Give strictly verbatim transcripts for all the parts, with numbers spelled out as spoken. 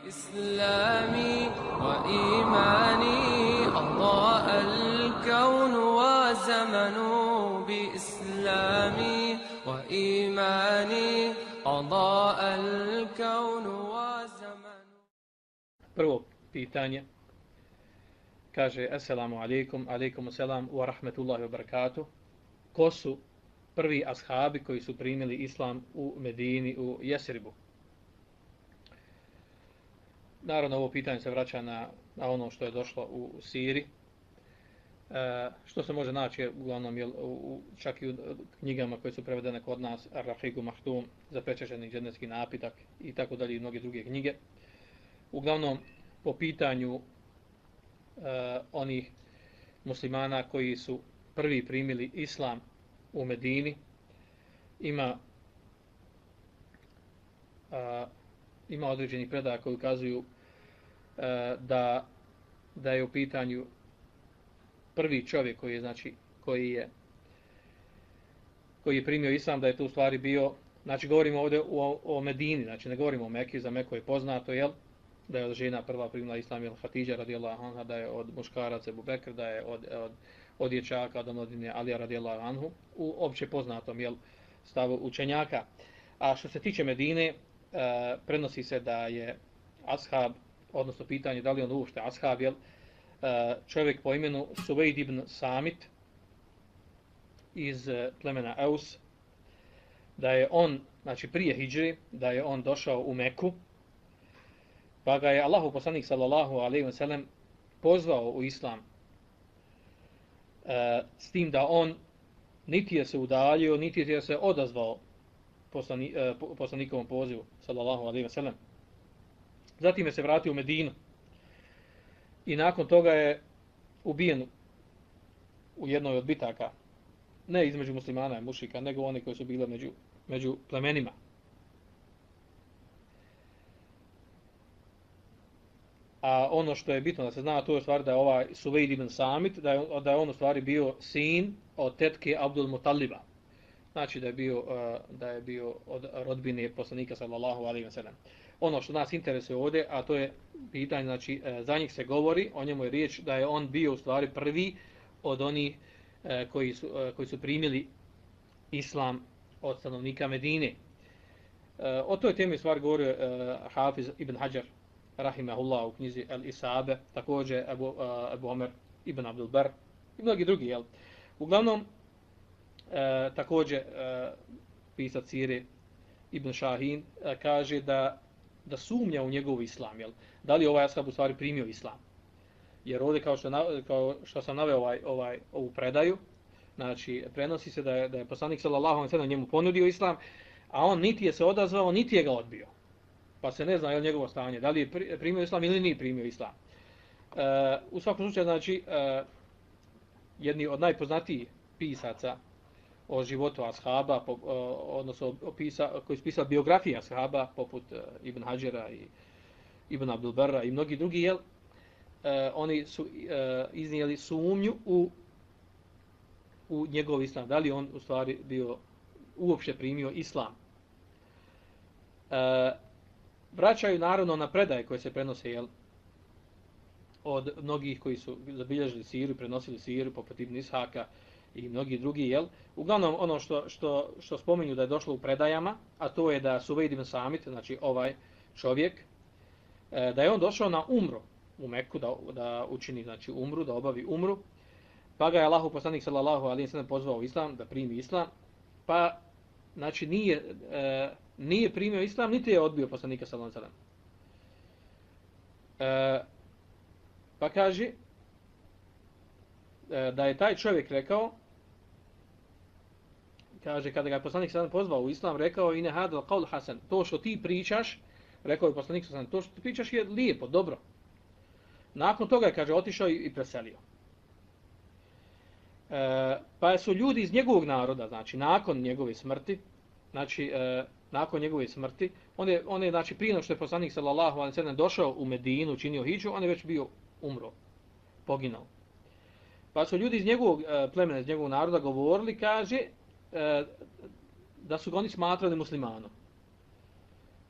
إسلامي وإيماني أضاء الكون وزمن بإسلامي وإيماني أضاء الكون وزمن. Prvo pitanje kaže: Assalamu alaikum, alaikum assalam wa rahmetullahi wa barakatuh. Ko su prvi ashabi koji su primili islam u Medini, u Jesribu? Naravno, ovo pitanje se vraća na, na ono što je došlo u Siri, e, što se može naći uglavnom jel, u, u, čak i u knjigama koje su prevedene kod nas, Ar-Rahigu Mahtum, Zapečaćeni dženevski napitak i tako dalje i mnoge druge knjige. Uglavnom, po pitanju e, onih muslimana koji su prvi primili islam u Medini, ima a, ima određenih predaja koji ukazuju e, da, da je u pitanju prvi čovjek koji je, znači, koji je, koji je primio islam, da je to u stvari bio, znači govorimo ovdje o, o Medini, znači ne govorimo o Meki, za Meku je poznato, jel? Da je od žena prva primila islam, jel, Hatidža radijallahu anha, da je od muškaraca Ebu Bekr, da je od, od, od dječaka, od omladine Alija radijallahu anhu, u opće poznatom, jel, stavu učenjaka. A što se tiče Medine, e, prenosi se da je ashab, odnosno pitanje da li on uopšte ashab, jel, e, čovjek po imenu Suvejd ibn Samit iz plemena Aus, da je on, znači prije hidžri, da je on došao u Meku, pa ga je Allahu poslanik sallallahu alejhi ve sellem pozvao u islam, e, s tim da on niti je se udaljio, niti je se odazvao poslani, e, poslanikovom pozivu sallallahu alejhi ve sellem. Zatim je se vratio u Medinu i nakon toga je ubijen u jednoj od bitaka, ne između muslimana i mušrika, nego oni koji su bili među, među plemenima. A ono što je bitno da se zna, to je stvar da je ovaj Suvejd ibn Samit, da je, da je on u stvari bio sin od tetke Abdul Mutaliba. Znači da je bio, da je bio od rodbine poslanika sallallahu alejhi ve sellem. Ono što nas interesuje ovdje, a to je pitanje, znači za njih se govori, o njemu je riječ da je on bio u stvari prvi od onih koji su, koji su primili islam od stanovnika Medine. O toj temi u stvari govorio Hafiz ibn Hajar rahimahullah u knjizi Al-Isabe, također Ebu, uh, Ebu Omer ibn Abdul Bar i mnogi drugi. Jel? Uglavnom, uh, također uh, pisac Sire Ibn Šahin uh, kaže da, da sumnja u njegov islam. Jel? Da li ovaj ashab u stvari primio islam? Jer ovdje, kao što, kao što sam naveo ovaj, ovaj, ovu predaju, znači prenosi se da je, da je poslanik sallallahu alejhi ve sellem njemu ponudio islam, a on niti je se odazvao, niti je ga odbio. Pa se ne zna je njegovo stanje, da li je primio islam ili nije primio islam. E, u svakom slučaju, znači, e, jedni od najpoznatijih pisaca o životu ashaba, po, o, odnosno o pisa, koji su pisali biografije ashaba, poput e, Ibn Hadžera i Ibn Abdul Barra i mnogi drugi, jel, e, oni su e, iznijeli sumnju u, u njegov islam, da li on u stvari bio uopšte primio islam. E, Vraćaju naravno na predaje koje se prenose, jel, od mnogih koji su zabilježili siru, prenosili siru, poput Ibn Ishaka i mnogi drugi, jel. Uglavnom ono što, što, što spominju da je došlo u predajama, a to je da Suvejd ibn Samit, znači ovaj čovjek, da je on došao na umru u Meku, da, da učini, znači, umru, da obavi umru, pa ga je Allahu poslanik sallallahu alejhi ve sellem pozvao u islam, da primi islam, pa znači nije, e, nije primio islam, niti je odbio poslanika sallallahu alejhi ve sellem. E, pa kaže e, da je taj čovjek rekao, kaže kada ga je poslanik sallallahu alejhi ve sellem pozvao u islam, rekao ine hadal qaul hasan, to što ti pričaš, rekao je poslanik sallallahu alejhi ve sellem, to što ti pričaš je lijepo, dobro. Nakon toga je, kaže, otišao i preselio. E, pa su ljudi iz njegovog naroda, znači nakon njegove smrti, znači e, nakon njegove smrti, on je, on je znači prije nego što je poslanik sallallahu alejhi ve sellem došao u Medinu, činio hidžu, on je već bio umro, poginao. Pa su ljudi iz njegovog e, plemena, iz njegovog naroda govorili, kaže, e, da su ga oni smatrali muslimanom.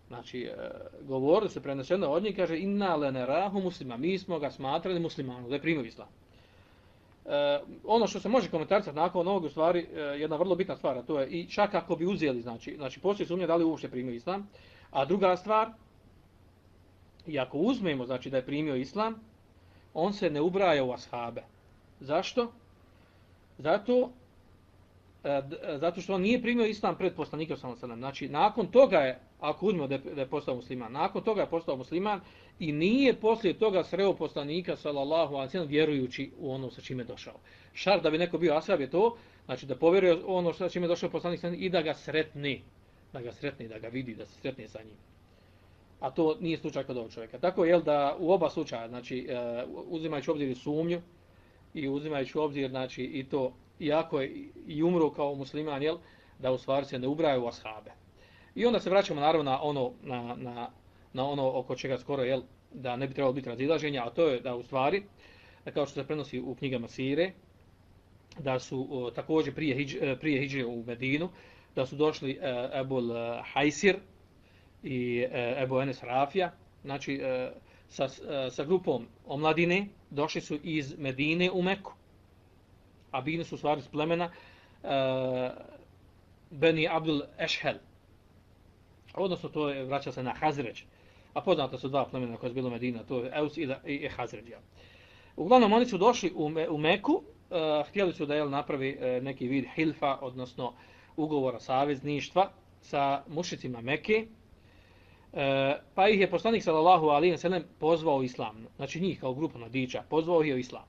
Znači, e, govorili se preneseno od njih, kaže, inna lenerahu muslima, mi smo ga smatrali muslimanom, da je primio islam. E, ono što se može komentarisati nakon ovog, u stvari, e, jedna vrlo bitna stvar, a to je i čak ako bi uzeli, znači, znači postoji sumnja da li uopšte primio islam, a druga stvar, i ako uzmemo, znači, da je primio islam, on se ne ubraja u ashabe. Zašto? Zato, e, zato što on nije primio islam pred poslanikom sallallahu alejhi ve sellem. Znači, nakon toga je, ako uzmemo da je, da je postao musliman, nakon toga je postao musliman i nije poslije toga sreo poslanika sallallahu alejhi ve sellem vjerujući u ono sa čime je došao. Šart da bi neko bio ashab je to, znači da povjeruje ono sa čime je došao poslanik i da ga sretne, da ga sretne, da ga vidi, da se sretne sa njim. A to nije slučaj kod ovog čovjeka. Tako je da u oba slučaja, znači uzimajući u obzir i sumnju i uzimajući u obzir, znači i to, iako je i umro kao musliman, jel, da u stvari se ne ubraju u ashabe. I onda se vraćamo naravno na ono, na, na, na ono oko čega skoro, jel, da ne bi trebalo biti razilaženja, a to je da u stvari, kao što se prenosi u knjigama Sire, da su o, također prije, hidž, prije hidžre u Medinu, da su došli e, Ebul Hajsir i e, Ebu Enes Rafija, znači e, sa, e, sa grupom omladine, došli su iz Medine u Meku. A bili su u stvari iz plemena e, Beni Abdul Ešhel. Odnosno to je, vraća se na Hazređ. A poznata su dva plemena koja je bilo Medina, to je Eus i, i Hazređ. Uglavnom oni su došli u, Me, u Meku, e, htjeli su da jel, napravi e, neki vid hilfa, odnosno ugovora savezništva sa mušicima Mekke. E, pa ih je poslanik sallallahu alejhi ve sellem pozvao u islam. Znači njih kao grupa mladića pozvao ih u islam.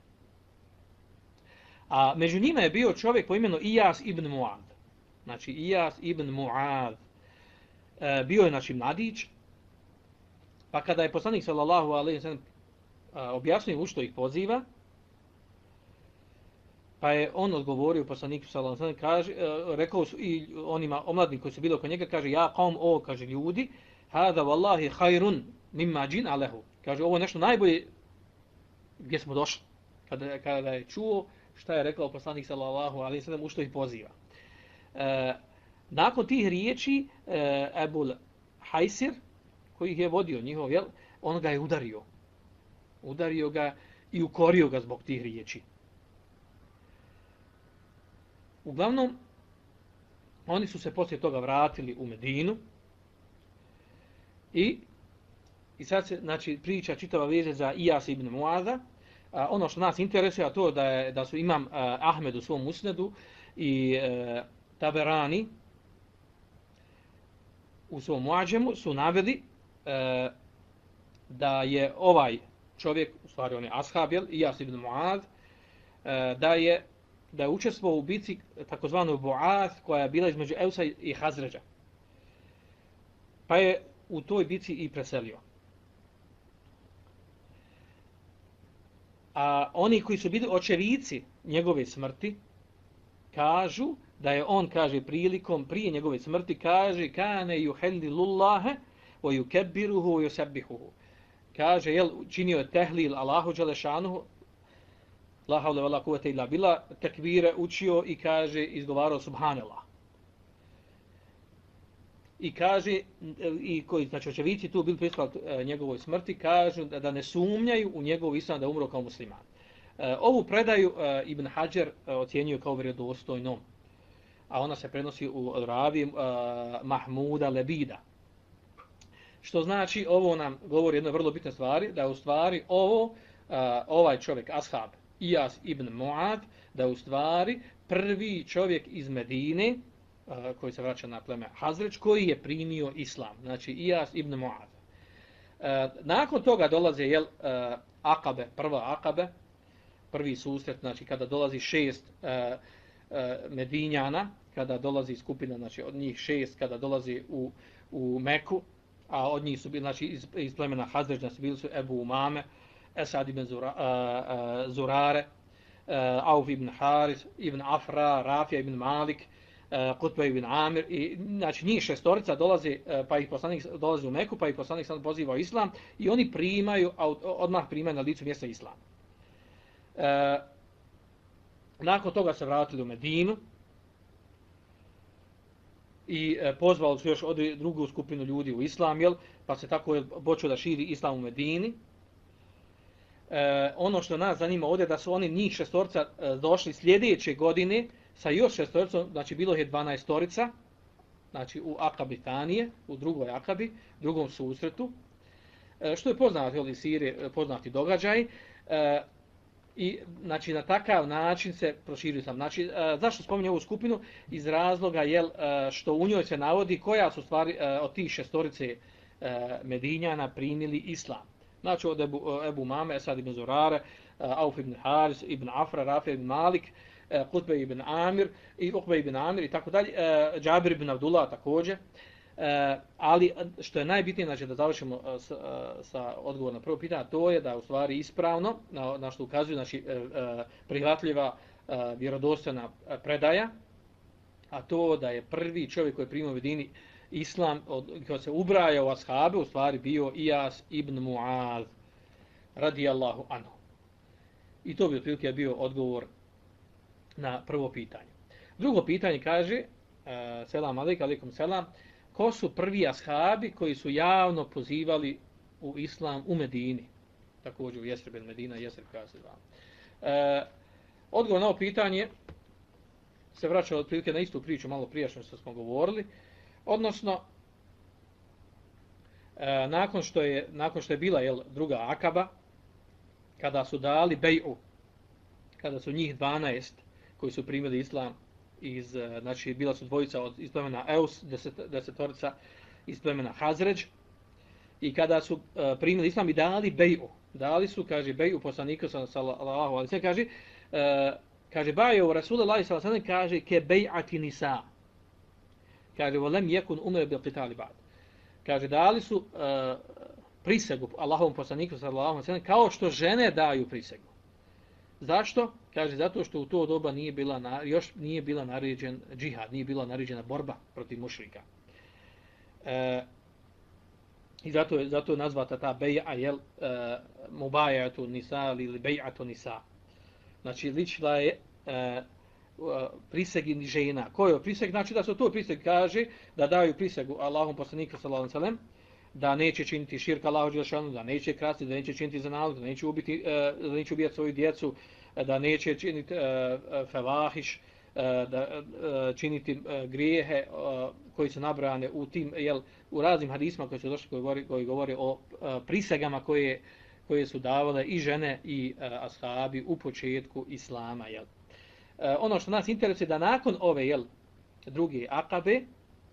A među njima je bio čovjek po imenu Iyas ibn Muad. Znači Iyas ibn Muad. E, bio je znači mladić. Pa kada je poslanik sallallahu alejhi ve sellem objasnio u što ih poziva, pa je on odgovorio poslaniku sallallahu alejhi ve sellem, kaže, rekao su i onima omladni koji su bili oko njega, kaže ja qaum, o kaže ljudi, hada wallahi khairun mimma jin alahu. Kaže ovo je nešto najbolje gdje smo došli. Kada, kada je čuo šta je rekao poslanik sallallahu alejhi ve sellem u što ih poziva. E, nakon tih riječi e, Ebul Hajsir, koji ih je vodio njihov, jel, on ga je udario. Udario ga i ukorio ga zbog tih riječi. Uglavnom, oni su se poslije toga vratili u Medinu i, i sad se znači, priča čitava veze za Iyas ibn Muada. A, ono što nas interesuje, a to da, je, da su imam a, Ahmed u svom musnedu i a, Taberani u svom muadžemu su naveli a, da je ovaj čovjek, u stvari on je ashab, Iyas ibn Muad, a, da je da je učestvovao u bici takozvanoj Bu'ath koja je bila između Eusa i Hazređa. Pa je u toj bici i preselio. A oni koji su bili očevici njegove smrti kažu da je on, kaže, prilikom prije njegove smrti, kaže kane yuhellilullaha wa yukebbiruhu wa yusabbihuhu. Kaže, jel, činio je tehlil Allahu dželešanuhu, la havle wala kuvvete illa billah, tekbire učio i kaže, izgovarao subhanallah. I kaže, i koji, znači očevici tu bili prisutni njegovoj smrti, kažu da, da ne sumnjaju u njegov islam da umro kao musliman. E, ovu predaju e, Ibn Hajar e, ocjenjuje kao vjerodostojnom, a ona se prenosi u ravi e, Mahmuda Lebida. Što znači, ovo nam govori jedno vrlo bitne stvari, da u stvari ovo, e, ovaj čovjek, ashab, Iyas ibn Muad, da u stvari prvi čovjek iz Medine, uh, koji se vraća na pleme Hazređ, koji je primio islam. Znači Iyas ibn Muad. Uh, nakon toga dolaze jel, uh, Akabe, prva Akabe, prvi susret, znači kada dolazi šest uh, uh, Medinjana, kada dolazi skupina, znači od njih šest, kada dolazi u, u Meku, a od njih su bili, znači iz, iz plemena Hazređ, znači bili su Ebu Umame, Esad ibn Zura, uh, uh, Zurare, uh, Auf ibn Haris, ibn Afra, Rafija ibn Malik, uh, Qutba ibn Amir, i znači njih šestorica dolazi, uh, pa ih poslanik dolazi u Meku, pa ih poslanik sad poziva islam i oni primaju, odmah primaju na licu mjesta islam. Uh, nakon toga se vratili u Medinu i e, pozvali su još od drugu skupinu ljudi u islam, jel, pa se tako je počeo da širi islam u Medini. E, ono što nas zanima ovdje da su oni njih šestorca e, došli sljedeće godine sa još šestoricom, znači bilo je dvanaestorica, znači u Akabi Tanije, u drugoj Akabi, drugom susretu, e, što je poznati od Sire, poznati događaj. E, I znači na takav način se proširio sam. Znači e, zašto spominje ovu skupinu? Iz razloga jel e, što u njoj se navodi koja su stvari e, od tih šestorice e, Medinjana primili islam. Znači od Ebu, Ebu Mame, Esad ibn Zurare, e, Auf ibn Haris, ibn Afra, Rafi ibn Malik, e, Qutbe ibn Amir i Uqbe ibn Amir i tako dalje. E, Džabir ibn Abdullah također. E, ali što je najbitnije, znači da završimo s, sa odgovorom na prvo pitanje, to je da u stvari ispravno, na, na što ukazuje znači, e, e, prihvatljiva e, vjerodostojna predaja, a to da je prvi čovjek koji je primio u Medini islam, od, koji se ubraja u ashabe, u stvari bio Iyas ibn Mu'az, radijallahu anhu. I to bi otprilike bio odgovor na prvo pitanje. Drugo pitanje kaže, e, selam alejkum, alejkum selam, ko su prvi ashabi koji su javno pozivali u islam u Medini? Također u Jesrib el Medina, Jesrib kada se zva. E, odgovor na ovo pitanje se vraća otprilike na istu priču malo prijašnju što smo govorili. Odnosno, e, nakon, što je, nakon što je bila jel, druga Akaba, kada su dali bej'u, kada su njih dvanaest koji su primili islam, iz, znači bila su dvojica od iz plemena Eus, deset, desetorica iz plemena Hazređ, i kada su uh, primili islam i dali bej'u, dali su, kaže, bej'u poslaniku sallallahu alejhi ve sellem, kaže, uh, kaže, baj'u Rasulullahi sallallahu alejhi ve sellem, kaže, ke bej'ati nisa. Kaže, volem jekun umre bil qitali ba'd. Kaže, dali su uh, prisegu Allahovom poslaniku sallallahu alejhi ve sellem kao što žene daju prisegu. Zašto? Kaže, zato što u to doba nije bila na, još nije bila naređen džihad, nije bila naređena borba protiv mušrika. E, I zato je, zato je nazvata ta bej'a, jel, e, mubajatu nisa ili bej'atu nisa. Znači, ličila je e, prisegi žena. Ko je priseg? Znači da se to priseg kaže da daju prisegu Allahom poslanika sallallahu alejhi ve sellem, da neće činiti širka Allahu dželešanu, da neće krasti, da neće činiti zanalog, da neće ubiti, da neće ubijati svoju djecu, da neće činiti fevahiš, da činiti grijehe koji su nabrane u tim, jel, u raznim hadisma koji su došli, koji govori, koji govori o prisegama koje, koje su davale i žene i ashabi u početku islama, jel. Ono što nas interesuje da nakon ove, jel, druge Akabe,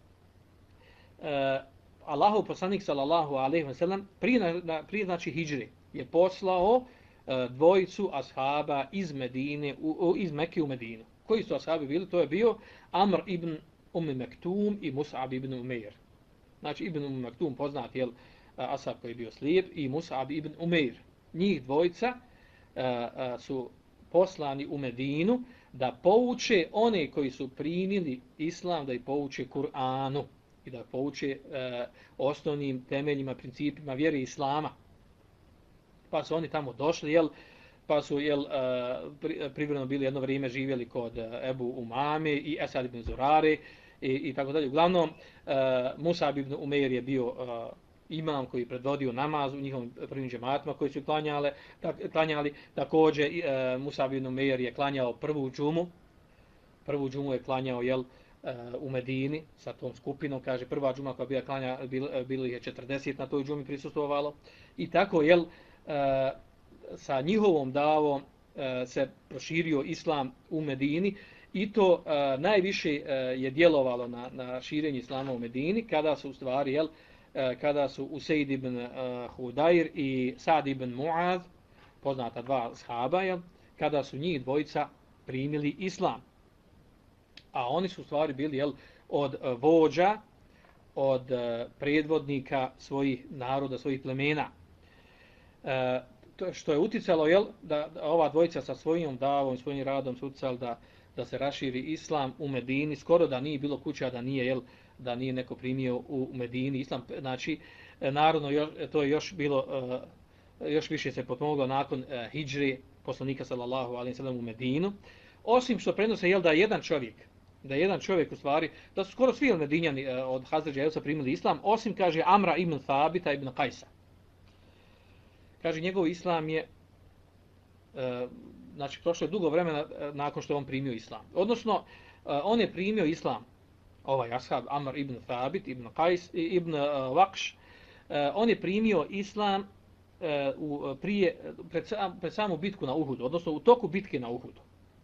Allahov poslanik sallallahu alejhi ve sellem prije, prije znači hidžre je poslao uh, dvojicu ashaba iz Medine u, u, iz Mekke u Medinu. Koji su ashabi bili? To je bio Amr ibn Ummi Mektum i Mus'ab ibn Umeir. Znači ibn Ummi Mektum poznat je ashab koji je bio slijep i Mus'ab ibn Umeir. Njih dvojica uh, uh, su poslani u Medinu da pouče one koji su primili islam, da ih pouče Kur'anu i da pouče e, osnovnim temeljima, principima vjere islama. Pa su oni tamo došli, jel, pa su jel, e, pri, privremeno bili jedno vrijeme živjeli kod Ebu Umame i Esad ibn Zurare i, i tako dalje. Uglavnom, e, Mus'ab ibn Umeir je bio e, imam koji predvodio namaz u njihovim prvim džematima koji su klanjali, tak, klanjali. Također e, Mus'ab ibn Umeir je klanjao prvu džumu, prvu džumu je klanjao, jel, u Medini sa tom skupinom, kaže prva džuma koja bila klanja, bilo, bilo je četrdeset na toj džumi prisustvovalo i tako, jel, sa njihovom davom se proširio islam u Medini i to najviše je djelovalo na, na širenje islama u Medini kada su u stvari, jel, kada su Usejd ibn Hudajr i Sad ibn Mu'az, poznata dva shaba, jel, kada su njih dvojica primili islam. A oni su u stvari bili, jel, od vođa, od predvodnika svojih naroda, svojih plemena. E, to što je uticalo, jel, da, da ova dvojica sa svojim davom, svojim radom su uticali da, da se raširi islam u Medini, skoro da nije bilo kuća da nije, jel, da nije neko primio u Medini islam. Znači, narodno, to je još bilo, još više se potpomoglo nakon hidžre poslanika sallallahu alejhi ve sellem u Medinu. Osim što prenose, jel, da jedan čovjek da je jedan čovjek u stvari, da su skoro svi Medinjani od Hazređa Eusa primili islam, osim, kaže, Amra ibn Thabita ibn Kajsa. Kaže, njegov islam je, e, znači, prošlo je dugo vremena nakon što je on primio islam. Odnosno, e, on je primio islam, ovaj ashab, Amr ibn Thabit ibn Kajs, ibn uh, Vakš, uh, on je primio islam e, u, prije, pred, sam, pred samu bitku na Uhudu, odnosno u toku bitke na Uhudu.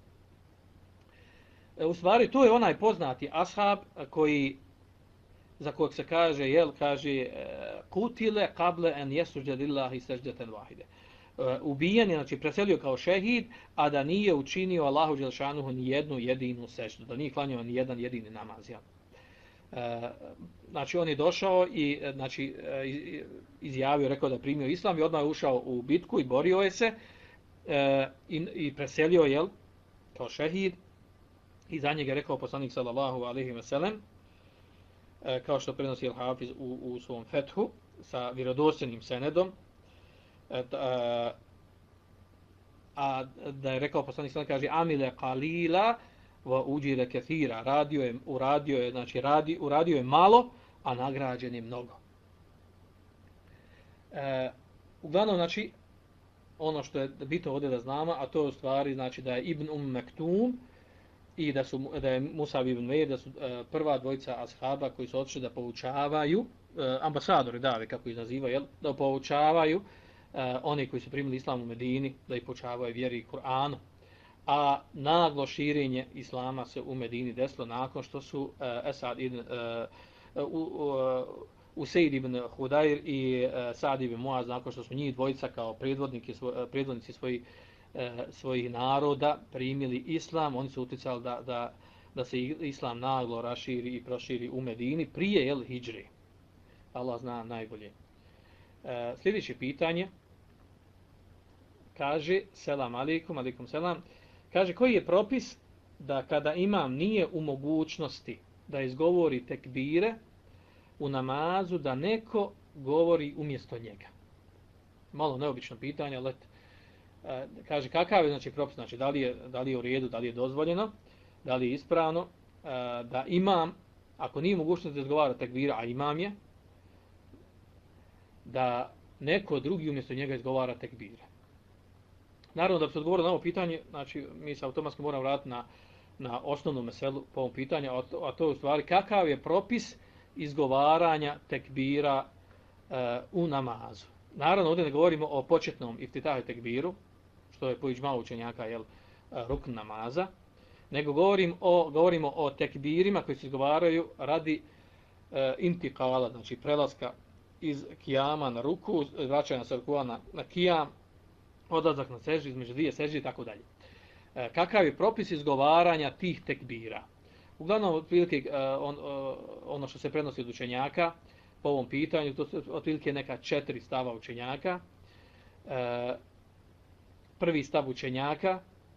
U stvari, to je onaj poznati ashab koji, za kojeg se kaže, jel, kaže, kutile kable en jesuđe lillahi seždeten vahide. Ubijen je, znači, preselio kao šehid, a da nije učinio Allahu dželšanuhu ni jednu jedinu seždu, da nije klanjao ni jedan jedini namaz. Jel. Znači, on je došao i, znači, izjavio, rekao da je primio islam i odmah je ušao u bitku i borio je se i, i preselio, jel, kao šehid. I za njega je rekao poslanik sallallahu alejhi ve sellem, kao što prenosi Al-Hafiz u, u svom fethu sa vjerodostojnim senedom, a da je rekao poslanik sallallahu kaže amile qalila wa ujira kathira, radio je, uradio je, znači radi, uradio je malo, a nagrađen je mnogo. E, uglavnom, znači, ono što je bitno ovdje da znamo, a to je u stvari, znači, da je Ibn Umm Mektum i da su da je Musab ibn Umeir, da su uh, prva dvojica ashaba koji su otišli da poučavaju, uh, ambasadori dave, kako ih nazivaju, jel? Da poučavaju uh, oni koji su primili islam u Medini, da ih poučavaju vjeri i Kur'anu. A naglo širenje islama se u Medini desilo nakon što su uh, Esad ibn uh, uh, Useid ibn Hudajr i uh, Sa'd ibn Muaz, nakon što su njih dvojica kao predvodnici, svoj, uh, predvodnici svojih svojih naroda primili islam, oni su utjecali da, da, da se islam naglo raširi i proširi u Medini prije jel hidžri. Allah zna najbolje. E, sljedeće pitanje kaže, selam alejkum, alejkum selam, kaže koji je propis da kada imam nije u mogućnosti da izgovori tekbire u namazu, da neko govori umjesto njega. Malo neobično pitanje, ali kaže kakav je znači propis, znači da li je da li je u redu, da li je dozvoljeno, da li je ispravno da imam, ako nije mogućnost da izgovara tekbira, a imam je, da neko drugi umjesto njega izgovara tekbire. Naravno, da bi se odgovorilo na ovo pitanje, znači mi se automatski moramo vratiti na, na osnovnu meselu po ovom pitanju, a to, a to je u stvari kakav je propis izgovaranja tekbira uh, u namazu. Naravno, ovdje ne govorimo o početnom iftitahu tekbiru, što je po iđmau učenjaka, jel, rukn namaza, nego govorim o, govorimo o tekbirima koji se izgovaraju radi e, intikala, znači prelaska iz kijama na ruku, vraćanja sa rukua na, na kijam, odlazak na seždi, između dvije seždi i tako dalje. E, kakav je propis izgovaranja tih tekbira? Uglavnom, otprilike, e, on, o, ono što se prenosi od učenjaka po ovom pitanju, to su otprilike neka četiri stava učenjaka. E, prvi stav učenjaka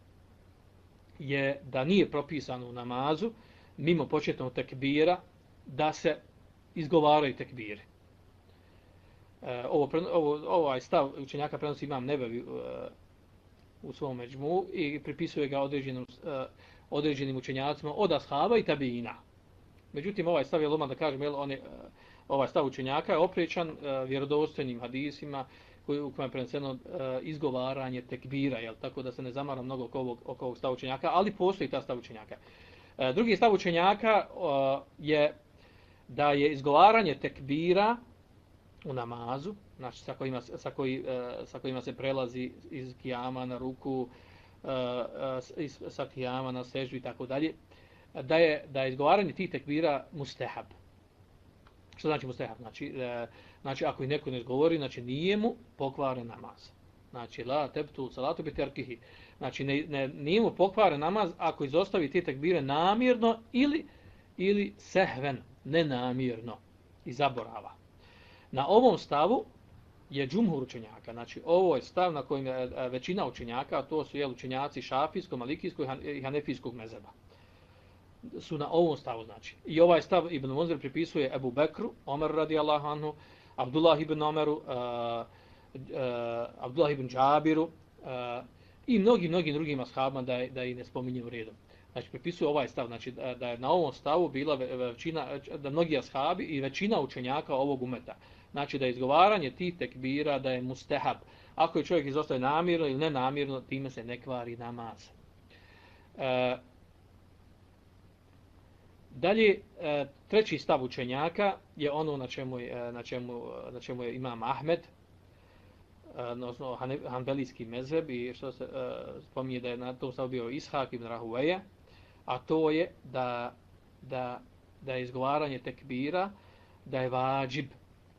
je da nije propisano u namazu, mimo početnog tekbira, da se izgovaraju tekbire. E, ovo, ovo, ovaj stav učenjaka prenosi Imam Nebevi uh, u svom međmu i pripisuje ga određenim, uh, određenim učenjacima od ashaba i tabiina. Međutim, ovaj stav je loman da kažem, jel, on je, uh, ovaj stav učenjaka je oprečan uh, vjerodostojnim hadisima koji, u kojem je preneseno uh, izgovaranje tekbira, jel, tako da se ne zamara mnogo oko ovog, oko ovog stav učenjaka, ali postoji ta stav učenjaka. Uh, drugi stav učenjaka uh, je da je izgovaranje tekbira u namazu, znači sa kojima, sa, koji, uh, sa kojima se prelazi iz kijama na ruku, uh, uh, iz, sa kijama na seždu i tako dalje, da je, da je izgovaranje tih tekbira mustehab. Što znači mustehab? Znači, uh, znači ako i neko ne izgovori, znači nije mu pokvaren namaz. Znači, la tebtu salatu bi terkihi. Znači, ne, ne, nije mu pokvaren namaz ako izostavi te tekbire namjerno ili, ili sehven, nenamjerno, i zaborava. Na ovom stavu je džumhur učenjaka, znači ovo je stav na kojem je većina učenjaka, a to su jel, učenjaci šafijskog, malikijskog i hanefijskog mezheba. Su na ovom stavu, znači. I ovaj stav Ibn Munzir pripisuje Ebu Bekru, Omer radijallahu anhu, Abdullah ibn Omeru, uh, uh, Abdullah ibn Džabiru uh, i mnogi, mnogi drugim ashabima da, da i ne spominjem redom. Znači, pripisuju ovaj stav, znači da, da je na ovom stavu bila većina, da mnogi ashabi i većina učenjaka ovog umeta. Znači, da je izgovaranje tih tekbira, da je mustehab. Ako je čovjek izostaje namjerno ili nenamjerno, time se ne kvari namaz. E, dalje, e, treći stav učenjaka je ono na čemu je, na čemu, na čemu je imam Ahmed, odnosno hanbelijski mezheb, i što se uh, spominje da je na tom stavu bio Ishak ibn Rahuveja, a to je da, da, da je izgovaranje tekbira, da je vađib.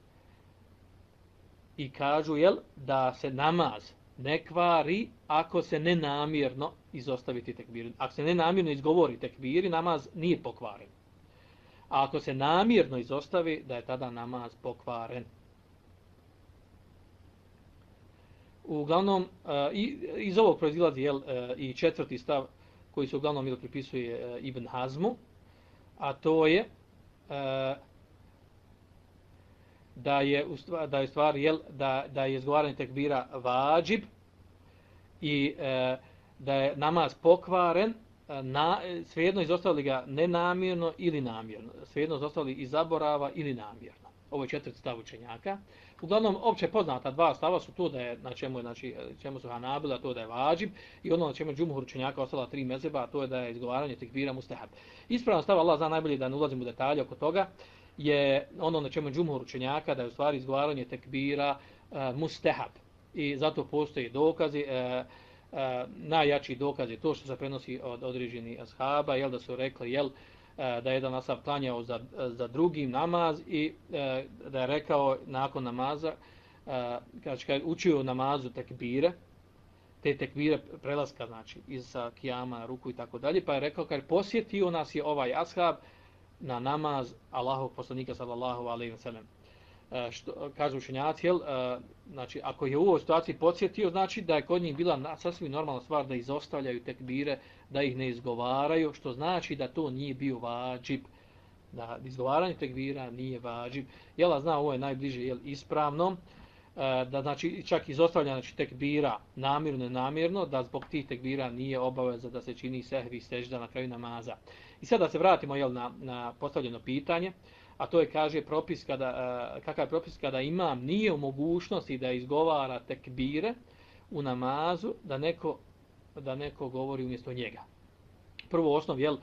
I kažu, jel, da se namaz ne kvari ako se nenamjerno izostavi tekbir. Ako se nenamjerno izgovori tekbiri, namaz nije pokvaren. A ako se namjerno izostavi, da je tada namaz pokvaren. Uglavnom, iz ovog proizilazi jel, i četvrti stav koji se uglavnom ili pripisuje Ibn Hazmu, a to je da je u stvari, da je stvar jel, da, da je izgovaranje tekbira vađib i da je namaz pokvaren, na, svejedno izostavili ga nenamjerno ili namjerno, svejedno izostavili iz zaborava ili namjerno. Ovo je četvrti stav učenjaka. Uglavnom, opće poznata dva stava su to da je, na čemu, znači, čemu su Hanabila, to da je vađib, i ono na čemu džumhur učenjaka ostala tri mezheba, a to je da je izgovaranje tekbira mustehab. Ispravan stav, Allah zna najbolje da ne ulazimo u detalje oko toga, je ono na čemu džumhur učenjaka, da je u stvari izgovaranje tekbira uh, mustehab. I zato postoje dokazi, uh, uh, najjači dokaz je to što se prenosi od određenih ashaba, jel, da su rekli, jel, da je jedan ashab klanjao za, za drugim namaz i e, da je rekao nakon namaza, e, kad je učio namazu tekbire, te tekbire prelaska, znači iz kijama na ruku i tako dalje, pa je rekao, kad je posjetio nas je ovaj ashab na namaz Allahovog poslanika sallallahu alejhi ve sellem. E, što kažu učenjaci, jel, e, znači ako je u ovoj situaciji podsjetio, znači da je kod njih bila sasvim normalna stvar da izostavljaju tekbire, da ih ne izgovaraju, što znači da to nije bio vađib, da izgovaranje tekbira nije vađib. Jela zna, ovo je najbliže jel, ispravnom, e, da znači čak izostavljanje znači, tekbira namjerno i namjerno, da zbog tih tekbira nije obaveza da se čini sehvi i sežda na kraju namaza. I sad da se vratimo jel, na, na postavljeno pitanje, a to je, kaže, propis kada, kakav je propis kada imam nije u mogućnosti da izgovara tekbire u namazu, da neko, da neko govori umjesto njega. Prvo osnov, jel,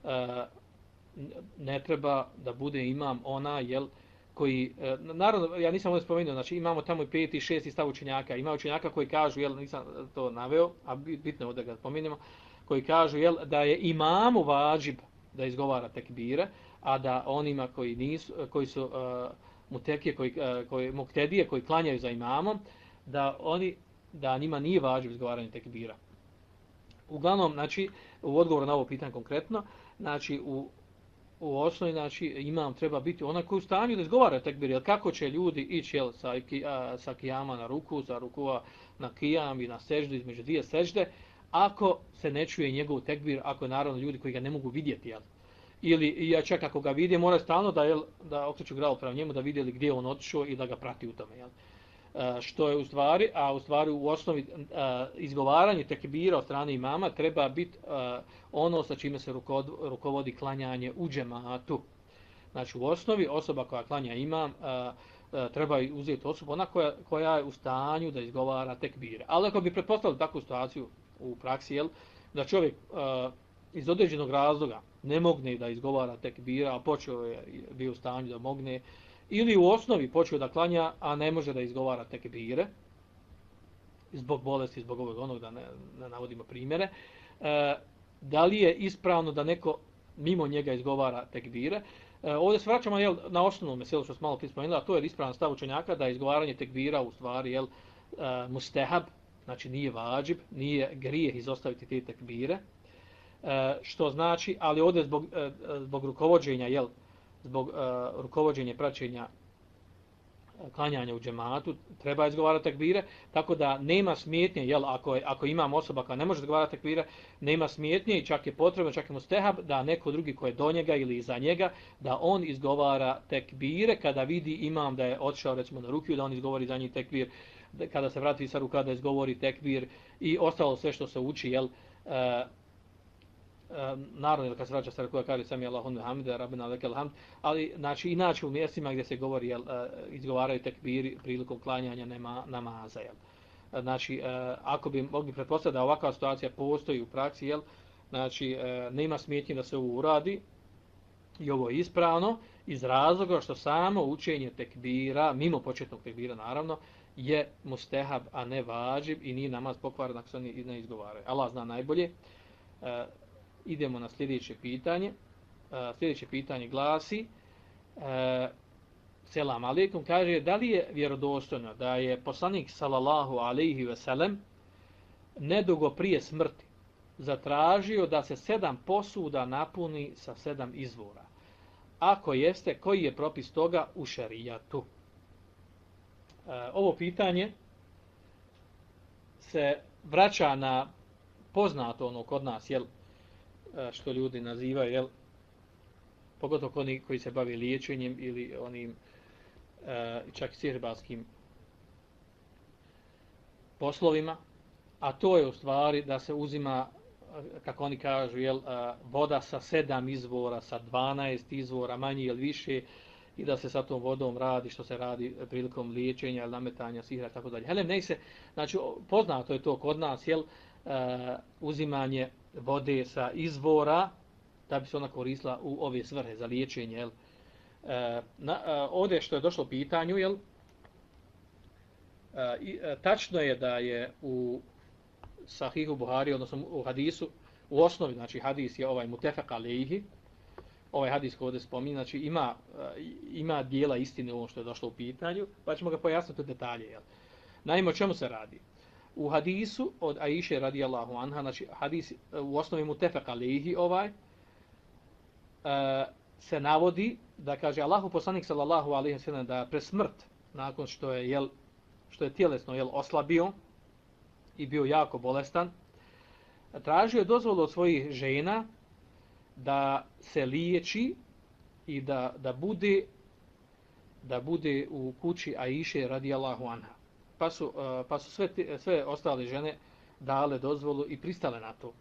ne treba da bude imam ona, jel, koji, naravno, ja nisam ovdje spomenuo, znači imamo tamo i peti i šesti stav učenjaka, ima učenjaka koji kažu, jel, nisam to naveo, a bitno je ovdje da ga spomenemo, koji kažu, jel, da je imamu vađib da izgovara tekbire, a da onima koji nisu, koji su uh, mutekije, koji, uh, koji, muktedije, koji klanjaju za imamom, da oni, da njima nije važno izgovaranje tekbira. Uglavnom, znači, u odgovoru na ovo pitanje konkretno, znači, u, u osnovi, znači, imam treba biti onaj koji u stanju da izgovara tekbir, jer kako će ljudi ići, jel, sa, uh, sa kijama na ruku, sa rukua na kijam i na seždu između dvije sežde, ako se ne čuje njegov tekbir, ako je naravno ljudi koji ga ne mogu vidjeti, jel? Ili ja čak ako ga vidi, mora stalno da jel, da okreću glavu prema njemu, da vidjeli gdje on otišao i da ga prati u tome, jel? E, što je u stvari, a u stvari u osnovi e, izgovaranje tekbira od strane imama treba biti e, ono sa čime se rukovodi klanjanje u džematu. Znači u osnovi osoba koja klanja imam e, e, treba uzeti osobu ona koja, koja je u stanju da izgovara tekbire. Ali ako bi pretpostavili takvu situaciju u praksi, jel, da čovjek e, iz određenog razloga ne mogne da izgovara tekbira, a počeo je bio u stanju da mogne, ili u osnovi počeo da klanja, a ne može da izgovara tekbire, zbog bolesti, zbog ovog onog, da ne, ne navodimo primjere, e, da li je ispravno da neko mimo njega izgovara tekbire. E, ovdje se vraćamo jel, na osnovnu meselu što smo malo prije spomenuli, a to je ispravan stav učenjaka da je izgovaranje tekbira u stvari jel, e, mustehab, znači nije vađib, nije grijeh izostaviti te tekbire. E, što znači, ali ovdje zbog, e, zbog rukovođenja, jel, zbog e, rukovođenja praćenja klanjanja u džematu, treba izgovarati tekbire, tako da nema smetnje, jel, ako, je, ako imam osoba koja ne može izgovarati tekbire, nema smetnje i čak je potrebno, čak je mustehab, da neko drugi ko je do njega ili iza njega, da on izgovara tekbire, kada vidi imam da je otišao recimo na rukiju, da on izgovori za njih tekbir, kada se vrati sa ruka da izgovori tekbir i ostalo sve što se uči, jel, e, naravno kad se vraća sa koja kaže sami Allahu hamida rabbena lekal hamd, ali znači inače u mjestima gdje se govori jel, izgovaraju tekbiri prilikom klanjanja nema namaza jel. Znači ako bi mogli pretpostaviti da ovakva situacija postoji u praksi jel, znači nema smetnje da se ovo uradi i ovo je ispravno iz razloga što samo učenje tekbira mimo početnog tekbira naravno je mustehab a ne vađib i nije namaz pokvaren ako se oni ne izgovaraju. Allah zna najbolje. Idemo na sljedeće pitanje. Uh, sljedeće pitanje glasi uh, selam alejkum, kaže da li je vjerodostojno da je poslanik sallallahu alejhi ve sellem nedugo prije smrti zatražio da se sedam posuda napuni sa sedam izvora. Ako jeste, koji je propis toga u šerijatu? Uh, ovo pitanje se vraća na poznato ono kod nas, jel, što ljudi nazivaju, jel, pogotovo oni koji se bave liječenjem ili onim čak i sihirbarskim poslovima, a to je u stvari da se uzima, kako oni kažu, jel, voda sa sedam izvora, sa dvanaest izvora, manje ili više, i da se sa tom vodom radi što se radi prilikom liječenja ili nametanja sihira, tako dalje. Helem, ne se, znači, poznato je to kod nas, jel, uzimanje vode sa izvora da bi se ona koristila u ove svrhe za liječenje. Jel? E, na, a, ovdje što je došlo u pitanju, jel? A, i, a, tačno je da je u Sahihu Buhari, odnosno u hadisu, u osnovi, znači hadis je ovaj mutefak alejhi, ovaj hadis koji ovdje spominje, znači ima, a, ima dijela istine u ovom što je došlo u pitanju, pa ćemo ga pojasniti u detalje. Jel? Naime, o čemu se radi? U hadisu od Aiše radijallahu anha, znači hadis u osnovi mutefak alejhi ovaj, se navodi da kaže Allahu poslanik sallallahu alejhi ve sellem da pre smrt, nakon što je jel, što je tjelesno jel, oslabio i bio jako bolestan, tražio je dozvolu od svojih žena da se liječi i da, da bude da bude u kući Aiše radijallahu anha. Pa su, pa su sve, sve ostale žene dale dozvolu i pristale na to.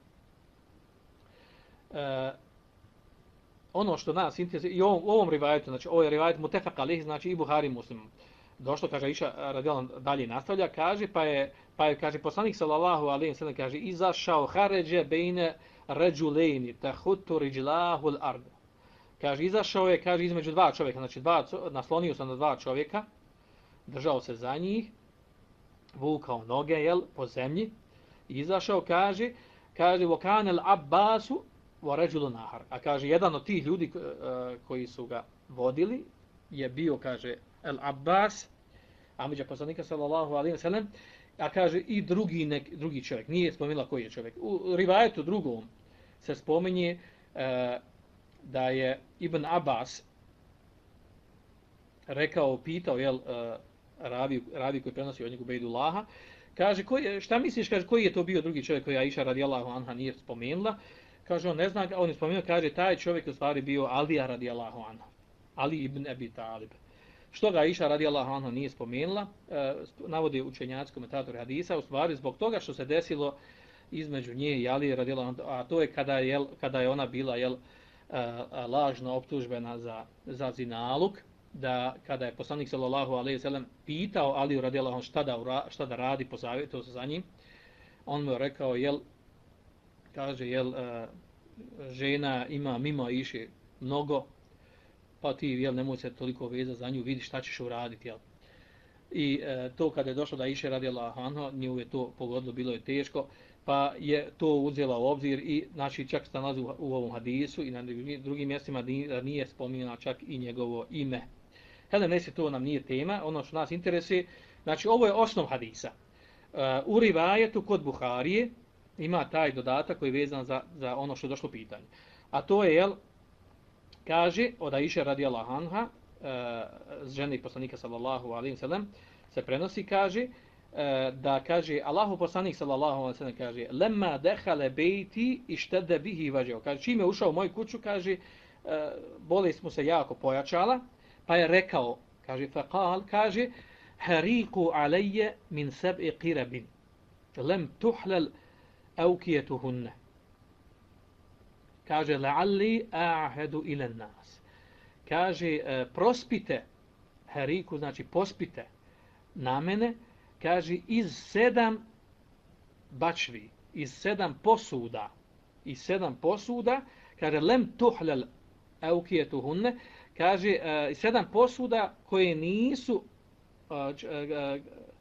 E, ono što nas interesuje, i u ovom, ovom rivajetu, znači ovo je rivajet mutefak alejhi, znači i Buhari Muslim, došlo, kaže Iša radijallahu dalje nastavlja, kaže, pa je, pa je kaže, poslanik sallallahu alejhi ve sellem kaže, izašao haređe bejne ređulejni, tahutu riđlahu l-ard. Kaže, izašao je, kaže, između dva čovjeka, znači dva, naslonio se na dva čovjeka, držao se za njih, vukao noge, jel, po zemlji, izašao, kaže, kaže, vokane l-abbasu vo ređulu nahar. A kaže, jedan od tih ljudi koji su ga vodili je bio, kaže, el-Abbas, amidža poslanika sallallahu alejhi ve sellem, a kaže i drugi, nek, drugi čovjek, nije spomenula koji je čovjek. U rivajetu drugom se spominje e, da je Ibn Abbas rekao, pitao, jel, e, ravi, ravi koji prenosi od njega Ubejdullaha, kaže, koji je, šta misliš, kaže, koji je to bio drugi čovjek koji Aisha radijallahu anha nije spomenula? Kaže, on ne zna, on je spomenuo, kaže, taj čovjek u stvari bio Alija radijallahu anha, Ali ibn Abi Talib. Što ga Aisha radijallahu anha nije spomenula, e, navodi učenjaci komentatori hadisa, u stvari zbog toga što se desilo između nje i Alije radijallahu anha, a to je kada je, kada je ona bila jel, e, lažno optužbena za, za zinaluk, da kada je poslanik sallallahu alejhi ve sellem pitao Aliju radijallahu anhu šta da šta da radi, posavjetovao se za njim, on mu je rekao, jel, kaže, jel, e, žena ima mimo Aiše mnogo, pa ti, jel, nemoj se toliko vezati za nju, vidi šta ćeš uraditi, jel. I e, to kada je došlo da Aiše radijallahu anha, nju je to pogodilo, bilo je teško, pa je to uzela u obzir i, znači, čak se nalazi u, u ovom hadisu i na drugim mjestima nije, nije spominjeno čak i njegovo ime. Hele, ne se to nam nije tema, ono što nas interesuje, znači, ovo je osnov hadisa. E, u rivajetu kod Buharije ima taj dodatak koji je vezan za, za ono što je došlo pitanje. A to je, jel, kaže od Aiše radijallahu anha, uh, žene poslanika sallallahu alejhi ve sellem, se prenosi, kaže, uh, da kaže, Allahu poslanik sallallahu alejhi ve sellem kaže, lemma dehala beiti ishtadda bihi wajhu. Kaže, čim je ušao u moju kuću, kaže, uh, bolest mu se jako pojačala, pa je rekao, kaže, faqal, kaže, hariku alayya min sab'i qirabin lam tuhlal awkiyatuhunna. kaže la'alli a'hedu ila nas. Kaže e, prospite heriku, znači pospite na mene, kaže iz sedam bačvi, iz sedam posuda, iz sedam posuda, kaže lem tuhlal aukijetuhunne, kaže e, sedam posuda koje nisu e,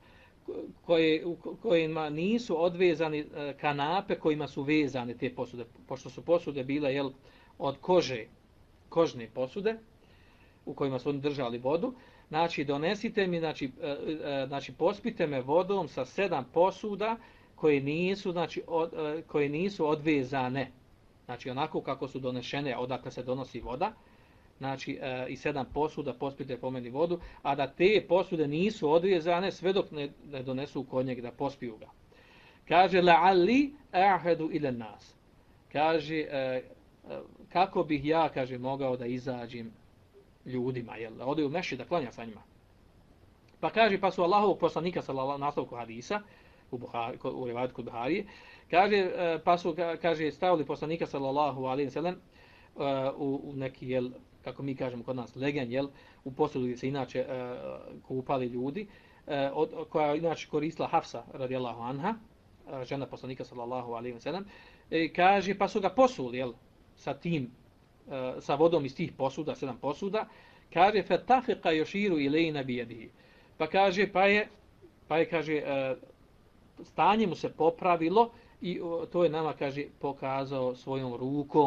koje, kojima nisu odvezani kanape kojima su vezane te posude, pošto su posude bile jel, od kože, kožne posude u kojima su oni držali vodu. Znači, donesite mi, znači, znači pospite me vodom sa sedam posuda koje nisu, znači, od, koje nisu odvezane. Znači, onako kako su donešene, odakle se donosi voda. Znači, e, i sedam posuda pospite po meni vodu, a da te posude nisu odvezane sve dok ne, ne donesu kod njega da pospiju ga. Kaže, la'alli a'hedu ila nas. Kaže, e, e, kako bih ja, kaže, mogao da izađem ljudima, jel, da ode u mešćid da klanja sa njima. Pa kaže, pa su Allahovog poslanika, sallallahu nastavku hadisa, u, Buhari, u rivajatu kod Buharije, kaže, e, pa su, kaže, stavili poslanika, sallallahu alaihi wa sallam, u, u neki, jel, kako mi kažemo kod nas, legen, jel, u posudu gdje se inače e, kupali ljudi, e, od, koja inače koristila Hafsa, radijallahu anha, e, žena poslanika, sallallahu alaihi wa sallam, e, kaže, pa su ga posuli, jel, sa tim, e, sa vodom iz tih posuda, sedam posuda, kaže, fetafiqa yoshiru ilejna bijedihi. Pa kaže, pa je, pa je, kaže, e, stanje mu se popravilo i o, to je nama, kaže, pokazao svojom rukom.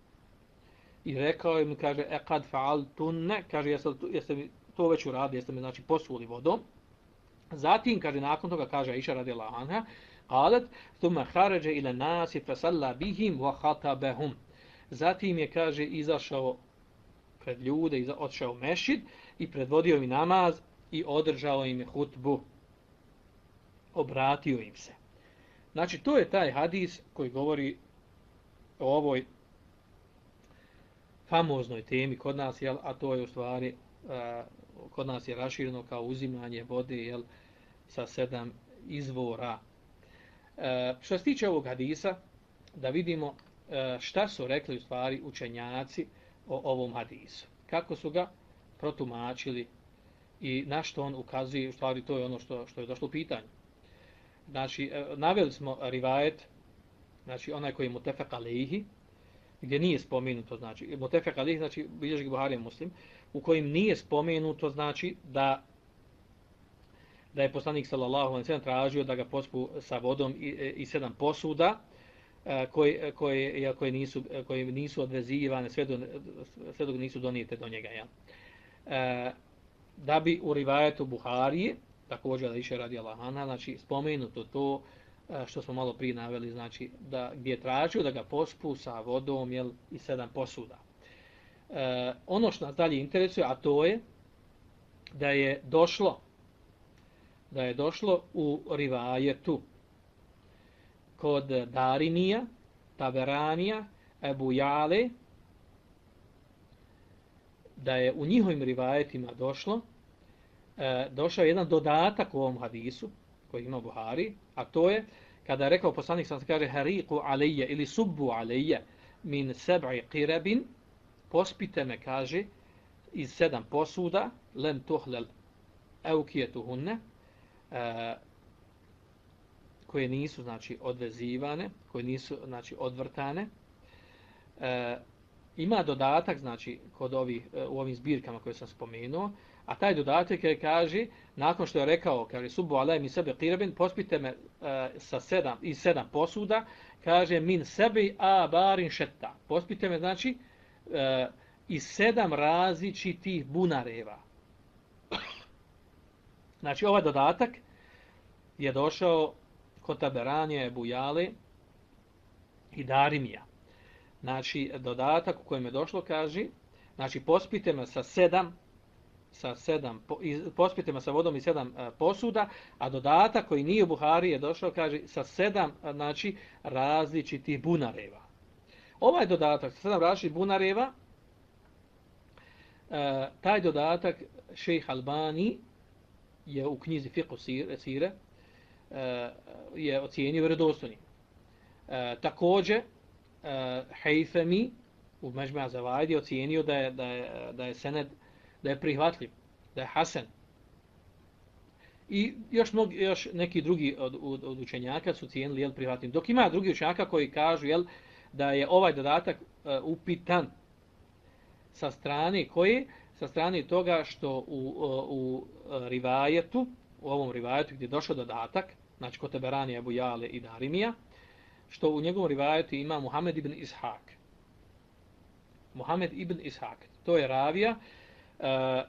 I rekao im, kaže, e kad fa'altunne, kaže, jeste, jeste mi to već uradili, jeste mi, znači, posuli vodom. Zatim, kaže, nakon toga, kaže Aisha radijallahu anha, qalet, thumma kharaja ila nasi fasalla bihim wa khatabahum. Zatim je, kaže, izašao pred ljude, odšao u mešćid i predvodio im namaz i održao im hutbu. Obratio im se. Znači, to je taj hadis koji govori o ovoj famoznoj temi kod nas, jel, a to je u stvari a, kod nas je rašireno kao uzimanje vode, jel, sa sedam izvora. A, što se tiče ovog hadisa, da vidimo a, šta su rekli u stvari učenjaci o ovom hadisu. Kako su ga protumačili i na što on ukazuje, u stvari to je ono što, što je došlo u pitanju. Znači, a, naveli smo rivajet, znači onaj koji je mutefek alejhi, gdje nije spomenuto, znači, mutefek alejhi, znači, bilježi Buhari Muslim, u kojim nije spomenuto, znači, da da je poslanik sallallahu alejhi ve sellem tražio da ga pospu sa vodom i, i sedam posuda koje, koje, koje, nisu, koje nisu odvezivane sve, do, sve dok nisu donijete do njega. Ja. E, da bi u rivajetu Buharije, također da iše radijallahu anha, znači, spomenuto to što smo malo prije naveli, znači, da, gdje je tražio da ga pospu sa vodom, jel, i sedam posuda. E, ono što nas dalje interesuje, a to je da je došlo da je došlo u rivajetu kod Darimija, Taberanija, Ebu Jale, da je u njihovim rivajetima došlo, e, došao jedan dodatak u ovom hadisu, koji ima Buhari, a to je, kada je rekao poslanik, sam se kaže, hariku alejje ili subbu alejje min seb'i qirabin, pospite me, kaže, iz sedam posuda, lem tuhlel eukijetuhunne, e, koje nisu, znači, odvezivane, koje nisu, znači, odvrtane. E, ima dodatak, znači, kod ovih, u ovim zbirkama koje sam spomenuo, a taj dodatak je, kaže, nakon što je rekao, kaže, subbu alej min sebi qirabin, pospite me e, sa sedam, iz sedam posuda, kaže, min sebi a barin šetta. Pospite me, znači, e, iz sedam različitih bunareva. Znači, ovaj dodatak je došao kod Taberanije, Ebu Jale i Darimija. Znači, dodatak u kojem je došlo, kaže, znači, pospite me sa sedam, sa sedam, pospite me sa vodom i sedam posuda, a dodatak koji nije u Buhari je došao, kaže, sa sedam, znači, različitih bunareva. Ovaj dodatak sa sedam različitih bunareva, taj dodatak šejh Albani je u knjizi Fiqh Sire je ocijenio vjerodostojnim. Također, Hejfemi u Međma Zavajdi ocijenio da je, da je, da je sened, da je prihvatljiv, da je hasen. I još, mnogi, još neki drugi od, od, od učenjaka su cijenili jel, prihvatljivim. Dok ima drugi učenjaka koji kažu jel, da je ovaj dodatak uh, upitan sa strane koje? Sa strane toga što u, u, u rivajetu, u ovom rivajetu gdje je došao dodatak, znači kod Teberani, Ebu Jale i Darimija, što u njegovom rivajetu ima Muhammed ibn Ishak. Muhammed ibn Ishak. To je ravija uh,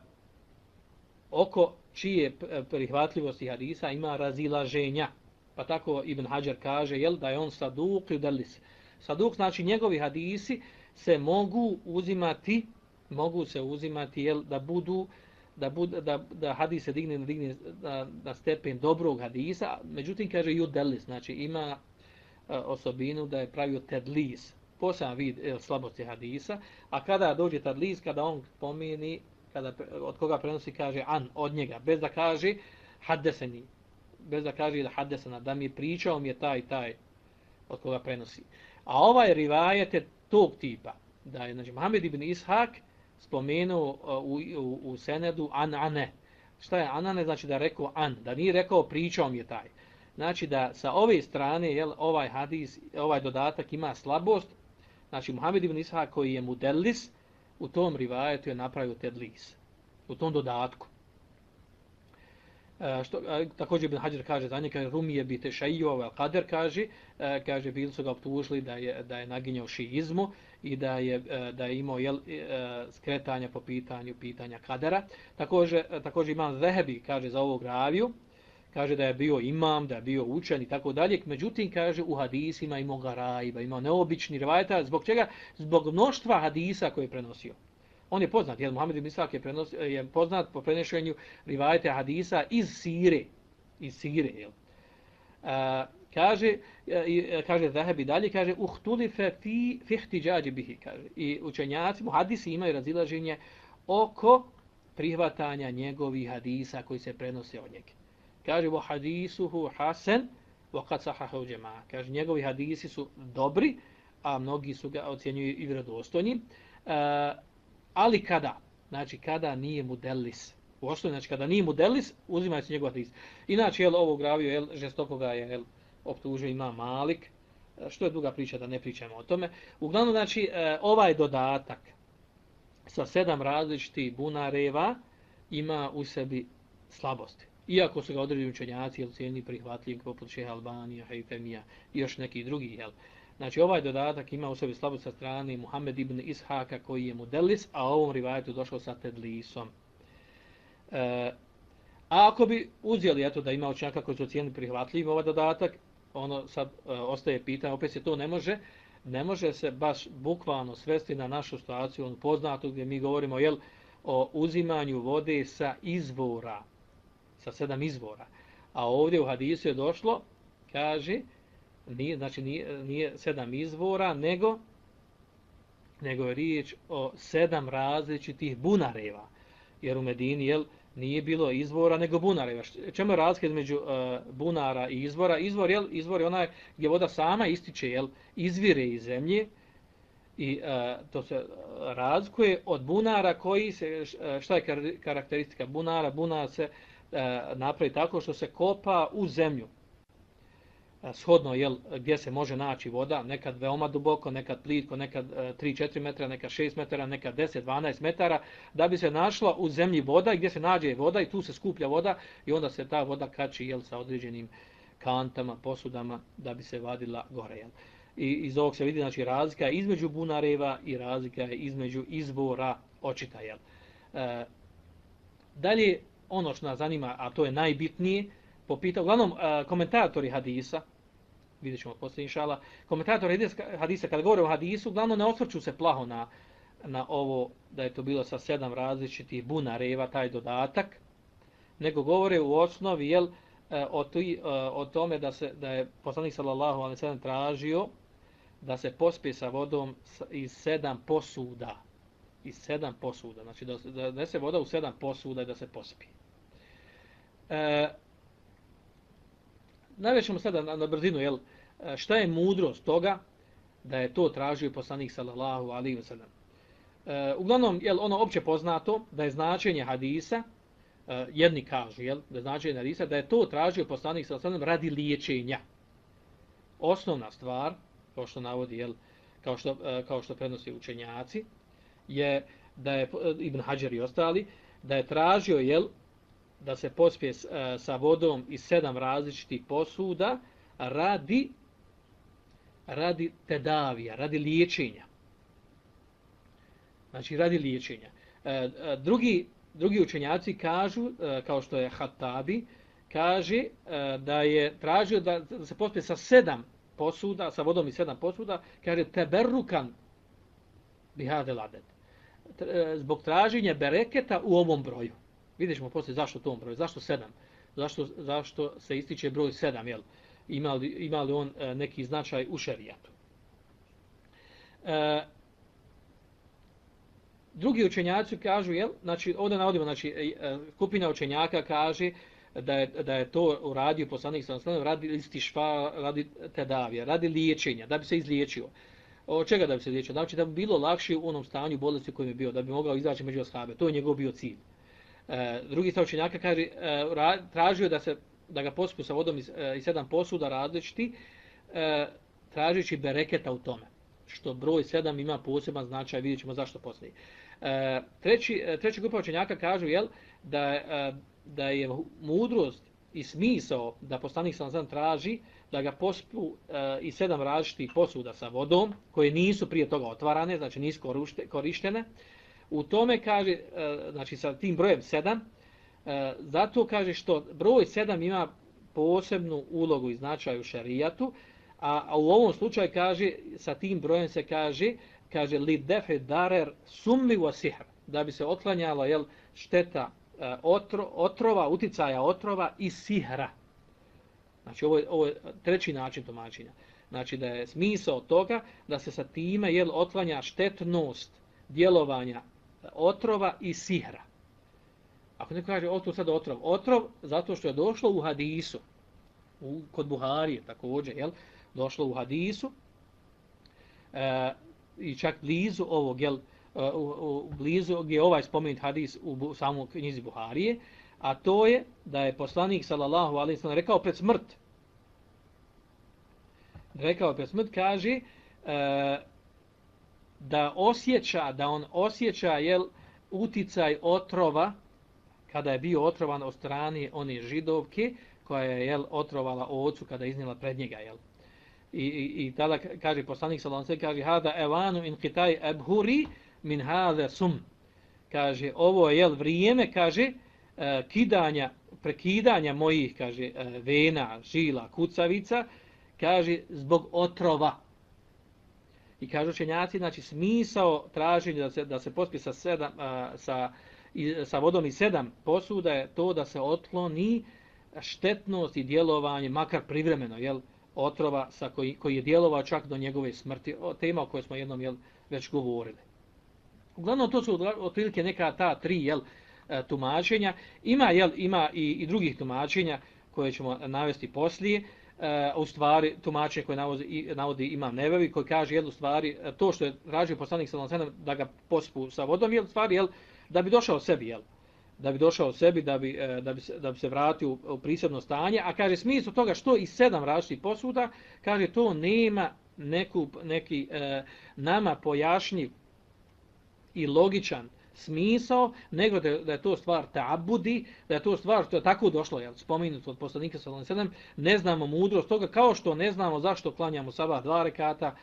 oko čije prihvatljivosti hadisa ima razilaženja. Pa tako Ibn Hajar kaže jel, da je on saduk i udelis. Saduk znači njegovi hadisi se mogu uzimati, mogu se uzimati jel, da budu da, bud, da, da hadis se digne, digne na, na stepen dobrog hadisa, međutim kaže i udelis, znači ima uh, osobinu da je pravio tedlis, poseban vid jel, slabosti hadisa, a kada dođe tedlis, kada on pomeni kada od koga prenosi kaže an od njega bez da kaže haddeseni, bez da kaže da haddesena, da mi je pričao mi je taj taj od koga prenosi. A ovaj rivajet je tog tipa da je znači Muhammed ibn Ishak spomenuo u, u, u senedu an ane. Šta je anane? Znači da je rekao an, da nije rekao pričao mi je taj. Znači da sa ove strane jel, ovaj hadis, ovaj dodatak ima slabost. Znači Muhammed ibn Ishak koji je mudellis u tom rivajetu je napravio tedlis. U tom dodatku. E, što, a, također Ibn Hajar kaže za njega, Rumije bi tešajio, al Kader kaže, e, kaže bili su ga optužili da je, da je naginjao šiizmu i da je, e, da je imao jel, e, skretanja po pitanju pitanja Kadera. Također, također Imam Zehebi kaže za ovog raviju, kaže da je bio imam, da je bio učen i tako dalje. Međutim, kaže u hadisima imao garaiba, imao neobični rivajeta. Zbog čega? Zbog mnoštva hadisa koje je prenosio. On je poznat, jer Muhammed ibn Ishak je, prenos, je poznat po prenošenju rivajeta hadisa iz Sire. Iz Sire, jel? A, kaže, kaže Zahebi dalje, kaže uhtulife fi fihtiđađi bihi, kaže. I učenjaci, muhadisi imaju razilaženje oko prihvatanja njegovih hadisa koji se prenose od njega. Kaže vo hadisuhu hasan wa qad sahahu jamaa. Kaže njegovi hadisi su dobri, a mnogi su ga ocjenjuju i vjerodostojnim. Uh, ali kada, znači kada nije mudellis. U osnovi znači kada nije mudellis, uzimaju se njegov hadis. Inače jel ovog ravio jel žestoko ga je jel optužio Imam Malik. Što je druga priča da ne pričamo o tome. Uglavnom znači uh, ovaj dodatak sa sedam različitih bunareva ima u sebi slabosti. Iako su ga određeni učenjaci jel cijeni prihvatljivim poput Šeha Albanija, Hejfemija i još neki drugi jel. Znači ovaj dodatak ima u sebi slabost sa strane Muhammed ibn Ishaka koji je mudellis, a ovom rivajetu došao sa tedlisom. E, a ako bi uzeli eto da ima učenjaka koji su cijeni prihvatljivim ovaj dodatak, ono sad e, ostaje pitanje, opet se to ne može, ne može se baš bukvalno svesti na našu situaciju, onu poznatu gdje mi govorimo jel o uzimanju vode sa izvora. Sa sedam izvora. A ovdje u hadisu je došlo, kaže, nije, znači nije, nije sedam izvora, nego, nego je riječ o sedam različitih bunareva. Jer u Medini jel, nije bilo izvora, nego bunareva. Čemu je razlika između uh, bunara i izvora? Izvor, jel, izvor je onaj gdje voda sama ističe, jel, izvire iz zemlje i uh, to se razlikuje od bunara koji se, šta je karakteristika bunara? Bunar se napravi tako što se kopa u zemlju. Shodno jel, gdje se može naći voda, nekad veoma duboko, nekad plitko, nekad tri četiri metra, nekad šest metara, nekad deset dvanaest metara, da bi se našla u zemlji voda i gdje se nađe voda i tu se skuplja voda i onda se ta voda kači jel, sa određenim kantama, posudama da bi se vadila gore. Jel. I iz ovog se vidi znači, razlika između bunareva i razlika između izvora očita. Jel. E, dalje, ono što nas zanima, a to je najbitnije, po pitanju, uglavnom, komentatori hadisa, vidjet ćemo poslije inšala, komentatori hadisa, kada govore o hadisu, uglavnom ne osvrću se plaho na, na ovo, da je to bilo sa sedam različitih bunareva, taj dodatak, nego govore u osnovi, jel, o, toj, o tome da, se, da je poslanik sallallahu alejhi ve sellem tražio da se pospije sa vodom iz sedam posuda. Iz sedam posuda. Znači da, da nese voda u sedam posuda i da se pospije. E, Najvećemo sada na, na brzinu, jel, šta je mudrost toga da je to tražio poslanik sallallahu alejhi ve sellem. E, uglavnom, jel, ono opće poznato da je značenje hadisa, e, jedni kažu, jel, da je značenje hadisa, da je to tražio poslanik sallallahu alejhi ve sellem radi liječenja. Osnovna stvar, kao što navodi, jel, kao što, e, kao što prenosi učenjaci, je da je Ibn Hadžar i ostali, da je tražio, jel, da se pospije e, sa vodom iz sedam različitih posuda radi radi tedavija, radi liječenja. Znači, radi liječenja. E, e, drugi, drugi učenjaci kažu, e, kao što je Hatabi, kaže e, da je tražio da, da se pospije sa sedam posuda, sa vodom iz sedam posuda, kaže teberrukan bihadel adet. E, zbog traženja bereketa u ovom broju. Vidjet ćemo poslije zašto u tom broju, zašto sedam, zašto, zašto se ističe broj sedam, jel? Ima li, ima li on e, neki značaj u šerijatu. E, drugi učenjaci kažu, jel, znači ovdje navodimo, znači e, skupina učenjaka kaže da je, da je to uradio poslanik sallallahu alejhi ve sellem radi istišfa, radi tedavija, radi liječenja, da bi se izliječio. Od čega da bi se izliječio? Znači da bi bilo lakše u onom stanju bolesti u kojem je bio, da bi mogao izaći među ashabe. To je njegov bio cilj. E, drugi stav učenjaka kaže, e, tražio da se da ga pospu sa vodom iz, e, iz sedam posuda različiti, e, tražeći bereketa u tome. Što broj sedam ima poseban značaj, vidjet ćemo zašto poslije. E, treći, treći grupa učenjaka kažu, jel, da, e, da je mudrost i smisao da poslanik sallallahu alejhi ve sellem traži da ga pospu e, iz sedam različitih posuda sa vodom, koje nisu prije toga otvarane, znači nisu korištene. U tome kaže, e, znači sa tim brojem sedam, E, zato kaže što broj sedam ima posebnu ulogu i značaj u šerijatu, a, a u ovom slučaju kaže, sa tim brojem se kaže, kaže li defe darer summi wa sihr, da bi se otklanjalo, jel, šteta e, otro, otrova, uticaja otrova i sihra. Znači ovo je, ovo je treći način tumačenja. Znači da je smisao toga da se sa time, jel, otklanja štetnost djelovanja otrova i sihra. Ako neko kaže otrov sad otrov, otrov zato što je došlo u hadisu, u, kod Buharije također, jel, došlo u hadisu e, i čak blizu ovog, jel, u, u blizu gdje je ovaj spomenut hadis u, u samom knjizi Buharije, a to je da je poslanik sallallahu alejhi ve sellem rekao pred smrt. Rekao pred smrt, kaže e, da osjeća, da on osjeća, jel, uticaj otrova kada je bio otrovan od strane one židovke koja je, jel, otrovala ocu kada je iznijela pred njega, jel. I, i, i tada kaže poslanik sallallahu alejhi ve sellem, kaže hada evanu inqitai abhuri min hada sum. Kaže ovo je, jel, vrijeme, kaže e, kidanja, prekidanja mojih, kaže, e, vena, žila, kucavica, kaže zbog otrova. I kažu učenjaci, znači smisao traženja da se da se pospije sa sedam a, sa i, sa vodom i sedam posuda je to da se otkloni štetnost i djelovanje, makar privremeno, jel, otrova sa koji, koji je djelovao čak do njegove smrti, o, tema o kojoj smo jednom, jel, već govorili. Uglavnom to su otprilike neka ta tri, jel, tumačenja. Ima, jel, ima i, i drugih tumačenja koje ćemo navesti poslije. E, u stvari tumačenje koje navodi, navodi Imam Nevevi, koji kaže, jel, u stvari to što je tražio poslanik sallallahu alejhi ve sellem da ga pospu sa vodom, jel, u stvari, jel, da bi došao sebi, jel, da bi došao sebi, da bi, da bi, se, da bi se vratio u, u prisebno stanje, a kaže smisao toga što i sedam različitih posuda, kaže to nema neku, neki e, nama pojašnjiv i logičan smisao, nego da, da je to stvar ta'abudi, da je to stvar što je tako došlo, jel, spomenuto od poslanika sallallahu alejhi ve sellem, ne znamo mudrost toga, kao što ne znamo zašto klanjamo sabah dva rekata,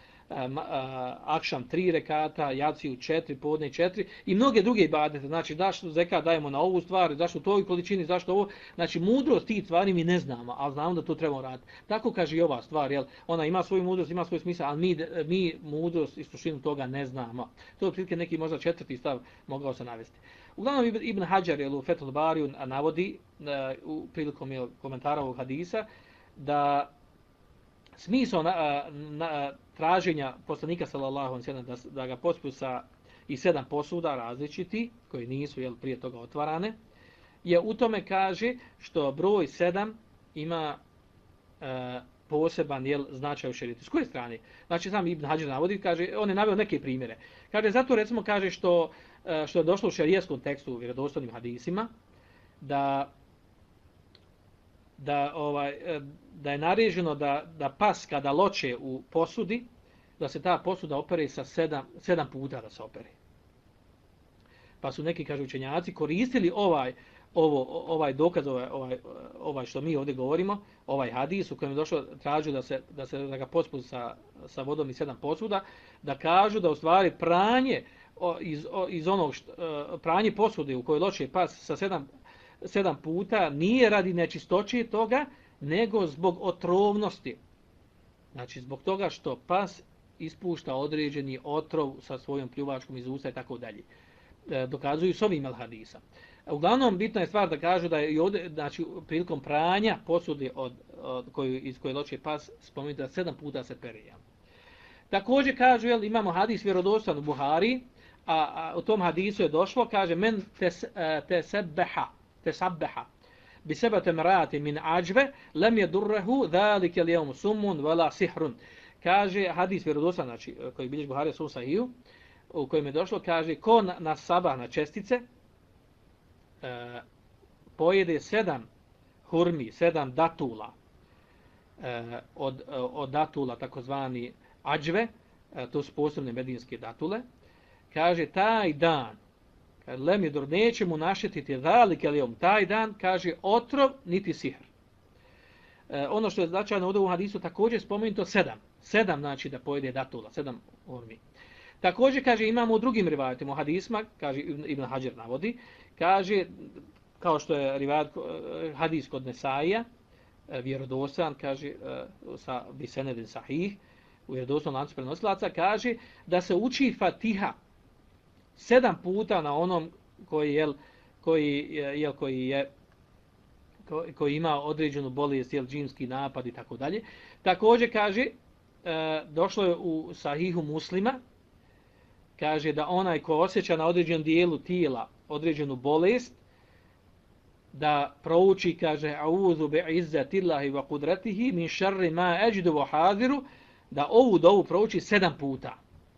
akšam tri rekata, jaciju četiri, podne četiri i mnoge druge ibadete. Znači, zašto zekat dajemo na ovu stvar, zašto u toj količini, zašto ovo. Znači, mudrost tih stvari mi ne znamo, ali znamo da to trebamo raditi. Tako kaže i ova stvar, jel? Ona ima svoju mudrost, ima svoj smisao, ali mi, mi mudrost i suštinu toga ne znamo. To je prilike neki možda četvrti stav mogao se navesti. Uglavnom, Ibn Hadžar, jel, u Fethul Bariju navodi u prilikom, jel, komentara ovog hadisa da smisao na, na, traženja poslanika sallallahu alejhi ve sellem da, da ga pospu sa i sedam posuda različiti, koji nisu, jel, prije toga otvarane, je u tome, kaže, što broj sedam ima e, poseban jel, značaj u šerijetu. S koje strane? Znači, sam Ibn Hadžir navodi, kaže, on je naveo neke primjere. Kaže, zato recimo kaže što, što je došlo u šerijskom tekstu, u vjerodostojnim hadisima, da, da, ovaj, da je naređeno da, da pas kada loče u posudi, da se ta posuda opere sa sedam, sedam puta da se opere. Pa su neki, kaže učenjaci, koristili ovaj, ovo, ovaj dokaz, ovaj, ovaj, ovaj što mi ovdje govorimo, ovaj hadis u kojem je došlo, tražu da se, da se da ga pospu sa, sa vodom i sedam posuda, da kažu da u stvari pranje iz, iz onog što, pranje posude u kojoj loče pas sa sedam, sedam puta nije radi nečistoće toga, nego zbog otrovnosti. Znači zbog toga što pas ispušta određeni otrov sa svojom pljuvačkom iz usta i tako dalje. Dokazuju s ovim al-hadisa. Uglavnom, bitna je stvar da kažu da je i ovdje, znači, prilikom pranja posude od, od koju, iz koje loče pas, spomenuti da sedam puta se perija. Također kažu, jel, imamo hadis vjerodostojno u Buhari, a, a u tom hadisu je došlo, kaže, men te, te sebbeha, te sabbeha, bi sebete mrati min ađve, lem je durrehu, dhalike li jevmu sumun, vala sihrun. Kaže, hadis vjerodostojno, znači, koji bilježi Buhari u sahiju, u kojem je došlo, kaže, ko na, na sabah, na čestice, e, pojede sedam hurmi, sedam datula, e, od, od datula, takozvani ađve, e, to su posebne medinske datule, kaže, taj dan, lemidur, neće mu našetiti dhalike lijom, taj dan, kaže, otrov, niti sihr. E, ono što je značajno ovdje u hadisu, također spomenuto sedam. Sedam, znači, da pojede datula, sedam hurmi. Također, kaže, imamo u drugim rivajatima, u hadisma, kaže, Ibn Hadžir navodi, kaže, kao što je rivajat, hadis kod Nesaija, vjerodostojan, kaže, sa bisenedin sahih, u vjerodostojnom lancu prenosilaca, kaže, da se uči Fatiha sedam puta na onom koji, jel, koji, jel, koji je koji ima određenu bolest, jel, džinski napad i tako dalje. Također, kaže, došlo je u sahihu Muslima, kaže da onaj ko osjeća na određenom dijelu tijela određenu bolest, da prouči, kaže, a'udhu bi'izzatillahi wa qudratihi min sharri ma ajidu wa hadiru, da ovu dovu prouči sedam puta.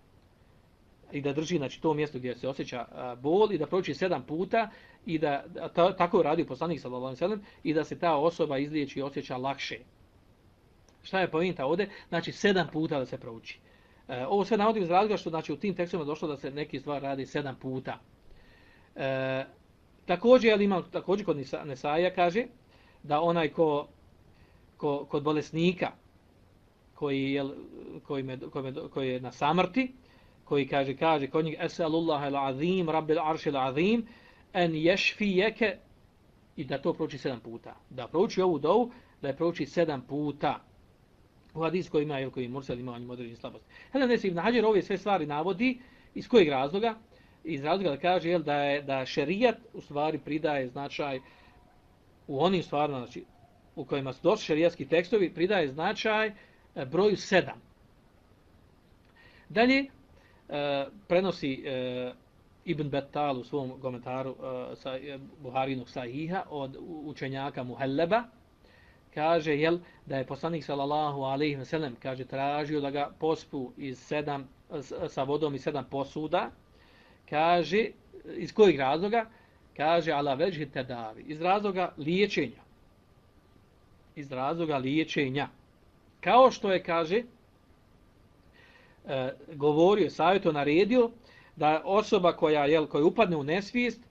I da drži, znači, to mjesto gdje se osjeća bol i da prouči sedam puta i da, ta, tako je radio poslanik sallallahu alejhi ve sellem i da se ta osoba izliječi i osjeća lakše. Šta je poenta ovdje? Znači, sedam puta da se prouči. E, ovo sve navodim iz razloga što, znači, u tim tekstovima došlo da se neki stvar radi sedam puta. E, također, ali imam, također kod Nesaija kaže da onaj ko, ko kod bolesnika koji je, koji, me, koji, me, koji je na samrti, koji kaže, kaže kod njeg esalullaha al-azim, rabbil aršil azim, en ješfijeke, i da to prouči sedam puta. Da prouči ovu dovu, da je prouči sedam puta. U hadisu koji ima, jel, koji mursel ima njim određeni slabosti. Hele, ne se Ibn Hadžir ove sve stvari navodi, iz kojeg razloga? Iz razloga da kaže, jel, da je da šerijat u stvari pridaje značaj u onim stvarima, znači, u kojima su došli šerijatski tekstovi, pridaje značaj broju sedam. Dalje, e, prenosi e, Ibn Battal u svom komentaru e, sa e, Buharinog sahiha od učenjaka Muhelleba, kaže, jel, da je poslanik sallallahu alejhi ve sellem, kaže, tražio da ga pospu iz sedam, sa vodom iz sedam posuda, kaže, iz kojeg razloga? Kaže, ala veđhi tedavi, iz razloga liječenja. Iz razloga liječenja. Kao što je, kaže, e, govorio, savjeto naredio, da osoba koja, jel, koja upadne u nesvijest,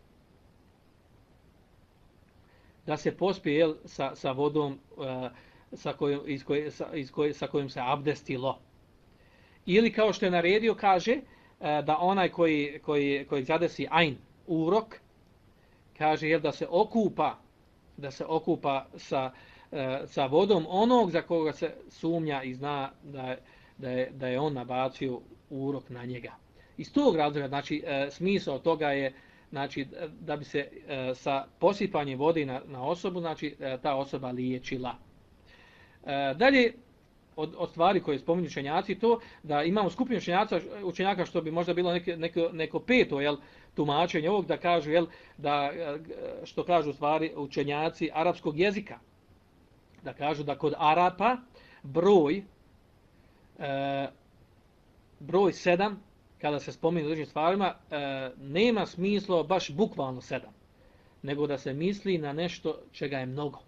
da se pospije, jel, sa, sa vodom uh, sa, kojom, iz koje, sa, iz koje, sa kojim se abdestilo. Ili kao što je naredio, kaže, uh, da onaj koji, koji, koji zadesi ajn, urok, kaže, jel, da se okupa, da se okupa sa, uh, sa vodom onog za koga se sumnja i zna da, da, je, da je on nabacio urok na njega. Iz tog razloga, znači, uh, smisao toga je, znači, da bi se e, sa posipanjem vode na, na osobu, znači, e, ta osoba liječila. E, dalje, od, od stvari koje spominju učenjaci, to da imamo skupinu učenjaka, učenjaka što bi možda bilo neke, neko, neko peto, jel, tumačenje ovog, da kažu, jel, da, što kažu stvari učenjaci arapskog jezika. Da kažu da kod Arapa broj e, broj sedam, kada se spominje u određenim stvarima, e, nema smisla baš bukvalno sedam, nego da se misli na nešto čega je mnogo.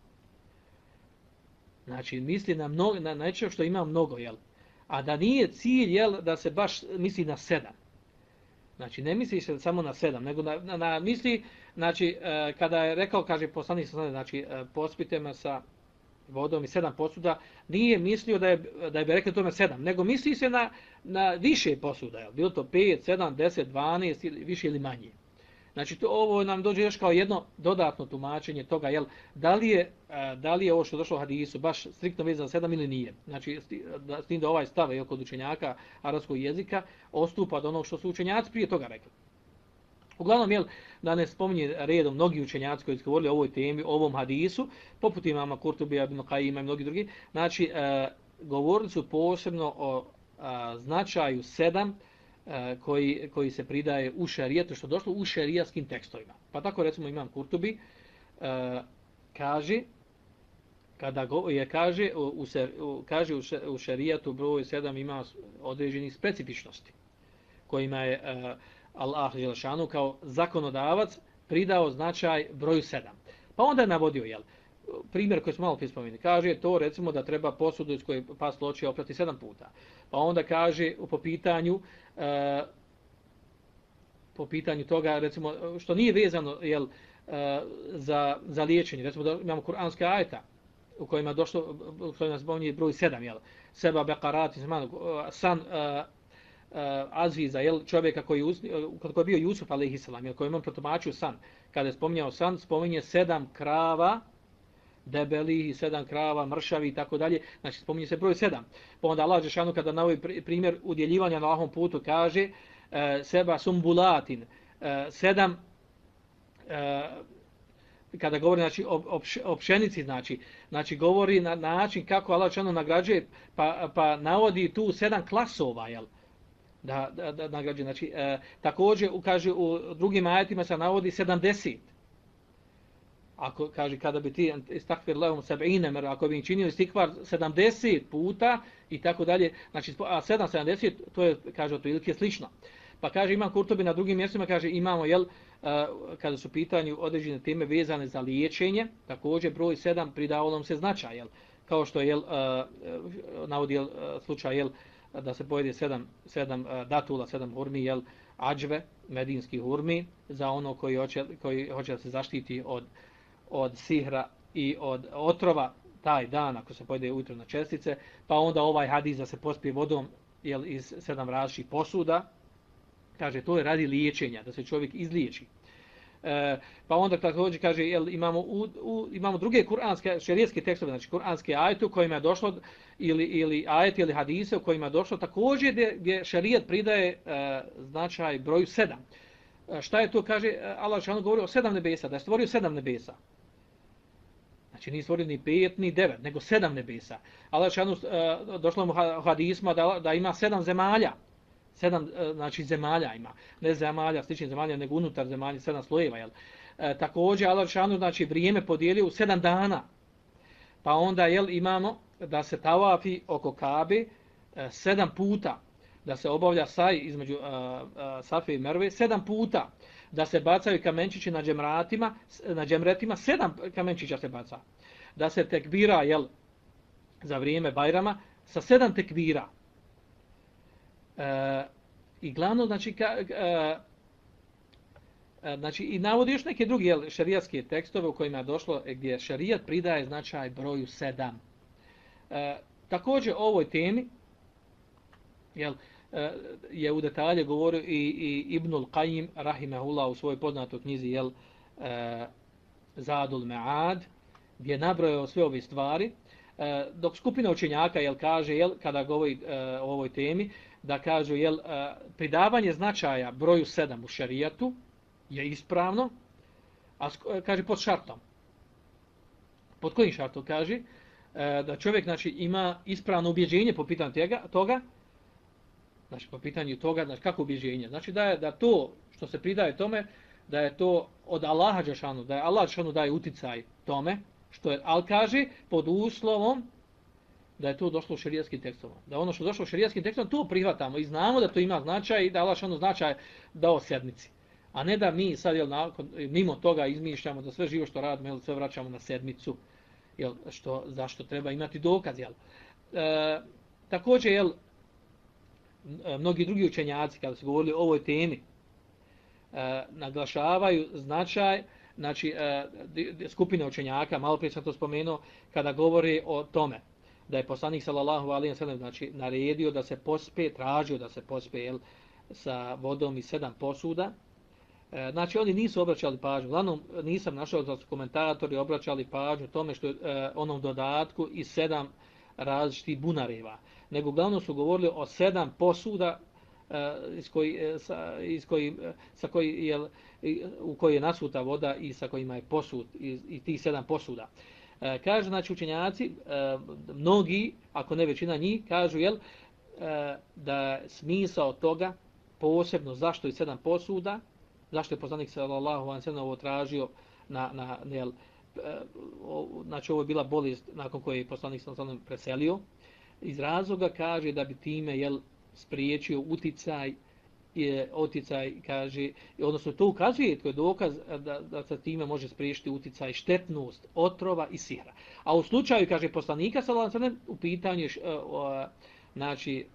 Znači, misli na, mnogo, na nešto što ima mnogo, jel? A da nije cilj, jel, da se baš misli na sedam. Znači, ne misli se samo na sedam, nego na, na, na misli, znači, e, kada je rekao, kaže poslanik, znači, e, pospite me sa vodom i sedam posuda, nije mislio da je, da je bi rekli tome sedam, nego misli se na, na više posuda, jel? Bilo to pet, sedam, deset, dvanaest, ili više ili manje. Znači, to, ovo nam dođe još kao jedno dodatno tumačenje toga, jel, da li je, da li je ovo što došlo u hadisu baš striktno vezano za sedam ili nije. Znači, s tim da ovaj stav je kod učenjaka arapskog jezika ostupa od onog što su učenjaci prije toga rekli. Uglavnom, jel, da ne spominje redom mnogi učenjaci koji su govorili o ovoj temi, o ovom hadisu, poput imama Kurtubija, Ibn Kajima i mnogi drugi, znači, e, govorili su posebno o a, značaju sedam, Koji, koji se pridaje u šerijetu, što je došlo u šerijatskim tekstovima. Pa tako recimo imam Kurtubi, uh, kaže, kada go, je kaže, u, u, kaže u šerijatu broj sedam ima određenih specifičnosti, kojima je uh, Allah Želešanu kao zakonodavac pridao značaj broju sedam. Pa onda je navodio, jel, primjer koji smo malo prije spomenuli, kaže to recimo da treba posudu iz koje pas ločija oprati sedam puta. Pa onda kaže po pitanju e, po pitanju toga recimo što nije vezano jel, e, za, za liječenje. Recimo da imamo kuranske ajeta u kojima došlo, u kojima spominje broj sedam, jel, seba bekarati, san e, Aziza, jel, čovjeka koji, koji je bio Jusuf alejhiselam, jel, koji imam protumačio san. Kada je spominjao san, spominje sedam krava, debeli, sedam krava, mršavi i tako dalje. Znači, spominje se broj sedam. Pa onda Allah džeshanu kada na ovaj primjer udjeljivanja na Allahovom putu kaže e, seba sumbulatin, e, sedam, e, kada govori znači, o, o, o pšenici, znači, znači govori na način kako Allah džeshanu nagrađuje, pa, pa navodi tu sedam klasova, jel? Da, da, da nagrađuje. Znači, e, također, kaže, u drugim ajetima se navodi sedamdeset. Ako kaže kada bi ti istakfir lahum sab'ina, ako bi im činio istikvar sedamdeset puta i tako dalje, znači a sedam sedamdeset to je kaže otprilike slično. Pa kaže imam Kurtubi na drugim mjestima kaže imamo jel kada su pitanju određene teme vezane za liječenje, također broj sedam pridao nam se značaj, jel, kao što je jel navodi jel, slučaj jel da se pojede sedam, sedam datula, sedam hurmi, jel, adžve, medinski hurmi, za ono koji hoće, koji hoće da se zaštiti od od sihra i od otrova taj dan ako se pojede ujutro na čestice, pa onda ovaj hadis da se pospije vodom jel, iz sedam različitih posuda, kaže to je radi liječenja, da se čovjek izliječi. E, pa onda također kaže jel, imamo, u, u, imamo druge kuranske, šerijatske tekstove, znači kuranske ajete u kojima je došlo, ili, ili ajete ili hadise u kojima je došlo, također gdje, gdje šerijat pridaje e, značaj broju sedam. E, šta je to, kaže, Allah šanu govori o sedam nebesa, da je stvorio sedam nebesa. Znači nije stvorio ni pet, ni devet, nego sedam nebesa. Allah šanu uh, došlo mu hadisma da, da ima sedam zemalja. Sedam, uh, znači zemalja ima. Ne zemalja, sličnih zemalja, nego unutar zemalja, sedam slojeva. Jel? Uh, također Allah šanu znači vrijeme podijelio u sedam dana. Pa onda jel, imamo da se tavafi oko Kabe uh, sedam puta. Da se obavlja saj između uh, uh, Safe i Merve sedam puta. Da se bacaju kamenčići na džemratima, na džemretima, sedam kamenčića se baca. Da se tekbira, jel, za vrijeme Bajrama, sa sedam tekbira. E, I glavno, znači, ka, e, znači, i navodi još neke druge, jel, šerijatske tekstove u kojima je došlo, gdje šerijat pridaje značaj broju sedam. E, također, o ovoj temi, jel, je u detalje govorio i, i Ibnul Kajim, rahimahullah, u svojoj poznatoj knjizi, jel, e, Zadul Ma'ad, gdje je nabrojao sve ove stvari, e, dok skupina učenjaka, jel, kaže, jel, kada govori e, o ovoj temi, da kažu, jel, e, pridavanje značaja broju sedam u šerijatu je ispravno, a kaže pod šartom. Pod kojim šartom? Kaže, e, da čovjek, znači, ima ispravno ubjeđenje po pitanju toga, znači po pitanju toga, znači kako ubjeđenje? Znači da je da to što se pridaje tome, da je to od Allaha džeshanu, da je Allah džeshanu daje uticaj tome, što je, al kaže pod uslovom da je to došlo u šerijskim tekstovima. Da ono što je došlo u šerijskim tekstovima, to prihvatamo i znamo da to ima značaj i da Allah ono značaj dao sedmici. A ne da mi sad, jel, nakon, mimo toga izmišljamo da sve živo što radimo, jel, sve vraćamo na sedmicu, jel, što, zašto treba imati dokaz, jel. E, također, jel, mnogi drugi učenjaci, kada su govorili o ovoj temi, e, naglašavaju značaj, znači, e, skupine učenjaka, malo prije sam to spomenuo, kada govori o tome, da je poslanik sallallahu alejhi ve sellem znači naredio da se pospe, tražio da se pospe, jel, sa vodom i sedam posuda. E, znači oni nisu obraćali pažnju. Uglavnom nisam našao da su komentatori obraćali pažnju tome što e, onom dodatku i sedam različitih bunareva, nego uglavnom su govorili o sedam posuda e, iz koji, e, sa, iz koji, sa koji jel, u koji je nasuta voda i sa kojima je posud i, i tih sedam posuda. E, kažu, znači, učenjaci, e, mnogi, ako ne većina njih, kažu, jel, e, da je smisao toga, posebno zašto i sedam posuda, zašto je poslanik sallallahu alejhi ve sellem ovo tražio na, na, jel, e, o, znači ovo je bila bolest nakon koje je poslanik sallallahu alejhi ve sellem preselio, iz razloga kaže da bi time, jel, spriječio uticaj, je oticaj, kaže, odnosno to ukazuje, to je dokaz da, da se time može spriječiti uticaj, štetnost, otrova i sihra. A u slučaju, kaže poslanika sallallahu alejhi ve sellem, u pitanju je, znači,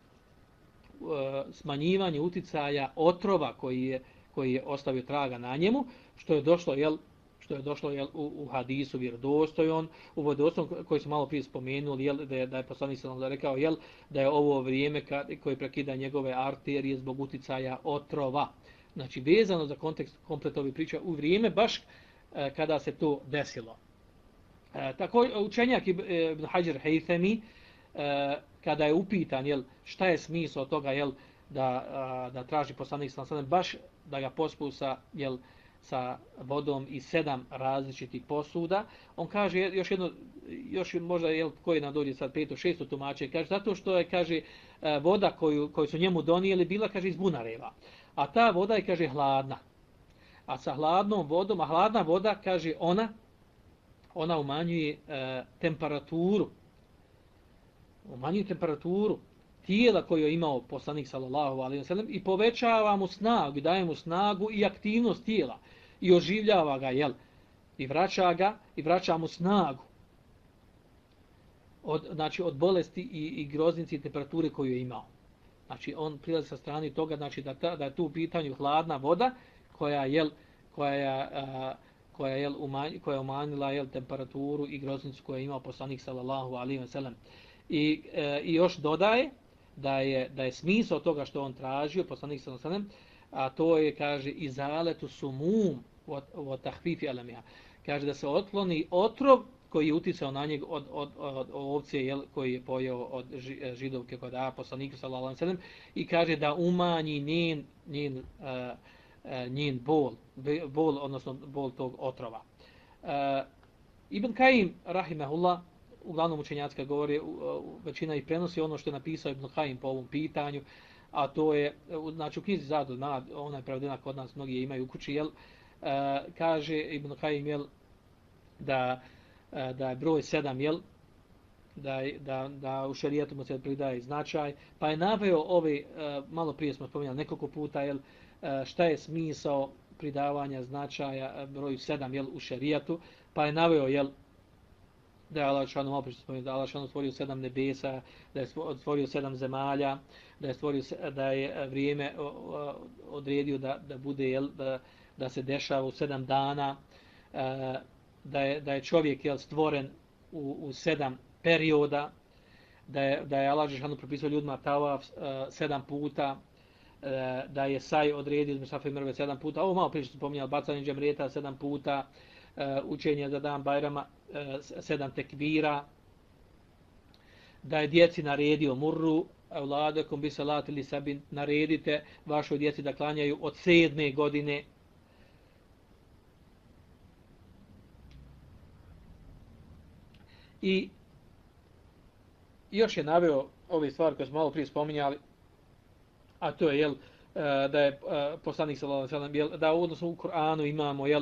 smanjivanje uticaja otrova koji je, koji je ostavio traga na njemu, što je došlo, jel, što je došlo, jel, u, u hadisu vjerodostojan, u vjerodostojnom koji smo malo prije spomenuli, jel, da je, da je poslanik sallallahu alejhi ve sellem rekao, jel, da je ovo vrijeme kad, koje prekida njegove arterije zbog uticaja otrova. Znači, vezano za kontekst komplet ove priče, u vrijeme baš e, kada se to desilo. E, tako, učenjak Ibn Hajar Haythami, e, kada je upitan, jel, šta je smisao toga, jel, da, a, da traži poslanik sallallahu alejhi ve sellem baš da ga pospu sa, jel, sa vodom i sedam različitih posuda. On kaže još jedno, još možda, jel, koji nam dođe sad peto, šesto tumače, kaže zato što je, kaže, voda koju, koju su njemu donijeli bila, kaže, iz bunareva. A ta voda je, kaže, hladna. A sa hladnom vodom, a hladna voda, kaže, ona, ona umanjuje e, temperaturu. Umanjuje temperaturu tijela koju je imao poslanik sallallahu alejhi ve sellem i povećava mu snagu, i daje mu snagu i aktivnost tijela i oživljava ga, jel, i vraća ga i vraća mu snagu od, znači, od bolesti i, i groznici i temperature koju je imao. Znači on prilazi sa strane toga, znači da, ta, da je tu u pitanju hladna voda koja jel, koja je a, koja je umanj, koja je umanjila, jel, temperaturu i groznicu koju je imao poslanik sallallahu alejhi ve sellem. I, e, i još dodaje da je, da je smisao toga što on tražio, poslanik sallallahu alejhi ve sellem, a to je, kaže, izaletu sumum wa tahfifi alamiha. Kaže da se otkloni otrov koji je uticao na njeg od, od, od, od ovce, jel, koji je pojeo od židovke kod a poslanika sallallahu alejhi ve sellem, i kaže da umanji njen, njen, uh, uh, njen bol, bol, odnosno bol tog otrova. Uh, Ibn Kajim, rahimahullah, uglavnom učenjacka govori, većina ih prenosi ono što je napisao Ibn Kajim po ovom pitanju, a to je, znači u knjizi Zadu Ma'ad, ona je prevedena kod nas, mnogi je imaju u kući, jel, uh, kaže Ibn Kajim, jel, da, uh, da je broj sedam, jel, da, da, da u šerijetu mu se pridaje značaj, pa je naveo ove, uh, malo prije smo spominjali nekoliko puta, jel, uh, šta je smisao pridavanja značaja broju sedam, jel, u šerijetu, pa je naveo, jel, da je Allah šanu malo prišto spomenuo, da je Allah šanu stvorio sedam nebesa, da je stvorio sedam zemalja, da je stvorio, da je vrijeme odredio da, da bude, jel, da, da se dešava u sedam dana, da je, da je čovjek, jel, stvoren u, u sedam perioda, da je, da je Allah šanu propisao ljudima tavaf sedam puta, da je saj odredio između Safa i Merve sedam puta, ovo malo prišto spominjali, bacanje džemrijeta sedam puta, učenje za dan Bajrama sedam tekbira, da je djeci naredio murru, evladekom bi salati li sabin, naredite vašoj djeci da klanjaju od sedme godine. I još je naveo ove stvari koje smo malo prije spominjali, a to je, jel, da je poslanik sallallahu alejhi ve sellem, jel, da odnosno u Kur'anu imamo, jel,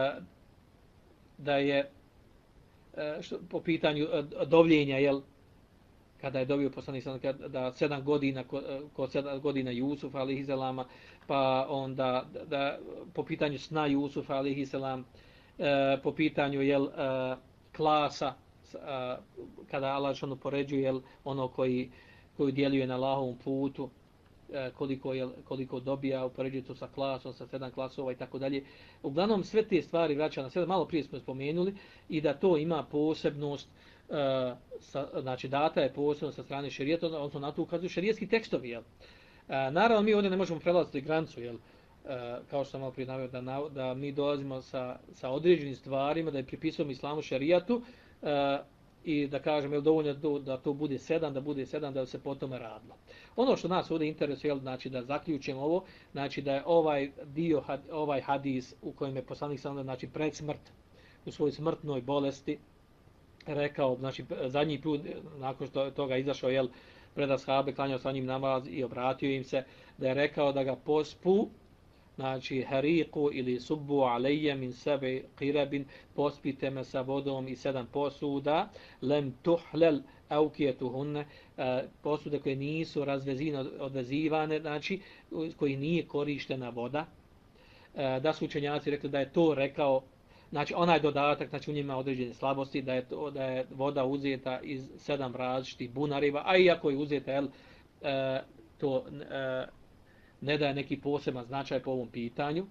da je što, po pitanju dovljenja, jel, kada je dobio poslanik da sedam godina kod sedam godina Jusuf alejhi selam, pa onda da, da po pitanju sna Jusuf alejhi selam, e, po pitanju jel e, klasa, e, kada Allah što poređuje jel ono koji koji djeluje na Allahovom putu, e, koliko je koliko dobija, upoređuje to sa klasom, sa sedam klasova i tako dalje. Uglavnom sve te stvari vraća na sebe, malo prije smo spomenuli, i da to ima posebnost. Uh, sa, znači data je posebno sa strane šerijata, odnosno na to ukazuju šerijatski tekstovi. Jel? Uh, naravno mi ovdje ne možemo prelaziti granicu, jel? Uh, kao što sam malo prije naveo, da, na, da mi dolazimo sa, sa određenim stvarima, da je pripisujemo islamu šerijatu uh, i da kažemo jel, dovoljno da to, da to bude sedam, da bude sedam, da se po tome radilo. Ono što nas ovdje interesuje, jel, znači da zaključimo ovo, znači da je ovaj dio, ovaj hadis u kojem je poslanik sallallahu alejhi ve sellem, znači pred smrt, u svojoj smrtnoj bolesti, rekao, znači zadnji put nakon što toga izašao jel pred ashabe, klanjao sa njim namaz i obratio im se, da je rekao da ga pospu, znači hariku ili subbu alejje min sebe qirabin, pospite me sa vodom i sedam posuda, lem tuhlel aukijetuhunne, posude koje nisu razvezine, odvezivane, znači koji nije korištena voda, da su učenjaci rekli da je to rekao. Znači onaj dodatak, znači u njima određene slabosti, da je, to, da je voda uzeta iz sedam različitih bunariva, a iako je uzeta, jel, e, to e, ne daje neki poseban značaj po ovom pitanju.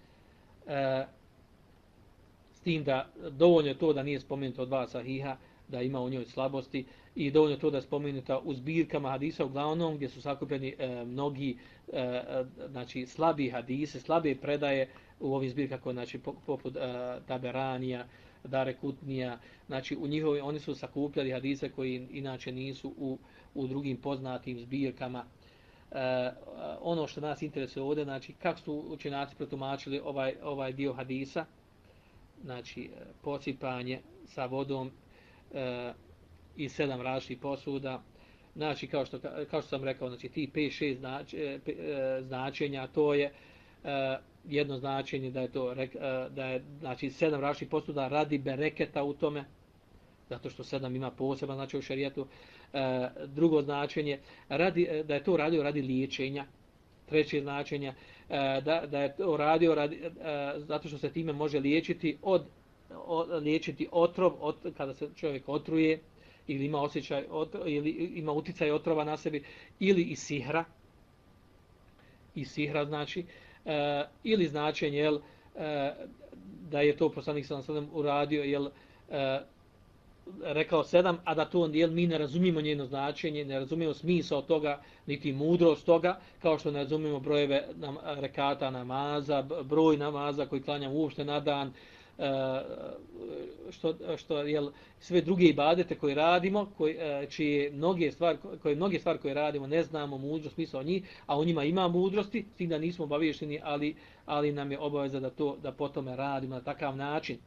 E, s tim da dovoljno je to da nije spomenuto dva sahiha, da ima u njoj slabosti, i dovoljno je to da je spomenuta u zbirkama hadisa, uglavnom gdje su sakupljeni e, mnogi e, znači, slabi hadise, slabe predaje u ovim zbirkama, koje, znači, poput e, Taberanija, Darekutnija, znači u njihovi, oni su sakupljali hadise koji inače nisu u, u drugim poznatim zbirkama. E, ono što nas interesuje ovdje, znači kako su učenjaci protumačili ovaj, ovaj dio hadisa, znači posipanje sa vodom e, i sedam različitih posuda, znači kao što, kao što sam rekao, znači ti pet šest znač, e, značenja, to je e, jedno značenje da je to e, da je znači sedam različitih posuda radi bereketa u tome, zato što sedam ima poseban značaj u šerijetu. E, drugo značenje radi, da je to radio radi liječenja. Treće značenje e, da, da je to radio radi, e, zato što se time može liječiti od, od liječiti otrov od, kada se čovjek otruje ili ima osjećaj otro, ili ima uticaj otrova na sebi, ili i sihra. I sihra znači e, ili značenje jel, e, da je to poslanik sallallahu alejhi ve sellem uradio jel e, rekao sedam, a da to jel, mi ne razumijemo njeno značenje, ne razumijemo smisao toga, niti mudrost toga, kao što ne razumijemo brojeve nam, rekata namaza, broj namaza koji klanjamo uopšte na dan, što, što jel, sve druge ibadete koje radimo, koji, čije mnoge stvari, koje mnoge stvari koje radimo ne znamo mudrost, smisao njih, a u njima ima mudrosti, s tim da nismo obavješteni, ali, ali nam je obaveza da to da po tome radimo na takav način.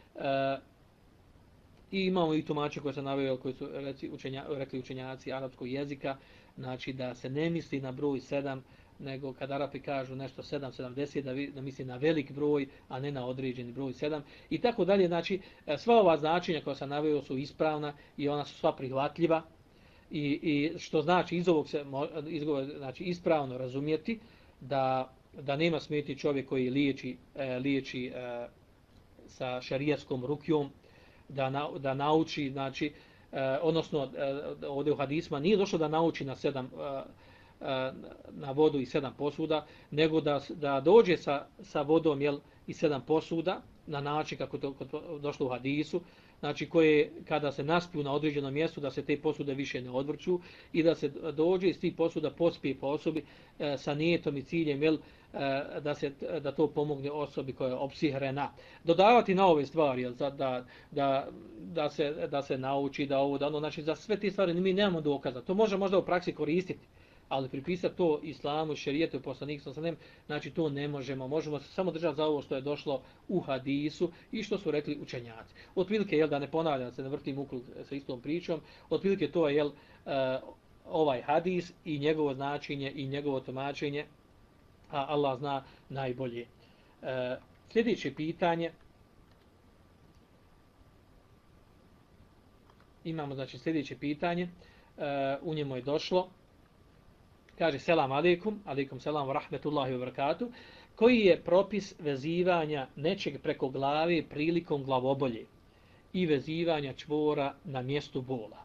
I imamo i tumače koje se naveo, koji su reci, učenja, rekli učenjaci arapskog jezika, znači da se ne misli na broj sedam, nego kad Arapi kažu nešto sedam sedamdeset, da, da misli na velik broj, a ne na određeni broj sedam. I tako dalje, znači sva ova značenja koja sam naveo su ispravna i ona su sva prihvatljiva. I, i što znači iz ovog se izgovor, znači ispravno razumjeti da, da nema smeti čovjek koji liječi, e, liječi e, sa šerijatskom rukjom, da, na, da nauči, znači, e, odnosno e, ovdje u hadisma nije došlo da nauči na sedam e, na vodu i sedam posuda, nego da, da dođe sa, sa vodom jel, i sedam posuda, na način kako to došlo u hadisu, znači koje kada se naspiju na određenom mjestu, da se te posude više ne odvrću i da se dođe iz tih posuda pospije po osobi e, sa nijetom i ciljem jel, e, da, se, da to pomogne osobi koja je opsihrena. Dodavati na ove stvari, jel, da, da, da, se, da se nauči, da ovo, da ono, znači za sve te stvari mi nemamo dokaza. To može možda u praksi koristiti, ali pripisati to islamu, šerijetu, poslaniku sallallahu alejhi ve sellem, znači to ne možemo. Možemo se samo držati za ovo što je došlo u hadisu i što su rekli učenjaci. Otprilike, jel, da ne ponavljam, se ne vrtim ukrug sa istom pričom, otprilike to je jel, uh, ovaj hadis i njegovo značenje i njegovo tumačenje, a Allah zna najbolje. Uh, sljedeće pitanje. Imamo, znači, sljedeće pitanje. u njemu je došlo, kaže selam alejkum, alejkum selam wa rahmetullahi wa barakatuh, koji je propis vezivanja nečeg preko glave prilikom glavobolje i vezivanja čvora na mjestu bola.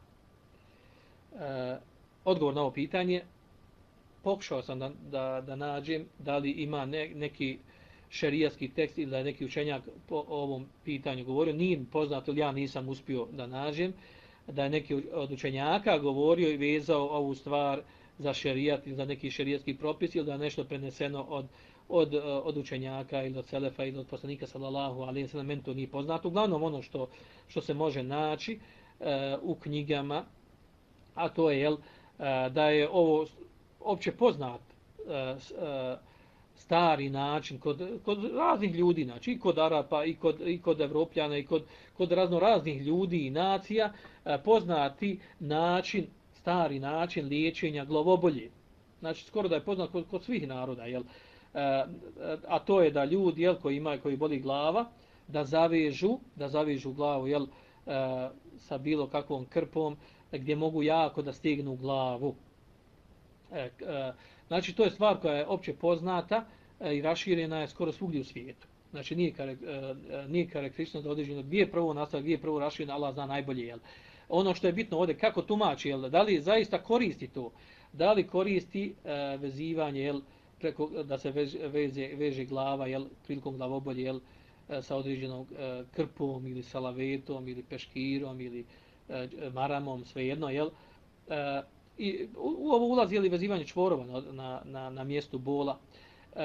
E, odgovor na ovo pitanje, pokušao sam da, da, da nađem da li ima ne, neki šerijatski tekst ili da je neki učenjak po ovom pitanju govorio, nije mi poznato ili ja nisam uspio da nađem, da je neki od učenjaka govorio i vezao ovu stvar za šerijat ili za neki šerijatski propis ili da je nešto preneseno od, od, od učenjaka ili od selefa ili od poslanika sallallahu alejhi ve sellem, meni to nije poznato. Uglavnom ono što, što se može naći uh, u knjigama, a to je jel, uh, da je ovo opće poznat uh, uh, stari način kod, kod raznih ljudi, znači i kod Arapa, i kod, i kod Evropljana, i kod, kod razno raznih ljudi i nacija, uh, poznati način, stari način liječenja glavobolje. Znači skoro da je poznat kod, kod svih naroda, jel? Uh, a to je da ljudi, jel, koji imaju, koji boli glava, da zavežu, da zavežu glavu, jel, uh, sa bilo kakvom krpom, gdje mogu jako da stegnu glavu. E, uh, znači to je stvar koja je opće poznata uh, i raširena je skoro svugdje u svijetu. Znači nije, karek, uh, nije karakteristično da određeno gdje je prvo nastavio, gdje je prvo rašireno, Allah zna najbolje, jel? Ono što je bitno ovdje, kako tumači, jel, da li zaista koristi to, da li koristi uh, vezivanje, jel, preko, da se veže, veže, veže glava, jel, prilikom glavobolje, jel, sa određenom uh, krpom ili salavetom ili peškirom ili uh, maramom, svejedno, jel. Uh, I u, u ovo ulazi, jel, vezivanje čvorova na, na, na, na mjestu bola. Uh,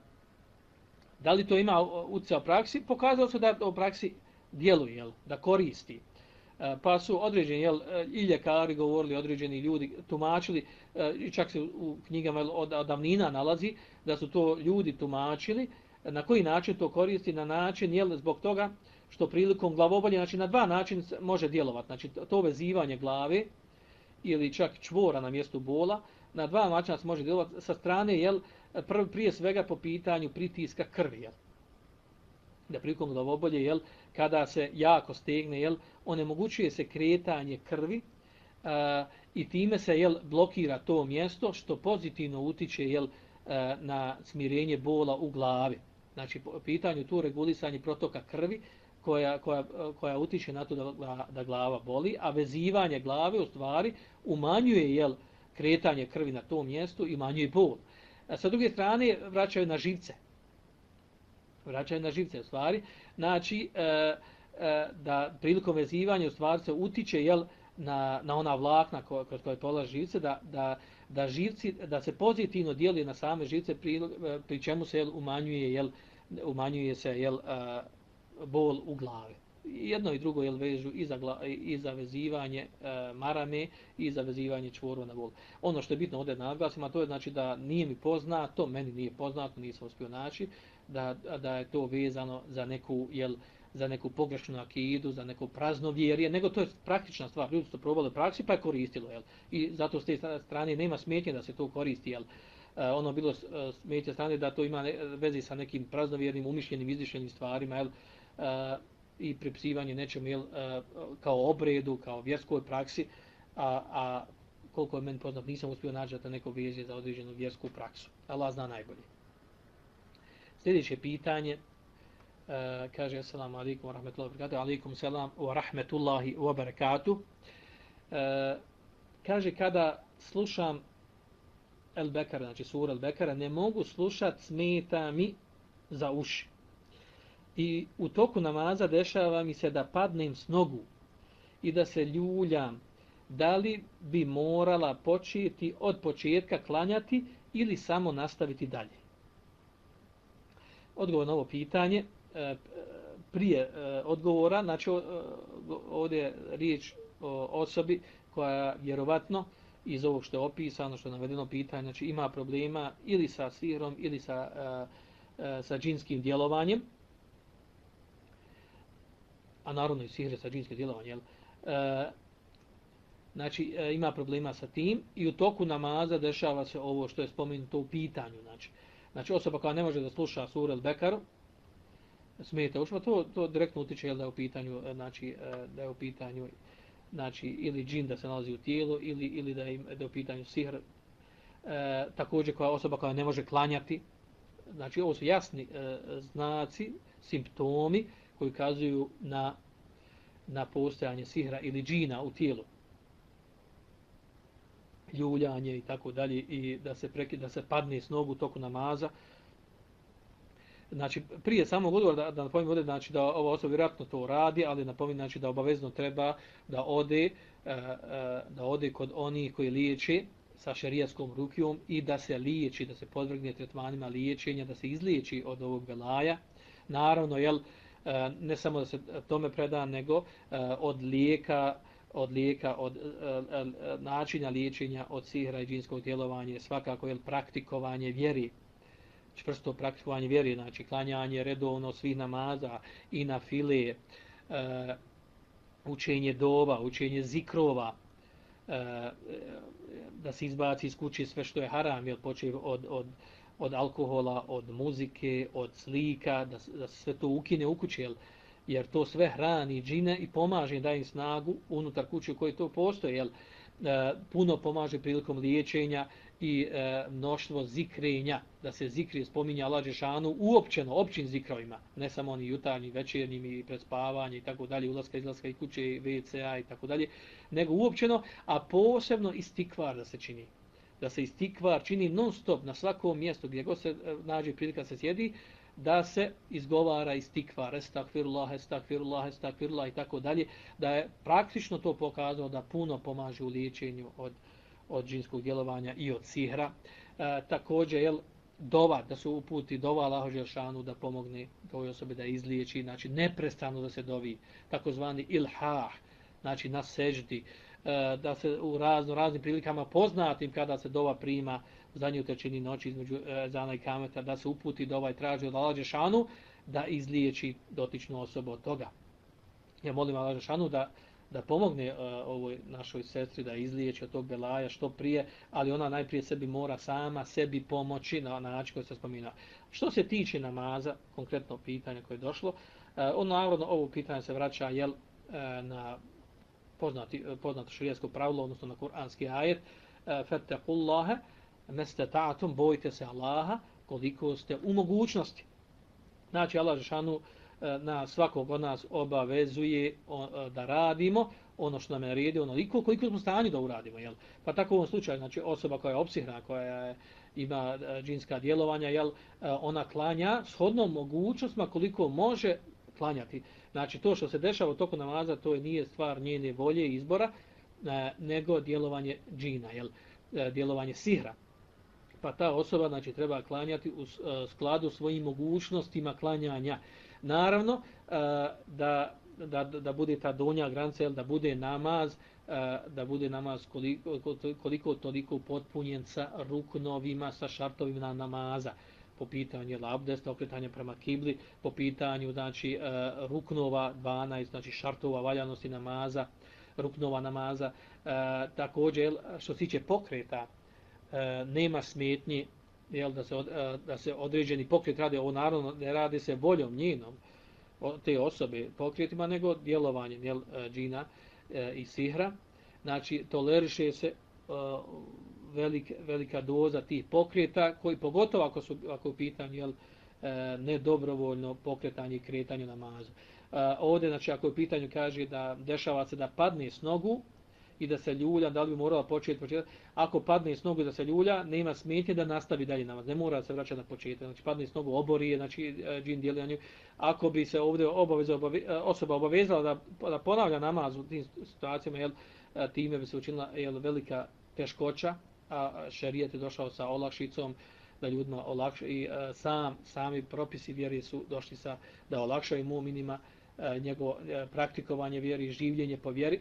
da li to ima utjecaj u praksi? Pokazalo se da u praksi djeluje, jel, da koristi. Pa su određeni, jel, i ljekari govorili, određeni ljudi tumačili, i čak se u knjigama od, od davnina nalazi, da su to ljudi tumačili, na koji način to koristi, na način, jel, zbog toga što prilikom glavobolje, znači na dva načina može djelovati, znači to vezivanje glave ili čak čvora na mjestu bola, na dva načina se može djelovati sa strane, jel, prije svega po pitanju pritiska krvi, jel. Da prilikom glavobolje, jel, kada se jako stegne, jel, onemogućuje se kretanje krvi uh, i time se, jel, blokira to mjesto što pozitivno utiče, jel, uh, na smirenje bola u glavi. Znači po pitanju tu regulisanje protoka krvi koja, koja, koja utiče na to da, da glava boli, a vezivanje glave u stvari umanjuje, jel, kretanje krvi na tom mjestu i umanjuje bol. A sa druge strane vraćaju na živce. Vraćaju na živce u stvari. Znači, e, e, da prilikom vezivanja u stvari se utiče, jel, na, na ona vlakna kroz koje polaže živce, da, da, da, živci, da se pozitivno djeluje na same živce, pri, pri čemu se, jel, umanjuje, jel, umanjuje se, jel, a, bol u glavi. Jedno i drugo, jel, vežu i za, gla, i za vezivanje a, marame i za vezivanje čvorova na bol. Ono što je bitno ovdje naglasim, a to je, znači, da nije mi poznato, meni nije poznato, nisam uspio naći, da, da je to vezano za neku, jel, za neku pogrešnu akidu, za neko praznovjerje, nego to je praktična stvar. Ljudi su to probali u praksi pa je koristilo, jel? I zato s te strane nema smetnje da se to koristi, jel? Uh, ono bilo smetnje strane da to ima ne, veze sa nekim praznovjernim, umišljenim, izmišljenim stvarima, jel? Uh, i pripisivanje nečemu, jel, uh, kao obredu, kao vjerskoj praksi, a, a koliko je meni poznat, nisam uspio naći da neko veže za određenu vjersku praksu. Allah zna najbolje. Sljedeće pitanje, uh, kaže assalamu alaikum wa rahmetullahi wa barakatuh, alaikum salam wa rahmetullahi wa barakatuh. Uh, kaže, kada slušam El Bekara, znači sura El Bekara, ne mogu slušati, smeta mi za uši. I u toku namaza dešava mi se da padnem s nogu i da se ljuljam. Da li bi morala početi od početka klanjati ili samo nastaviti dalje? Odgovor na ovo pitanje, prije odgovora, znači ovdje je riječ o osobi koja vjerovatno iz ovog što je opisano, što je navedeno pitanje, znači ima problema ili sa sihrom ili sa, sa džinskim djelovanjem, a naravno i sihre sa džinskim djelovanjem, znači ima problema sa tim i u toku namaza dešava se ovo što je spomenuto u pitanju, znači Znači osoba koja ne može da sluša suru El Bekaru, smeta ušima, to, to direktno utiče, jel, da je u pitanju, znači, da je u pitanju znači ili džin da se nalazi u tijelu ili, ili da, im, da je u pitanju sihr. E, također koja osoba koja ne može klanjati. Znači ovo su jasni e, znaci, simptomi koji ukazuju na, na postojanje sihra ili džina u tijelu. Ljuljanje i tako dalje i da se prekida, da se padne s nogu u toku namaza. Znači prije samog odgovora da, da napominjem ovdje, znači da ova osoba vjerojatno to radi, ali napominjem znači da obavezno treba da ode e, e, da ode kod onih koji liječe sa šerijaskom rukijom i da se liječi, da se podvrgne tretmanima liječenja, da se izliječi od ovog belaja. Naravno, jel, ne samo da se tome preda, nego od lijeka, od lijeka, od načina liječenja od sihra i džinskog djelovanja, svakako jel, praktikovanje vjeri, čvrsto praktikovanje vjeri, znači klanjanje redovno svih namaza i na file, učenje dova, učenje zikrova, da se izbaci iz kuće sve što je haram, jel, počev od, od, od alkohola, od muzike, od slika, da, da se sve to ukine u kući, jel, jer to sve hrani džine i pomaže, daje im snagu unutar kuće u kojoj to postoji, jel, puno pomaže prilikom liječenja i e, mnoštvo zikrenja, da se zikri spominje Allah dželešanu uopćeno, općim zikrovima, ne samo oni jutarnji, večernjim i pred spavanje i tako dalje, ulaska, izlaska i kuće, ve ce a i tako dalje, nego uopćeno, a posebno istikvar da se čini. Da se istikvar čini non stop na svakom mjestu gdje god se nađe prilika se sjedi, da se izgovara istikvar, estakfirullah, estakfirullah, estakfirullah i tako dalje, da je praktično to pokazano da puno pomaže u liječenju od od džinskog djelovanja i od sihra. E, također, jel, dova, da se uputi dova Allahu dželešanu da pomogne toj osobi da izliječi, znači neprestano da se dovi, takozvani ilhah, znači na seždi, e, da se u razno raznim prilikama poznatim kada se dova prima zadnju trećini noći između e, zana i kameta, da se uputi dova i traži od Allaha dželešanu da izliječi dotičnu osobu od toga. Ja molim Allaha dželešanu da da pomogne uh, ovoj našoj sestri da izliječi od tog belaja što prije, ali ona najprije sebi mora sama sebi pomoći na način koji se spominao. Što se tiče namaza, konkretno pitanje koje je došlo, uh, on naravno ovo pitanje se vraća jel, uh, na poznati, poznato šerijatsko pravilo, odnosno na kuranski ajet, uh, fattaqullaha mastata'tum, bojte se Allaha koliko ste u mogućnosti. Znači Allah dželešanu na svakog od nas obavezuje da radimo ono što nam je naredio, onoliko koliko smo u stanju da uradimo. Jel? Pa tako u ovom slučaju, znači osoba koja je opsihrana, koja je, ima džinska djelovanja, jel, ona klanja shodno mogućnostima koliko može klanjati. Znači to što se dešava u toku namaza, to je nije stvar njene volje i izbora, nego djelovanje džina, jel? Djelovanje sihra. Pa ta osoba znači, treba klanjati u skladu svojim mogućnostima klanjanja. Naravno, da, da, da bude ta donja granica, da bude namaz, da bude namaz koliko, koliko toliko potpunjen sa ruknovima, sa šartovima namaza, po pitanju abdesta, okretanja prema kibli, po pitanju znači, ruknova dvanaest, znači šartova valjanosti namaza, ruknova namaza. Također, što se tiče pokreta, nema smetnji, jel, da, se od, da se određeni pokret radi, ovo naravno ne radi se voljom njenom te osobe pokretima, nego djelovanjem jel, džina e, i sihra. Znači, toleriše se e, velik, velika doza tih pokreta, koji pogotovo ako su ako u pitanju jel, e, nedobrovoljno pokretanje i kretanje namazu. E, ovdje, znači, ako u pitanju kaže da dešava se da padne s nogu, i da se ljulja, da li bi morala početi početi. Ako padne s nogu da se ljulja, nema smetnje da nastavi dalje namaz. Ne mora se vraćati na početak. Znači padne s nogu obori, znači džin djeluje. Ako bi se ovdje obaveza, obave, osoba obavezala da, da ponavlja namaz u tim situacijama, jel, time bi se učinila jel, velika teškoća, a šerijet je došao sa olakšicom da ljudima olakša i sam, sami propisi vjeri su došli sa da olakšaju mu'minima njegovo praktikovanje vjeri, življenje po vjeri.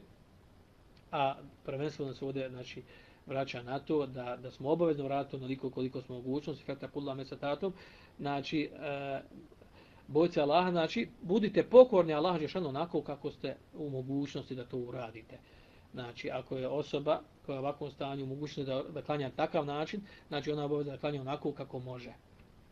A prvenstveno se ovdje znači, vraća na to da, da smo obavezno vratiti onoliko koliko smo mogućnosti, fattaqullaha mastata'tum, znači e, bojte Allaha, znači budite pokorni Allahu dželešanu onako kako ste u mogućnosti da to uradite. Znači ako je osoba koja je u ovakvom stanju u mogućnosti da, da klanja na takav način, znači ona obavezno da klanja onako kako može.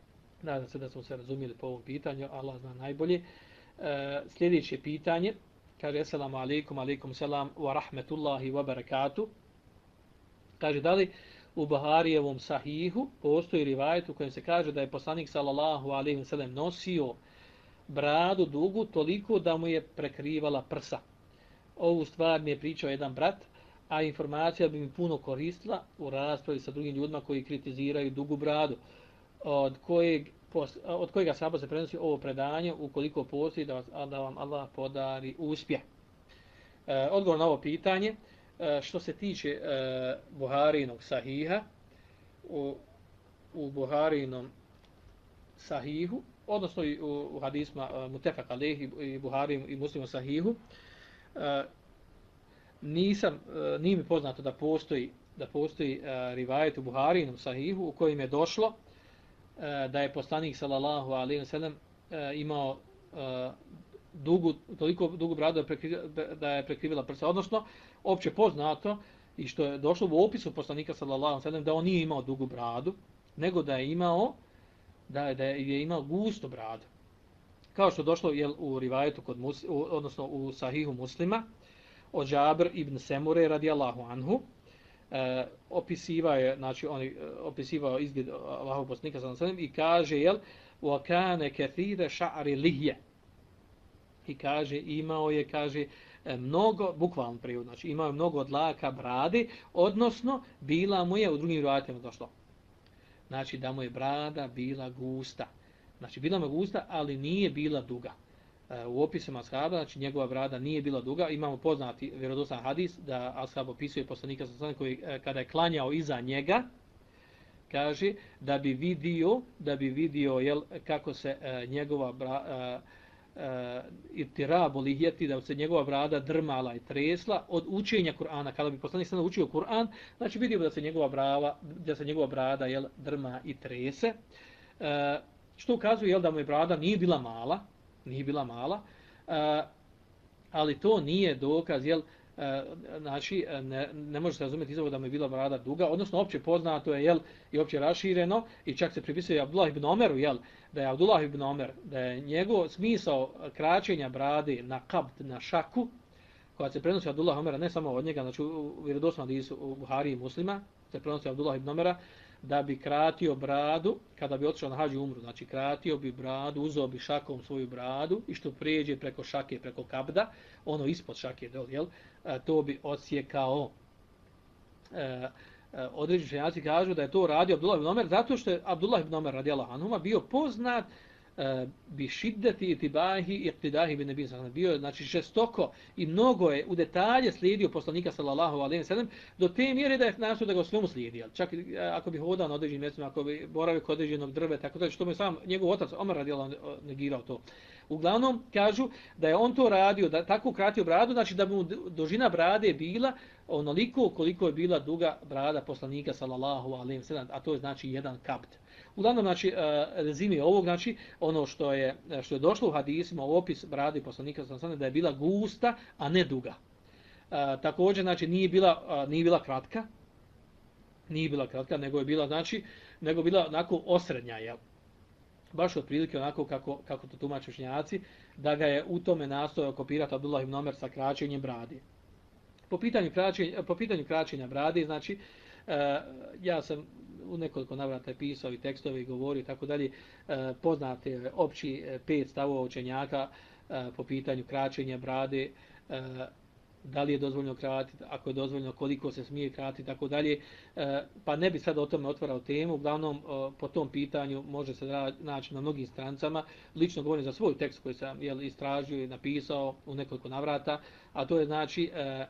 Nadam se da smo se razumjeli po ovom pitanju, Allah zna najbolje. E, sljedeće pitanje kaže assalamu alaikum, alaikum selam wa rahmetullahi wa barakatuh. Kaže, da li u Buharijevom sahihu postoji rivajet u kojem se kaže da je poslanik sallallahu alejhi ve sellem nosio bradu dugu toliko da mu je prekrivala prsa. Ovu stvar mi je pričao jedan brat, a informacija bi mi puno koristila u raspravi sa drugim ljudima koji kritiziraju dugu bradu, od kojeg od kojega sahaba se prenosi ovo predanje, ukoliko postoji da, vas, da vam Allah podari uspjeh. E, odgovor na ovo pitanje, e, što se tiče e, Buharijinog sahiha, u, u Buharijinom sahihu, odnosno i u, u hadisma uh, Mutefak alejhi i Buhari i Muslimu sahihu, uh, nisam, uh, nije mi poznato da postoji, da postoji uh, rivajet u Buharinom sahihu u kojem je došlo uh, da je poslanik sallallahu alejhi ve sellem uh, imao uh, dugu, toliko dugu bradu da, prekri, da je prekrivila prsa. Odnosno, opće poznato i što je došlo u opisu poslanika sallallahu alejhi ve sellem da on nije imao dugu bradu, nego da je imao da je, da je imao gusto bradu. Kao što došlo jel, u rivajetu, kod mus, u, odnosno u sahihu Muslima, od Džabr ibn Semure radijallahu anhu, e, opisivao je, znači, on je opisivao izgled Allahovog poslanika sallallahu alejhi ve sellem i kaže, jel, wa kana kathira sha'ri lihje. I kaže, imao je, kaže, mnogo, bukvalno prijevod, znači, imao je mnogo dlaka brade, odnosno, bila mu je, u drugim rivajetima došlo, znači da mu je brada bila gusta. Znači bila mu gusta, ali nije bila duga. E, u opisima ashaba, znači njegova brada nije bila duga. Imamo poznati vjerodostojni hadis da ashab opisuje poslanika sallallahu alejhi ve sellem koji kada je klanjao iza njega, kaže da bi vidio, da bi vidio jel, kako se e, njegova brada itirabu lihjeti, da se njegova brada drmala i tresla od učenja Kur'ana. Kada bi poslanik sallallahu učio Kur'an, znači vidio da se njegova brava, da se njegova brada jel, drma i trese. E, što ukazuje jel, da mu je brada nije bila mala, nije bila mala, e, ali to nije dokaz, jel, e, znači ne, ne može se razumjeti iz ovoga da mu je bila brada duga, odnosno opće poznato je jel, i opće rašireno i čak se pripisuje Abdullah ibn Omeru, jel, da je Abdullah ibn Omer, da je njegov smisao kraćenja brade na kabd, na šaku, koja se prenosi Abdullah Omera, ne samo od njega, znači u vjerodostojnom hadisu u Buhari i Muslima, se prenosi Abdullah ibn Omera, da bi kratio bradu, kada bi otišao na hađ i umru, znači kratio bi bradu, uzeo bi šakom svoju bradu i što prijeđe preko šake, preko kabda, ono ispod šake, jel, to bi odsjekao. E, određeni učenjaci kažu da je to radio Abdullah ibn Omer zato što je Abdullah ibn Omer radijallahu anhuma bio poznat e, bi šiddeti itibahi i iqtidahi bi nebi sallallahu bio znači žestoko i mnogo je u detalje slijedio poslanika sallallahu alejhi ve sellem do te mjere da je nastoji da ga svemu slijedi. Čak ako bi hodao na određenim mjestima, ako bi boravio kod određenog drveta, tako da što mu je sam njegov otac Omer radijallahu negirao to. Uglavnom kažu da je on to radio, da tako kratio bradu, znači da bi mu dužina brade bila onoliko koliko je bila duga brada poslanika sallallahu alejhi ve sellem, a to je znači jedan kabd. Uglavnom znači rezime ovog, znači ono što je što je došlo u hadisima u opis brade poslanika sallallahu alejhi ve sellem da je bila gusta, a ne duga. A, također znači nije bila a, nije bila kratka. Nije bila kratka, nego je bila znači nego bila onako osrednja, je. Baš otprilike onako kako kako to tumače učenjaci, da ga je u tome nastojao kopirati Abdullah ibn Omer sa kraćenjem brade. Po pitanju kraćenja, po pitanju kraćenja brade, znači e, ja sam u nekoliko navrata pisao i tekstove i govorio i tako dalje, e, poznate opći pet stavova učenjaka e, po pitanju kraćenja brade, e, da li je dozvoljeno kratiti, ako je dozvoljeno koliko se smije kratiti, tako dalje, e, pa ne bi sad o tome otvarao temu, uglavnom e, po tom pitanju može se naći na mnogim strancama, lično govorim za svoj tekst koji sam jel, istražio i napisao u nekoliko navrata, a to je znači e,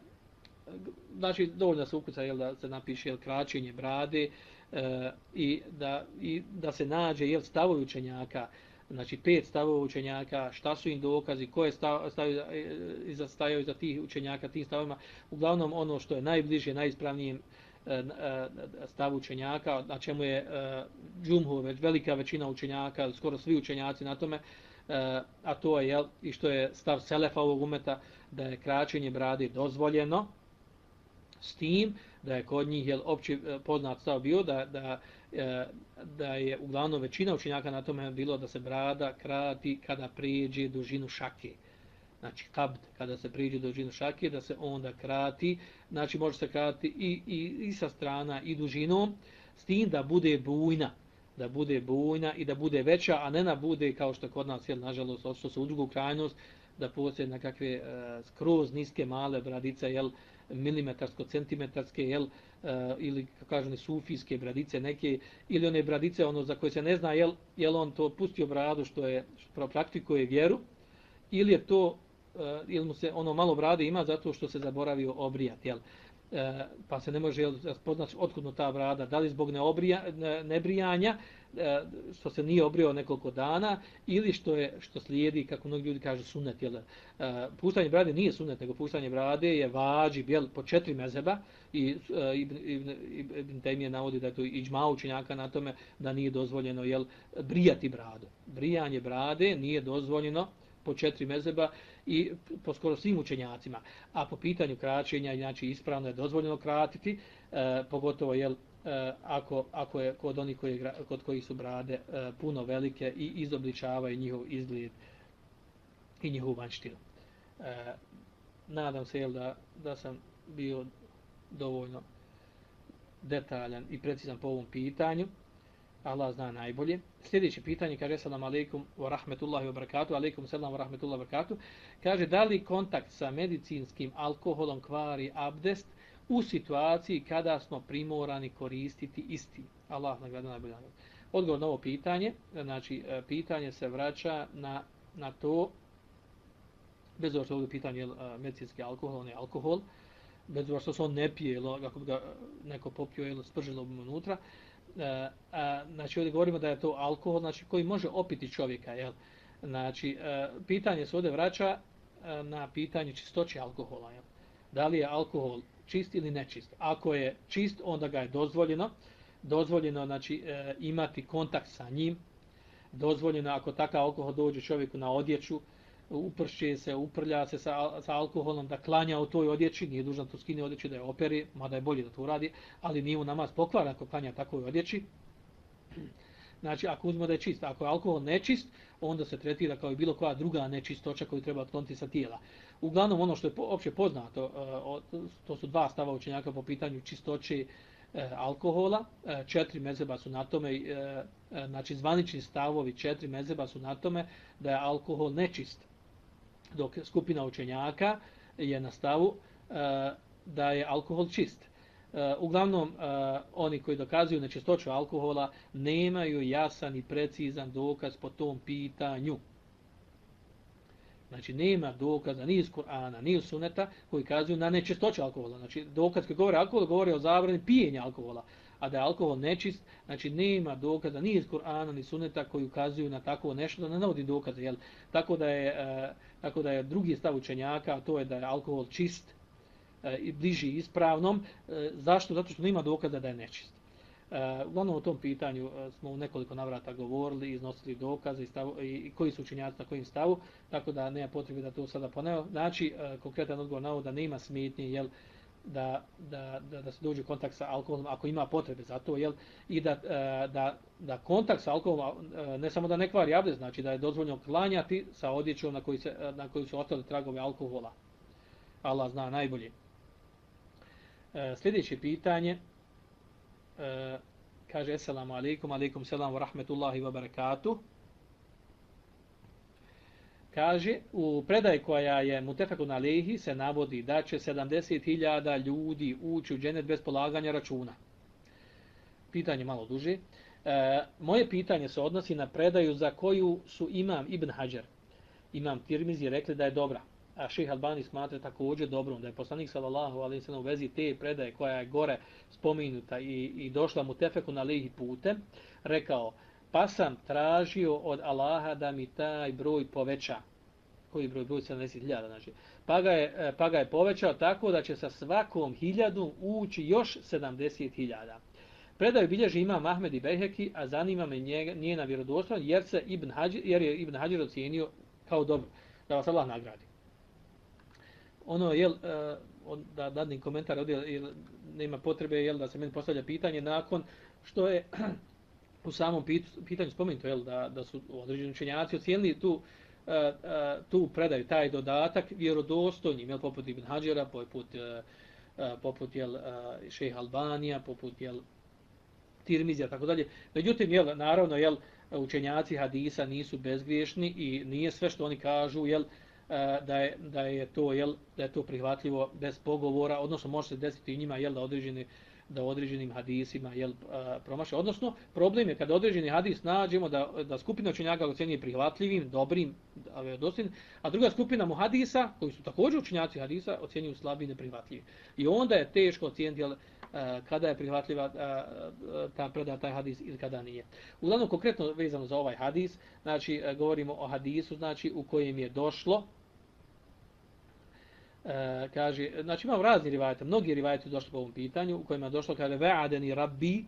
znači dovoljno da se ukuca jel, da se napiše jel, kraćenje brade e, i, da, i da se nađe jel, stavovi učenjaka, znači pet stavova učenjaka, šta su im dokazi, ko je stav, stavio, iza, stajao iza tih učenjaka, tim stavima, uglavnom ono što je najbliže, najispravnijem e, stavu učenjaka, na čemu je e, džumhur, već velika većina učenjaka, skoro svi učenjaci na tome, e, a to je jel, i što je stav selefa ovog umeta, da je kraćenje brade dozvoljeno, s tim da je kod njih jel, opći poznat stav bio da, da, da je uglavnom većina učenjaka na tome bilo da se brada krati kada prijeđe dužinu šake. znači kabd, kada se priđe do dužine šake, da se onda krati, znači može se kratiti i, i, i sa strana i dužinom, s tim da bude bujna, da bude bujna i da bude veća, a ne da bude kao što kod nas, jel, nažalost, odšlo se u drugu krajnost, da postoje nekakve uh, skroz niske male bradice, jel, milimetarsko, centimetarske, jel, uh, ili, kako kažem, sufijske bradice neke, ili one bradice ono za koje se ne zna, jel, jel on to pustio bradu što je, što praktikuje vjeru, ili je to, uh, ili mu se ono malo brade ima zato što se zaboravio obrijati, jel. E, pa se ne može spoznati otkudno ta brada, da li zbog neobrija, ne, nebrijanja, e, što se nije obrio nekoliko dana, ili što je što slijedi, kako mnogi ljudi kažu, sunnet. Jel? E, puštanje brade nije sunnet, nego puštanje brade je vađib, jel, po četiri mezheba, i e, Ibn, Ibn, Ibn Taymije navodi da je to iđma učenjaka na tome da nije dozvoljeno, jel, brijati bradu. Brijanje brade nije dozvoljeno po četiri mezheba i po skoro svim učenjacima. A po pitanju kraćenja, znači ispravno je dozvoljeno kratiti, e, pogotovo jel, e, ako, ako je kod onih koji, kod kojih su brade e, puno velike i izobličavaju njihov izgled i njihovu vanjštinu. E, nadam se jel, da, da sam bio dovoljno detaljan i precizan po ovom pitanju. Allah zna najbolje. Sljedeće pitanje kaže: Assalamu alejkum wa rahmetullahi wa barakatuh. Alejkum selam wa rahmetullahi wa barakatuh. Kaže: da li kontakt sa medicinskim alkoholom kvari abdest u situaciji kada smo primorani koristiti isti? Allah nagrada najbolje. Odgovor na ovo pitanje, znači pitanje se vraća na, na to, bez obzira što je pitanje medicinski alkohol, on je alkohol, bez obzira što se on ne pije, kako bi ga neko popio ili spržilo bi unutra. A, a, znači ovdje govorimo da je to alkohol, znači koji može opiti čovjeka, jel? Znači a, pitanje se ovdje vraća a, na pitanje čistoće alkohola, jel? Da li je alkohol čist ili nečist? Ako je čist, onda ga je dozvoljeno, dozvoljeno znači a, imati kontakt sa njim, dozvoljeno ako takav alkohol dođe čovjeku na odjeću, upršće se, uprlja se sa, sa alkoholom, da klanja u toj odjeći, nije dužan to skine odjeći da je operi, mada je bolje da to uradi, ali nije mu namaz pokvaran ako klanja takvoj odjeći. Znači, ako uzmemo da je čist, ako je alkohol nečist, onda se tretira kao i bilo koja druga nečistoća koju treba otkloniti sa tijela. Uglavnom, ono što je opće poznato, to su dva stava učenjaka po pitanju čistoće alkohola, četiri mezheba su na tome, znači zvanični stavovi četiri mezheba su na tome da je alkohol nečist, dok skupina učenjaka je na stavu da je alkohol čist. Uglavnom, oni koji dokazuju nečistoću alkohola nemaju jasan i precizan dokaz po tom pitanju. Znači, nema dokaza ni iz Kur'ana, ni iz Suneta koji kazuju na nečistoću alkohola. Znači, dokaz koji govori o alkoholu govori o zabrani pijenja alkohola, a da je alkohol nečist, znači nema dokaza ni iz Kur'ana, ni Suneta koji ukazuju na takvo nešto, da ne navodi dokaze. Jel? Tako, da je, e, tako da je drugi stav učenjaka, a to je da je alkohol čist e, i bliži ispravnom. E, zašto? Zato što nema dokaza da je nečist. Uh, uglavnom o tom pitanju uh, smo u nekoliko navrata govorili, iznosili dokaze i, stavu, i, i koji su učenjaci na kojim stavu, tako da nema potrebe da to sada poneo. Znači, uh, konkretan odgovor na ovo da nema smetnje, jel, da, da, da, da se dođe u kontakt sa alkoholom ako ima potrebe za to, jel, i da, uh, da, da kontakt sa alkoholom uh, ne samo da ne kvari abdest, znači da je dozvoljeno klanjati sa odjećom na koji, se, uh, na koji su ostali tragovi alkohola. Allah zna najbolje. Uh, sljedeće pitanje. Uh, kaže: Assalamu alaikum, alaikum selam wa rahmetullahi wa barakatuh. Kaže: u predaji koja je mutefekun alejhi se navodi da će sedamdeset hiljada ljudi ući u džennet bez polaganja računa. Pitanje malo duže. Uh, moje pitanje se odnosi na predaju za koju su imam Ibn Hajar, imam Tirmizi rekli da je dobra, a Šejh Albani smatra također dobrom, da je poslanik sallallahu alejhi ve sellem u vezi te predaje koja je gore spomenuta i, i došla mu tefekun alejhi putem, rekao: pa sam tražio od Allaha da mi taj broj poveća. Koji broj? Broj sedamdeset hiljada, znači. Pa ga, je, pa ga je povećao tako da će sa svakom hiljadom ući još sedamdeset hiljada. Predaju bilježi imam Ahmed i Bejheki, a zanima me njena vjerodostojnost jer, se Ibn Hađir, jer je Ibn Hađir ocijenio kao dobro. Da vas Allah nagradi. Ono, jel, uh, da dadnim komentar ovdje, jel, nema potrebe, jel, da se meni postavlja pitanje nakon što je u samom pit, pitanju spomenuto, jel, da, da su određeni učenjaci ocijenili tu uh, uh, tu predaju taj dodatak vjerodostojnim, jel, poput Ibn Hadžera, poput, uh, uh, poput jel, uh, šejha Albanija, poput jel, Tirmizija, tako dalje. Međutim, jel, naravno, jel, učenjaci hadisa nisu bezgriješni i nije sve što oni kažu, jel, da je, da je to, jel, da je to prihvatljivo bez pogovora, odnosno može se desiti i njima, jel, da određeni da određenim hadisima, jel, promaše. Odnosno, problem je kada određeni hadis nađemo da, da skupina učenjaka ocjenjuje prihvatljivim, dobrim, vjerodostojnim, a druga skupina mu hadisa, koji su također učenjaci hadisa, ocjenjuju slabim i neprihvatljivim. I onda je teško ocijeniti, jel, kada je prihvatljiva ta predaja, taj hadis ili kada nije. Uglavnom, konkretno vezano za ovaj hadis, znači, govorimo o hadisu, znači, u kojem je došlo, e, kaže, znači, imamo razni rivajete, mnogi rivajeti došli po ovom pitanju, u kojima je došlo, kaže, ve'adeni rabbi,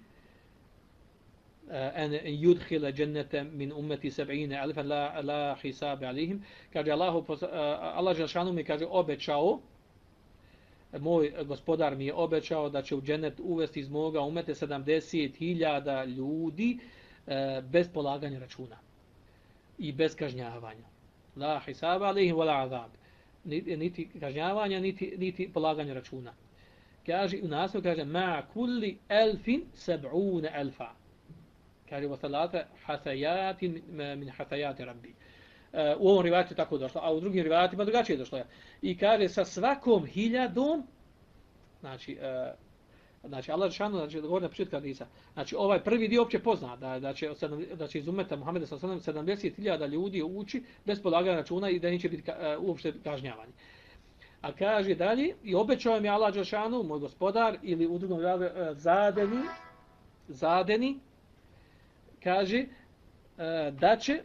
en yudkhila jannata min ummati sab'ina alfan la la hisab alihim, kaže, Allahu, Allah dželešanu mi, kaže, obećao, moj gospodar mi je obećao da će u džennet uvesti iz moga umete sedamdeset hiljada ljudi e, bez polaganja računa i bez kažnjavanja. La hisaba alihim wala azab. Niti, niti kažnjavanja, niti, niti polaganja računa. Kaže, u naslovu kaže, ma kulli elfin seb'une elfa. Kaže, wa thalata hasayatin min hasayati rabbi. U ovom rivajatu je tako došlo, a u drugim rivajatima drugačije je došlo. I kaže, sa svakom hiljadom, znači, uh, znači Allah dželešanu, znači, govori na početku hadisa, znači, ovaj prvi dio opće pozna, da, da, će, da će iz umeta Muhameda sallallahu alejhi ve sellem sedamdeset hiljada ljudi ući bez polaganja računa i da neće biti ka, uh, uopšte kažnjavani. A kaže dalje, i obećao mi Allah dželešanu, moj gospodar, ili u drugom rivaju, uh, zadeni, zadeni, kaže, uh, da će,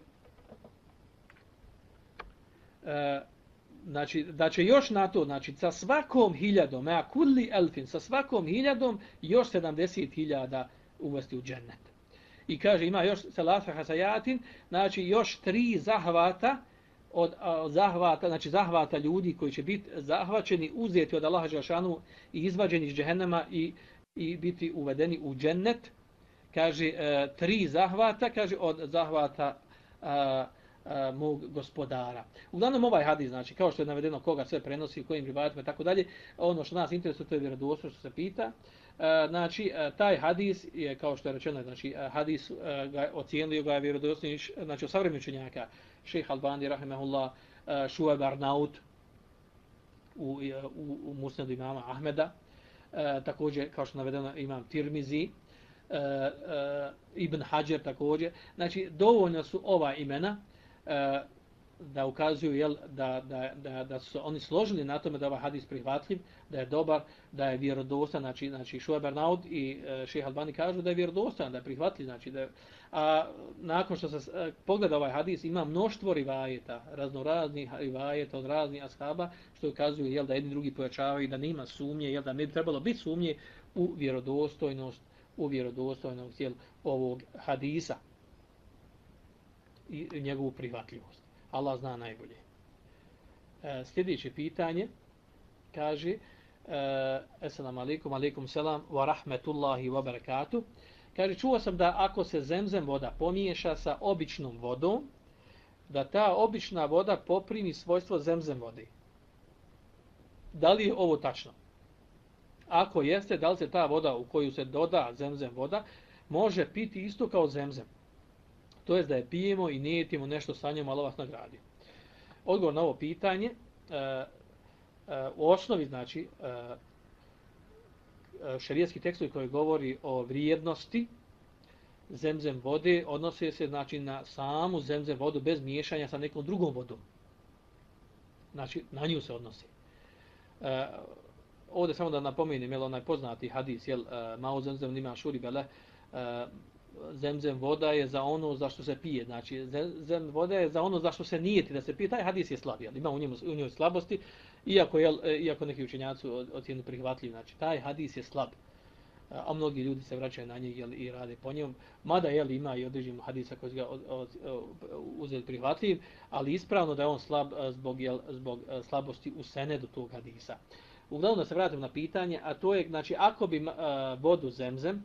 Uh, znači, da će još na to, znači, sa svakom hiljadom, a kulli elfin, sa svakom hiljadom, još sedamdeset hiljada uvesti u džennet. I kaže, ima još selasa hasajatin, znači, još tri zahvata, od, od zahvata, znači, zahvata ljudi koji će biti zahvaćeni, uzeti od Allaha dželešanu i izvađeni iz džehennema i, i biti uvedeni u džennet. Kaže, uh, tri zahvata, kaže, od zahvata uh, Uh, mog gospodara. Uglavnom ovaj hadis, znači, kao što je navedeno koga sve prenosi, kojim rivajatima i tako dalje, ono što nas interesuje, to je vjerodostojno što se pita. Uh, znači, uh, taj hadis je, kao što je rečeno, znači, uh, hadis uh, ga ocijenio ga je vjerodostojni, znači, od savremenih učenjaka, šejh Albani, rahimehullah, uh, Šuajb Arnaut, u, u, u musnedu imama Ahmeda, uh, također, kao što je navedeno, imam Tirmizi, uh, uh, Ibn Hadžer također. Znači, dovoljno su ova imena da ukazuju, jel, da, da, da, da su oni složili na tome da ovaj hadis prihvatljiv, da je dobar, da je vjerodostan, znači, znači Šuajb Arnaut i uh, šejh Albani kažu da je vjerodostan, da je prihvatljiv, znači da je, a nakon što se uh, pogleda ovaj hadis ima mnoštvo rivajeta, raznoraznih rivajeta od raznih ashaba, što ukazuju, jel, da jedni drugi pojačavaju, da nema sumnje, jel, da ne bi trebalo biti sumnje u vjerodostojnost, u vjerodostojnost, jel, ovog hadisa i njegovu prihvatljivost. Allah zna najbolje. E, sljedeće pitanje kaže, e, Assalamu alaikum, alaikum selam, wa rahmetullahi wa barakatuh. Kaže, čuo sam da ako se zemzem voda pomiješa sa običnom vodom, da ta obična voda poprimi svojstvo zemzem vode. Da li je ovo tačno? Ako jeste, da li se ta voda u koju se doda zemzem voda može piti isto kao zemzem? To jest da je pijemo i nijetimo nešto sa njom, Allah vas nagradio. Odgovor na ovo pitanje, uh, uh, u osnovi, znači, uh, šerijski tekstovi koji govori o vrijednosti zemzem vode, odnose se, znači, na samu zemzem vodu bez miješanja sa nekom drugom vodom. Znači, na nju se odnosi. Uh, ovdje samo da napomenem, jel, onaj poznati hadis, jel, uh, mao zemzem nima šuri bele, uh, zemzem voda je za ono za što se pije, znači zemzem voda je za ono za što se nijeti da se pije. Taj hadis je slab, jel? Ima u njemu u njoj slabosti, iako je iako neki učenjaci ocjenu prihvatljiv, znači taj hadis je slab. A mnogi ljudi se vraćaju na njega, jel, i rade po njemu. Mada, jel, ima i određenih hadisa koji ga uzeli prihvatljiv, ali ispravno da je on slab zbog, jel, zbog slabosti u senedu tog hadisa. Uglavnom da se vratim na pitanje, a to je, znači, ako bi uh, vodu zemzem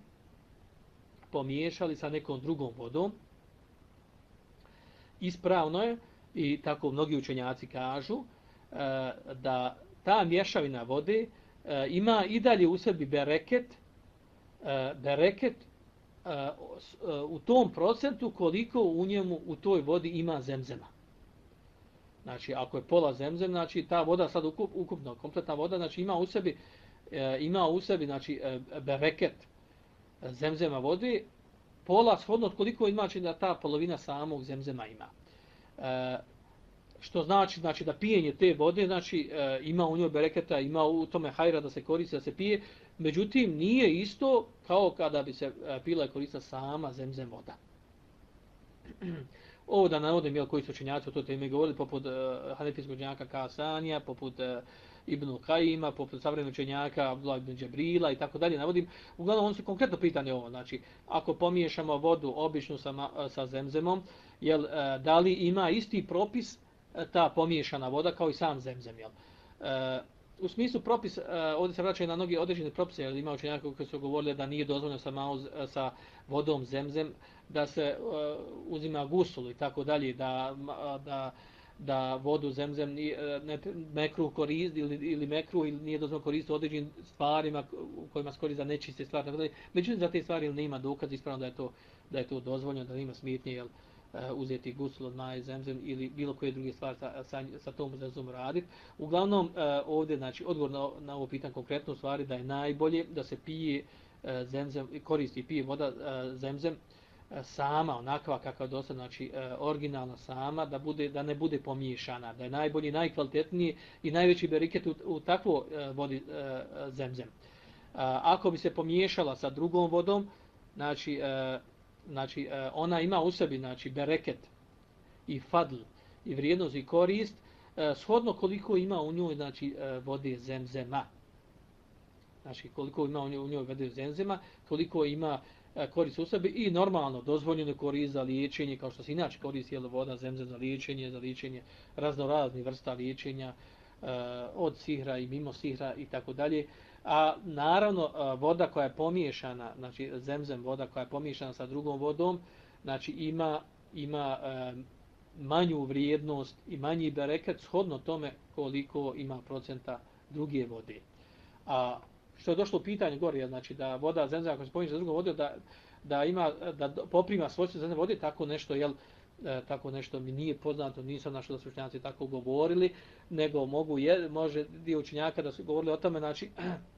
pomiješali sa nekom drugom vodom, ispravno je i tako mnogi učenjaci kažu e, da ta mješavina vode e, ima i dalje u sebi bereket, e, bereket e, u tom procentu koliko u njemu u toj vodi ima zemzema. Znači, ako je pola zemzem, znači ta voda sad ukup, ukupno, kompletna voda, znači ima u sebi, e, ima u sebi znači, e, bereket zemzema vode, pola shodno koliko ima, znači da ta polovina samog zemzema ima. E, što znači, znači da pijenje te vode, znači e, ima u njoj bereketa, ima u tome hajra da se koristi, da se pije, međutim nije isto kao kada bi se e, pila i koristila sama zemzem voda. Ovo da navodim jel, koji su učenjaci o toj temi govorili, poput uh, hanefijskog učenjaka Kasanija, poput uh, Ibn Kajima, poput savremenog učenjaka Abdullah ibn Džabrila i tako dalje navodim. Uglavnom, oni su konkretno pitanje ovo. Znači, ako pomiješamo vodu običnu sa, sa zemzemom, jel, uh, da li ima isti propis uh, ta pomiješana voda kao i sam zemzem? Jel? Uh, u smislu propis, uh, ovdje se vraćaju na mnogi određene propise, jer ima učenjaka koji su govorili da nije dozvoljeno sa, malo, sa vodom zemzem, da se uh, uzima gusul i tako dalje, da, da, da vodu zemzem ne, mekruh koristi ili, ili mekruh ili nije dozvoljeno koristiti određenim stvarima u kojima se koristi za nečiste stvari. Tako dalje. Međutim, za te stvari nema dokaz ispravno da je to, da je to dozvoljeno, da nema smetnje jel, uh, uzeti gusul od maje zemzem ili bilo koje druge stvari sa, sa, sa tom zemzom raditi. Uglavnom, uh, ovdje znači, odgovor na, na ovo pitanje konkretno u stvari da je najbolje da se pije uh, zemzem, koristi pije voda uh, zemzem sama, onakva kakva do sada, znači originalna sama, da, bude, da ne bude pomiješana, da je najbolji, najkvalitetniji i najveći beriket u, u takvo vodi zemzem. Ako bi se pomiješala sa drugom vodom, znači, znači ona ima u sebi znači, bereket i fadl i vrijednost i korist, shodno koliko ima u njoj znači, vode zemzema. Znači koliko ima u njoj, u njoj vode zemzema, toliko ima korist u sebi i normalno dozvoljeno korist za liječenje, kao što se inače koristi jel, voda zemzem za liječenje, za liječenje raznoraznih vrsta liječenja uh, od sihra i mimo sihra i tako dalje. A naravno uh, voda koja je pomiješana, znači zemzem voda koja je pomiješana sa drugom vodom, znači ima, ima uh, manju vrijednost i manji bereket shodno tome koliko ima procenta druge vode. A što je došlo u pitanje gore, znači da voda zemzem ako se pomiješ sa drugom vodom, da, da, ima, da poprima svojstvo zemzem vode, tako nešto, jel, e, tako nešto mi nije poznato, nisam našao da su učenjaci tako govorili, nego mogu, je, može dio učenjaka da su govorili o tome, znači,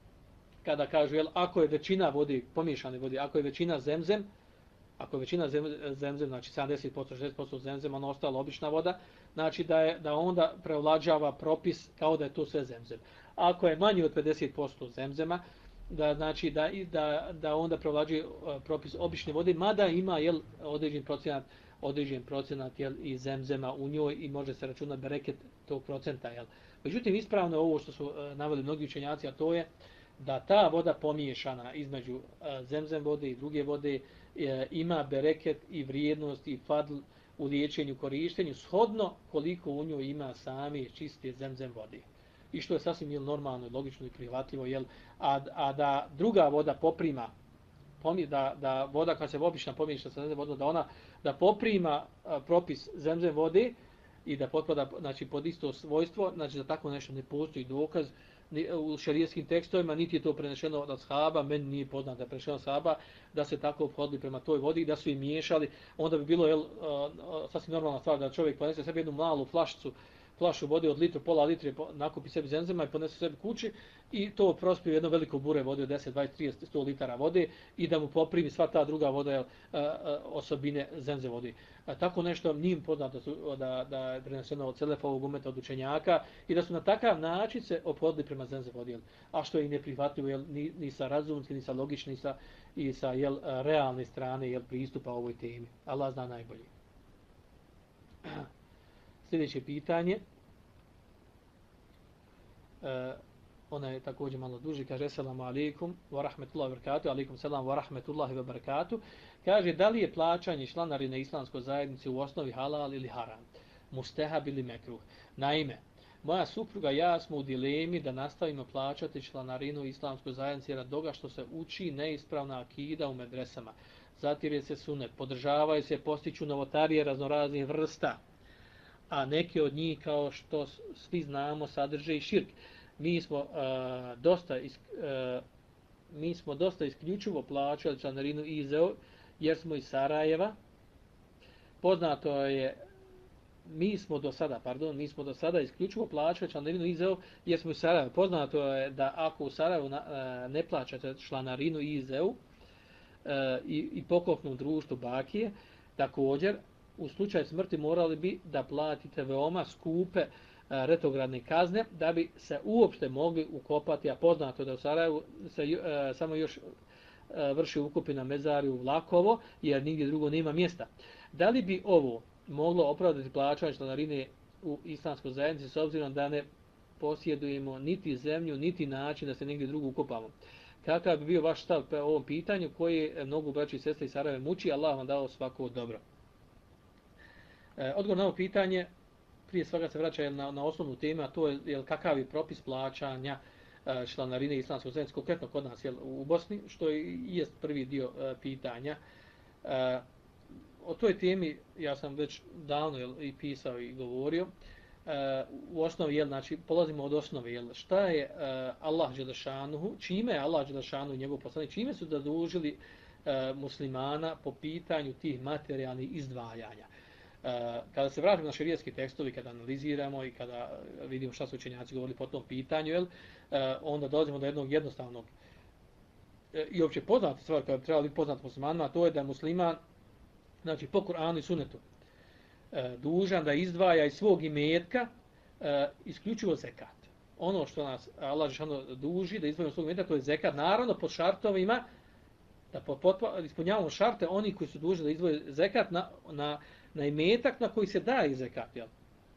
kada kažu, jel, ako je većina vode, pomiješane vode, ako je većina zemzem, ako je većina zemzem, znači sedamdeset posto, šezdeset posto zemzem, ono ostalo obična voda, znači da, je, da onda prevlađava propis kao da je to sve zemzem. Ako je manje od pedeset posto zemzema, da znači da da da onda prevlađuje propis obične vode, mada ima jel određen procenat, određen procenat jel i zemzema u njoj i može se računati bereket tog procenta jel. Međutim ispravno je ovo što su uh, naveli mnogi učenjaci, a to je da ta voda pomiješana između uh, zemzem vode i druge vode uh, ima bereket i vrijednost i fadl u liječenju, korištenju shodno koliko u njoj ima same čiste zemzem vode. I što je sasvim jel, normalno i logično i prihvatljivo, jel, a, a da druga voda poprima, pomije, da, da voda koja se obično pomiješa sa zemzem vodom, da ona da poprima a, propis zemzem vode i da potpada znači, pod isto svojstvo, znači da tako nešto ne postoji dokaz ni, u šerijskim tekstovima, niti je to prenešeno od ashaba, meni nije poznato da je prenešeno od ashaba, da se tako obhodili prema toj vodi i da su im miješali, onda bi bilo jel, a, a, sasvim normalna stvar da čovjek ponese sebi jednu malu flašicu, flašu vode od litru, pola litre, nakupi sebi zemzema i ponese sebi kući i to prospije jedno veliko bure vode od deset, dvadeset, trideset, sto litara vode i da mu poprimi sva ta druga voda jel, osobine zemze vode. A tako nešto nije poznato da, da je preneseno od Selefovog umeta, od učenjaka i da su na takav način se ophodili prema zemze vode. A što je i neprihvatljivo jel, ni, ni sa razumske, ni sa logične, ni sa, i sa jel, realne strane jel, pristupa ovoj temi. Allah zna najbolje. Sljedeće pitanje, uh, ona je također malo duži, kaže Assalamu alaikum wa rahmetullahi wa barakatuh, alaikum salam wa rahmetullahi wa barakatuh, kaže da li je plaćanje članarine islamskoj zajednici u osnovi halal ili haram, mustehab ili mekruh. Naime, moja supruga i ja smo u dilemi da nastavimo plaćati članarinu islamskoj zajednici radi toga što se uči neispravna akida u medresama, zatire se sunet, podržavaju se, postiću novotarije raznoraznih vrsta. a neki od njih, kao što svi znamo, sadrže i širk. Mi smo, uh, dosta, is, uh, mi smo dosta isključivo plaćali članarinu I Z E O, jer smo iz Sarajeva. Poznato je, mi smo do sada, pardon, mi smo do sada isključivo plaćali članarinu I Z E O, jer smo iz Sarajeva. Poznato je da ako u Sarajevu na, uh, ne plaćate članarinu I Z E O uh, i, i pokopnom društvu Bakije, također, u slučaju smrti morali bi da platite veoma skupe a, retrogradne kazne da bi se uopšte mogli ukopati, a poznato da u Sarajevu se a, samo još a, vrši ukopi na mezariju Vlakovo, jer nigdje drugo nema mjesta. Da li bi ovo moglo opravdati plaćanje članarine u islamskoj zajednici s obzirom da ne posjedujemo niti zemlju, niti način da se negdje drugo ukopamo? Kakav bi bio vaš stav po ovom pitanju koji mnogo braći i sestre iz Sarajeva muči? Allah vam dao svako dobro. Odgovor na ovo pitanje, prije svega se vraća na, na osnovnu temu, a to je jel, kakav je propis plaćanja članarine islamskog zajednice, konkretno kod nas jel, u Bosni, što i jest prvi dio a, pitanja. A, o toj temi ja sam već davno jel, i pisao i govorio. A, u osnovi, jel, znači, polazimo od osnove, jel, šta je a, Allah Đelešanuhu, čime je Allah Đelešanuhu i njegov poslanik, čime su zadužili a, muslimana po pitanju tih materijalnih izdvajanja. Uh, kada se vratimo na šerijatski tekstovi, kada analiziramo i kada vidimo šta su učenjaci govorili po tom pitanju, jel, uh, onda dolazimo do jednog jednostavnog uh, i uopće poznate stvar koja bi trebala biti poznata muslimanima, a to je da je musliman, znači po Kur'anu i Sunnetu, uh, dužan da izdvaja iz svog imetka uh, isključivo zekat. Ono što nas Allah dželle duži da izdvajamo svog imetka, to je zekat, naravno pod šartovima, da pod, pod, ispunjavamo šarte oni koji su dužni da izdvoje zekat na, na na imetak na koji se daje zekat, jel?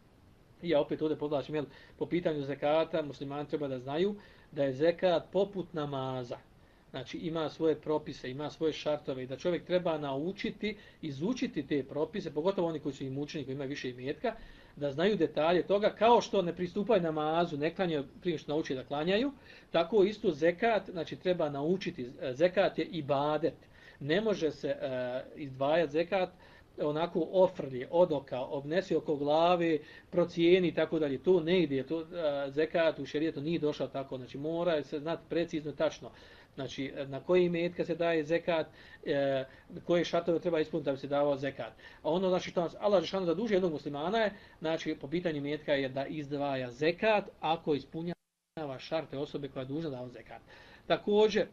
I ja opet ovdje podlačim, jel, po pitanju zekata, muslimani treba da znaju da je zekat poput namaza. Znači, ima svoje propise, ima svoje šartove i da čovjek treba naučiti, izučiti te propise, pogotovo oni koji su im učeni, koji imaju više imetka, da znaju detalje toga, kao što ne pristupaju namazu, ne klanjaju prije što nauči da klanjaju, tako isto zekat, znači treba naučiti, zekat je ibadet. Ne može se uh, izdvajati zekat onako ofrlje, odoka, obnesi oko glave, procijeni i tako dalje. To ne ide, to uh, zekat u šerijetu nije došao tako, znači mora se znati precizno tačno. Znači, na koji imetka se daje zekat, e, koje šartove treba ispuniti da bi se davao zekat. A ono znači što nas Allah dželle zadužuje jednog muslimana je, znači po pitanju imetka je da izdvaja zekat ako ispunjava šarte osobe koja je dužna da davati zekat. Također,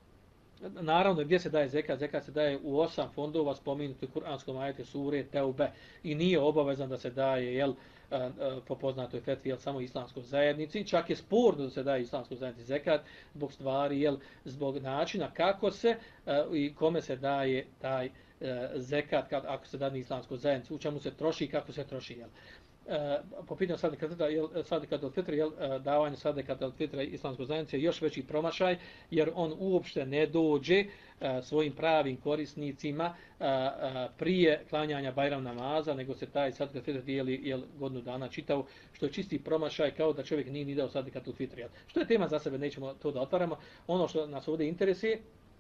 naravno, gdje se daje zekat? Zekat se daje u osam fondova spomenuti u kuranskom ajetu sure Teube i nije obavezan da se daje, jel, po poznatoj fetvi, jel, samo islamskoj zajednici. Čak je sporno da se daje islamskoj zajednici zekat zbog stvari, jel, zbog načina kako se i kome se daje taj zekat kad, ako se daje islamskoj zajednici, u čemu se troši i kako se troši, jel. Uh, po pitanju sadeka od fitre, davanje sadeka od fitre islamskoj zajednici je još veći promašaj, jer on uopšte ne dođe uh, svojim pravim korisnicima uh, uh, prije klanjanja Bajram namaza, nego se taj sadeka od fitre dijeli jel, godinu dana čitao, što je čisti promašaj, kao da čovjek nije ni dao sadeka od fitre. Što je tema za sebe, nećemo to da otvaramo. Ono što nas ovdje interesuje,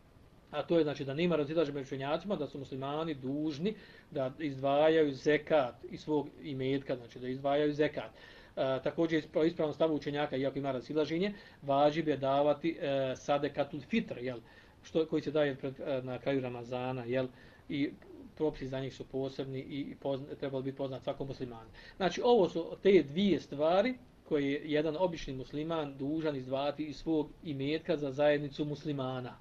a to je znači da nema razilaženja među učenjacima, da su muslimani dužni da izdvajaju zekat iz svog imetka, znači da izdvajaju zekat. E, također ispravno stavu učenjaka, iako ima razilaženje, važib je davati e, sadekatul fitr, jel, što, koji se daje pred, e, na kraju Ramazana, jel, i propisi za njih su posebni i pozna, trebali biti poznat svakom muslimanu. Znači ovo su te dvije stvari koje je jedan obični musliman dužan izdvajati iz svog imetka za zajednicu muslimana.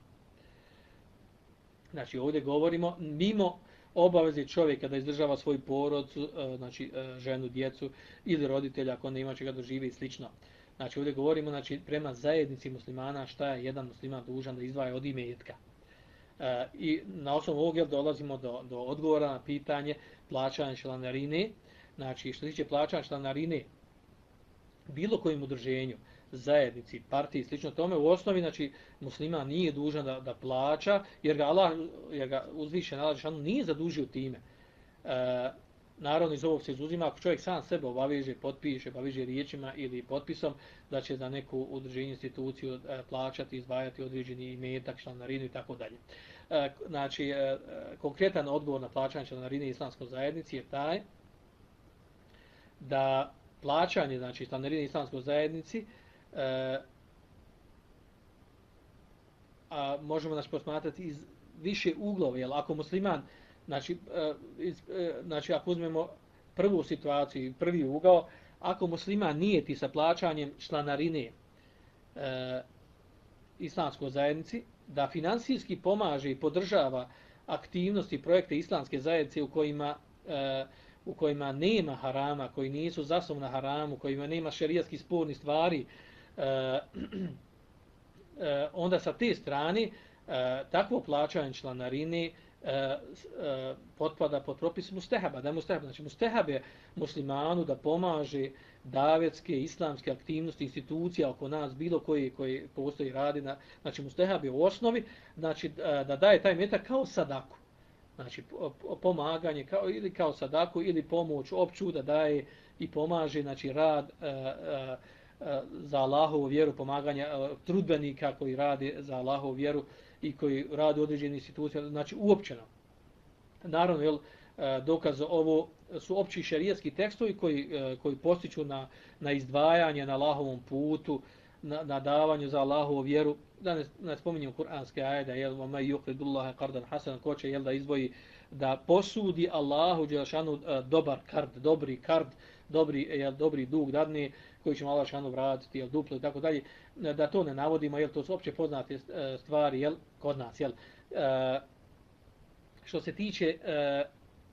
Znači ovdje govorimo mimo obaveze čovjeka da izdržava svoju porodcu, znači ženu, djecu ili roditelja ako nema čega doživi i slično. Znači ovdje govorimo znači, prema zajednici muslimana šta je jedan musliman dužan da izdvaja od imetka. I na osnovu ovog dolazimo do, do odgovora na pitanje plaćanja članarine. Znači što se tiče plaćanja članarine bilo kojem udruženju, zajednici, partiji, slično tome, u osnovi, znači, musliman nije dužan da, da plaća, jer ga Allah, jer ga uzvišen Allah dželle nije zadužio time. E, naravno, iz ovog se izuzima, ako čovjek sam sebe obaveže, potpiše, obaveže riječima ili potpisom, da će za neku udruženju, instituciju e, plaćati, izdvajati određeni imetak, članarinu i tako dalje. E, znači, e, konkretan odgovor na plaćanje članarine islamskoj zajednici je taj da plaćanje, znači članarine islamskoj zajednici, e, a možemo znači posmatrati iz više uglova, jel ako musliman, znači, e, iz, e, znači ako uzmemo prvu situaciju, prvi ugao, ako musliman nijeti sa plaćanjem članarine e, islamskoj zajednici, da finansijski pomaže i podržava aktivnosti i projekte islamske zajednice u kojima e, u kojima nema harama, koji nisu zasnovni na haramu, kojima nema šerijatskih spornih stvari, e, e, onda sa te strane e, takvo plaćanje članarine e, e, potpada pod propis mustehaba. Da je mustehab, znači mustehab je muslimanu da pomaže davetske, islamske aktivnosti, institucija oko nas, bilo koji koji postoji radi, na, znači mustehab je u osnovi, znači da daje taj metak kao sadaku. Znači pomaganje kao, ili kao sadaku ili pomoć opću da daje i pomaže, znači rad e, e, za Allahovu vjeru, pomaganja e, trudbenika koji radi za Allahovu vjeru i koji radi u određenim institucijama, znači uopćeno. Naravno, jel, dokaz ovo su opći šerijatski tekstovi koji, koji postiču na, na izdvajanje na Allahovom putu, na, na davanju za Allahovu vjeru. Da ne, ne spominjem kuranske ajde, jel, ma yuqridullaha qardan hasanan, ko će, jel, da izvoji, da posudi Allahu dželešanu dobar kard, dobri kard, dobri, jel, dobri dug dadne, koji će Allah dželešanu vratiti, jel, duplo i tako dalje, da to ne navodimo, jel, to su opće poznate stvari, jel, kod nas, jel. E, što se tiče e,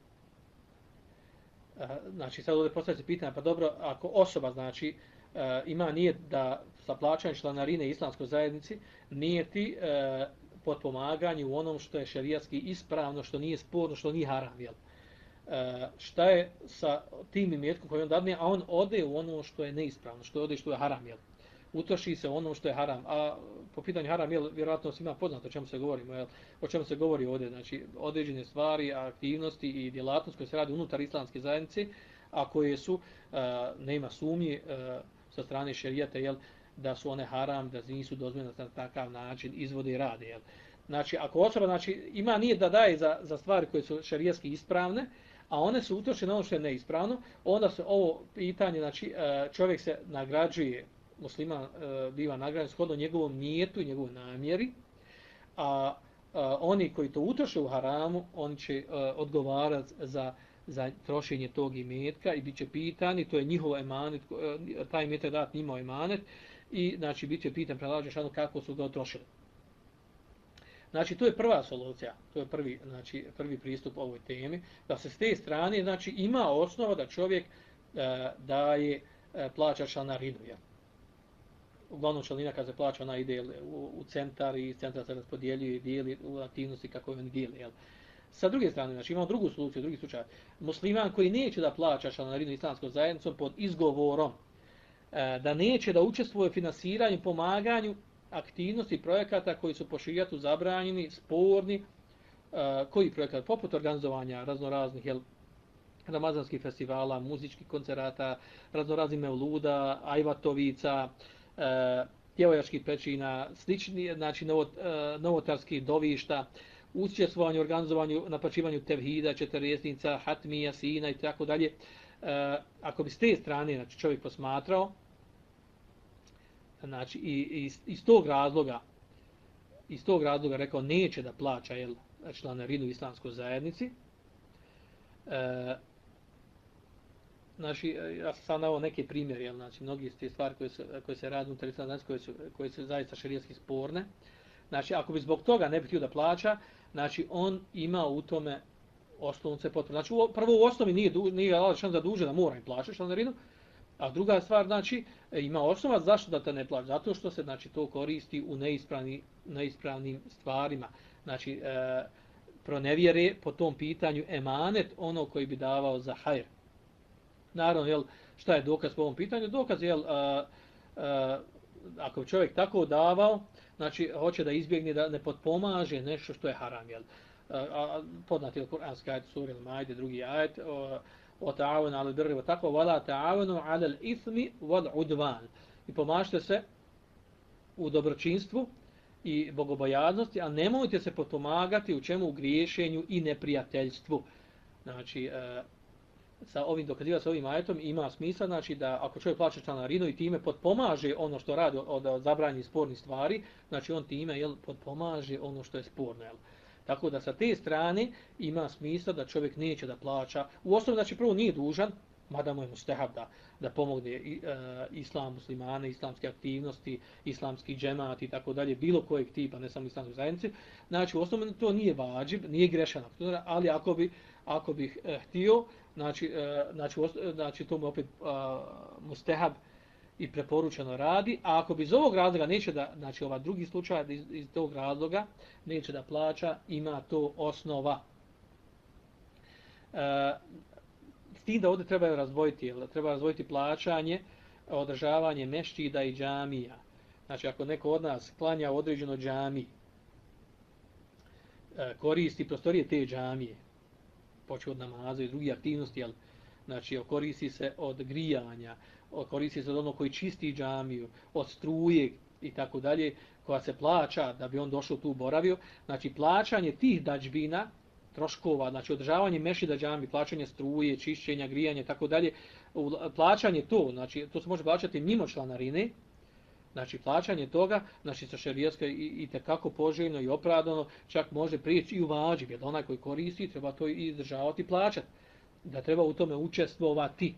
znači sad ovdje postavlja se pitanje, pa dobro, ako osoba znači ima nijet da sa plaćanjem članarine islamskoj zajednici nijeti e, potpomaganje u onom što je šerijatski ispravno, što nije sporno, što nije haram, jel? E, šta je sa tim imetkom koji on dadne, a on ode u ono što je neispravno, što ode što je haram, jel? Utroši se u ono što je haram, a po pitanju haram, jel, vjerojatno svima poznato o čemu se govorimo, jel? O čemu se govori ovdje, znači određene stvari, aktivnosti i djelatnosti koje se radi unutar islamske zajednice, a koje su, a, nema sumnje a, sa strane šerijata, jel, da su one haram, da nisu dozvoljene na takav način izvode i rade, jel. Znači, ako osoba, znači, ima nije da daje za, za stvari koje su šerijatski ispravne, a one su utrošene na ono što je neispravno, onda se ovo pitanje, znači, čovjek se nagrađuje, musliman e, biva nagrađen shodno njegovom nijetu i njegovoj namjeri, a, a oni koji to utroše u haramu, oni će e, odgovarati za, za trošenje tog imetka i bit će pitani, to je njihov emanet, e, taj imetak dat njima emanet, i znači bit će pitan prelađen šanu kako su ga utrošili. Znači to je prva solucija, to je prvi, znači, prvi pristup ovoj temi, da se s te strane znači, ima osnova da čovjek e, daje, e, plaća članarinu, ja. Uglavnom članina kad se plaća, ona ide u, u centar i centar se raspodjeljuje i dijeli u aktivnosti kako oni dijeli. Jel? Sa druge strane, znači imamo drugu soluciju, drugi slučaj. Musliman koji neće da plaća članarinu islamskom zajednicom pod izgovorom e, da neće da učestvuje u finansiranju, pomaganju aktivnosti i projekata koji su po šerijatu zabranjeni, sporni, e, koji projekat, poput organizovanja raznoraznih, jel, ramazanskih festivala, muzičkih koncerata, raznoraznih mevluda, ajvatovica, E, djevojačkih pećina, slični, znači novot, e, novotarskih dovišta, učestvovanje u organizovanju, naplaćivanju tevhida, četrdesetnica, hatmija, sina i tako dalje. E, ako bi s te strane znači, čovjek posmatrao, znači i, i iz tog razloga, iz tog razloga rekao neće da plaća jel, članarinu u islamskoj zajednici, e, znači, ja sam sad naveo neke primjere, jel, znači, mnogi te stvari koje se, koje se radi unutar islamske koje su, koje su zaista šerijatski sporne. Znači, ako bi zbog toga ne bi htio da plaća, znači, on ima u tome osnovnice potpuno. Znači, u, prvo u osnovi nije, nije Allah šan zadužen da mora im plaćati članarinu, a druga stvar, znači, ima osnovac zašto da te ne plaća? Zato što se, znači, to koristi u neispravni, neispravnim stvarima. Znači, e, pronevjere po tom pitanju emanet ono koji bi davao za hajr. Naravno, jel, šta je dokaz po ovom pitanju? Dokaz je, a, a, ako čovjek tako davao, znači, hoće da izbjegne da ne potpomaže nešto što je haram, jel? A, a, podnati je kuranski ajet, sura Al-Maide, drugi ajet, o ta'avunu ala birri wa taqwa wa la ta'avunu ala al-ithmi wal udwan. I pomažite se u dobročinstvu i bogobojaznosti, a nemojte se potpomagati u čemu u griješenju i neprijateljstvu. Znači, a, sa ovim dokazivati sa ovim ajetom ima smisla, znači da ako čovjek plaća članarinu i time potpomaže ono što radi od, od zabranjenih spornih stvari, znači on time jel, potpomaže ono što je sporno. Jel. Tako da sa te strane ima smisla da čovjek neće da plaća. U osnovi znači prvo nije dužan, mada mu je mustehab da, da pomogne i, e, islam, muslimane, islamske aktivnosti, islamski džemat i tako dalje, bilo kojeg tipa, ne samo islamske zajednice. Znači u osnovi to nije vađib, nije grešan, ali ako bi, ako bih e, htio, znači, e, znači, znači to mu opet e, mustehab i preporučeno radi, a ako bi iz ovog razloga neće da, znači ovaj drugi slučaj iz, iz tog razloga neće da plaća, ima to osnova. E, s tim da ovdje treba razdvojiti, treba razdvojiti plaćanje, održavanje mešćida i džamija. Znači ako neko od nas klanja u određenoj džamiji, e, koristi prostorije te džamije, počeo od namaza i drugih aktivnosti, jel, znači koristi se od grijanja, koristi se od onog koji čisti džamiju, od struje i tako dalje, koja se plaća da bi on došao tu boravio. Znači plaćanje tih dađbina, troškova, znači održavanje mešida džamije, plaćanje struje, čišćenja, grijanja i tako dalje, plaćanje to, znači to se može plaćati mimo članarine, znači plaćanje toga, znači sa šerijatska i, i tekako poželjno i opravdano, čak može prijeći i u vađib, jer onaj koji koristi treba to i izdržavati i plaćati, da treba u tome učestvovati.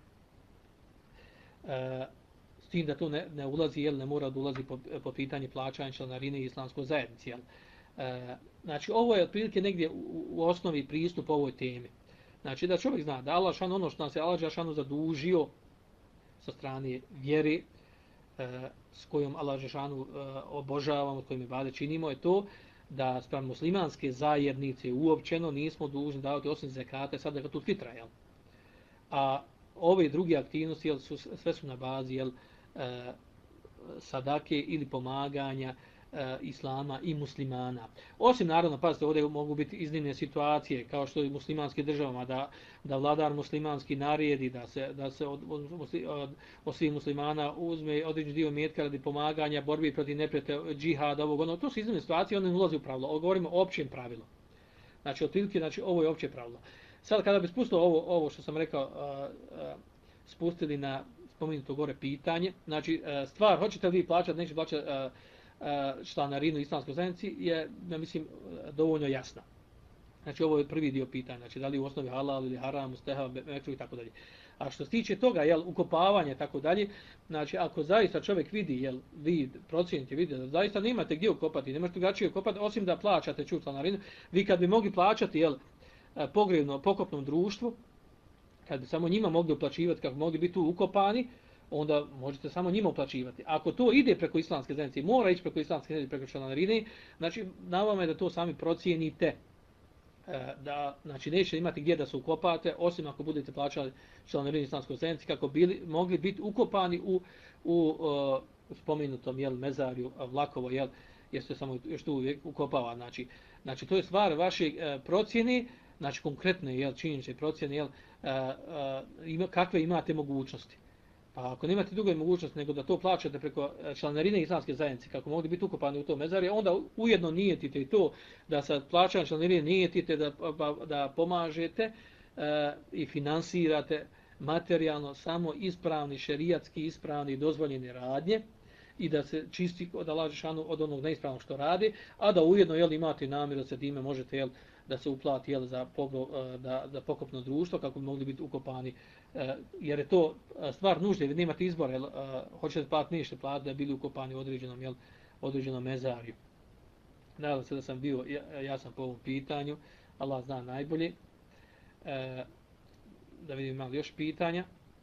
E, s tim da to ne, ne ulazi, jel, ne mora da ulazi po, po pitanje plaćanja članarine i islamskoj zajednici. Jel. E, znači ovo je otprilike negdje u, u osnovi pristup ovoj temi. Znači da čovjek zna da Allah šan ono što nas je Allah šanu zadužio sa strane vjere, e, s kojom Allah šanu e, obožavamo, s kojim ibade činimo, je to da spram muslimanske zajednice uopćeno nismo dužni davati osim zekate, sad da tu fitra, jel? A ove druge aktivnosti jel, su, sve su na bazi jel, e, sadake ili pomaganja e, islama i muslimana. Osim naravno, pazite, ovdje mogu biti iznimne situacije, kao što i muslimanskim državama, da, da vladar muslimanski naredi, da se, da se od, od, od, od svih muslimana uzme određen dio metka radi pomaganja, borbi protiv neprijatelja, džihada, ovog, ono. To su iznimne situacije, one ne ulaze u pravilo. Ovo govorimo o općem pravilu. Znači, otprilike, znači, ovo je opće pravilo. Sad kada bi spustilo ovo, ovo što sam rekao, uh, uh, spustili na spomenuto gore pitanje, znači uh, stvar, hoćete li vi plaćati, neće plaćati uh, uh, članarinu islamskoj zajednici, je, ja mislim, dovoljno jasna. Znači ovo je prvi dio pitanja, znači da li u osnovi halal ili haram, mustehab, mekruh i tako dalje. A što se tiče toga, jel, ukopavanje i tako dalje, znači ako zaista čovjek vidi, jel, vi procijenite, vidi da zaista nemate gdje ukopati, ne možete drugačije ukopati, osim da plaćate ču članarinu, vi kad bi mogli plaćati, jel, pogrebno pokopnom društvu, kad bi samo njima mogli uplaćivati, kako mogli biti tu ukopani, onda možete samo njima uplaćivati. Ako to ide preko islamske zajednice, mora ići preko islamske zajednice, preko članarine, znači na vama je da to sami procijenite, da znači neće imati gdje da se ukopate, osim ako budete plaćali članarinu islamskoj zajednici, kako bili mogli biti ukopani u, u uh, spomenutom jel, mezarju Vlakovo, jel, jeste samo još tu uvijek ukopava. Znači, znači to je stvar vaše uh, procjene, znači konkretne jel, činjenične procjene, jel, uh, uh, ima, kakve imate mogućnosti. Pa ako nemate druge mogućnosti nego da to plaćate preko članarine islamske zajednice, kako mogli biti ukopani u to mezarje, onda ujedno nijetite i to da sa plaćanjem članarine nijetite da, da pomažete uh, i finansirate materijalno samo ispravni, šerijatski ispravni dozvoljene radnje i da se čisti od Allah dželešanu od onog neispravnog što radi, a da ujedno jel, imate namjeru da se time možete jel, da se uplati jel, za, pogro, da, za pokopno društvo kako bi mogli biti ukopani, jer je to stvar nužde, vi nemate izbora, jel, hoćete platiti, nećete platiti da bili ukopani u određenom, jel, određenom mezarju. Nadam se da sam bio jasan po ovom pitanju, Allah zna najbolje. E, da vidim imali još pitanja.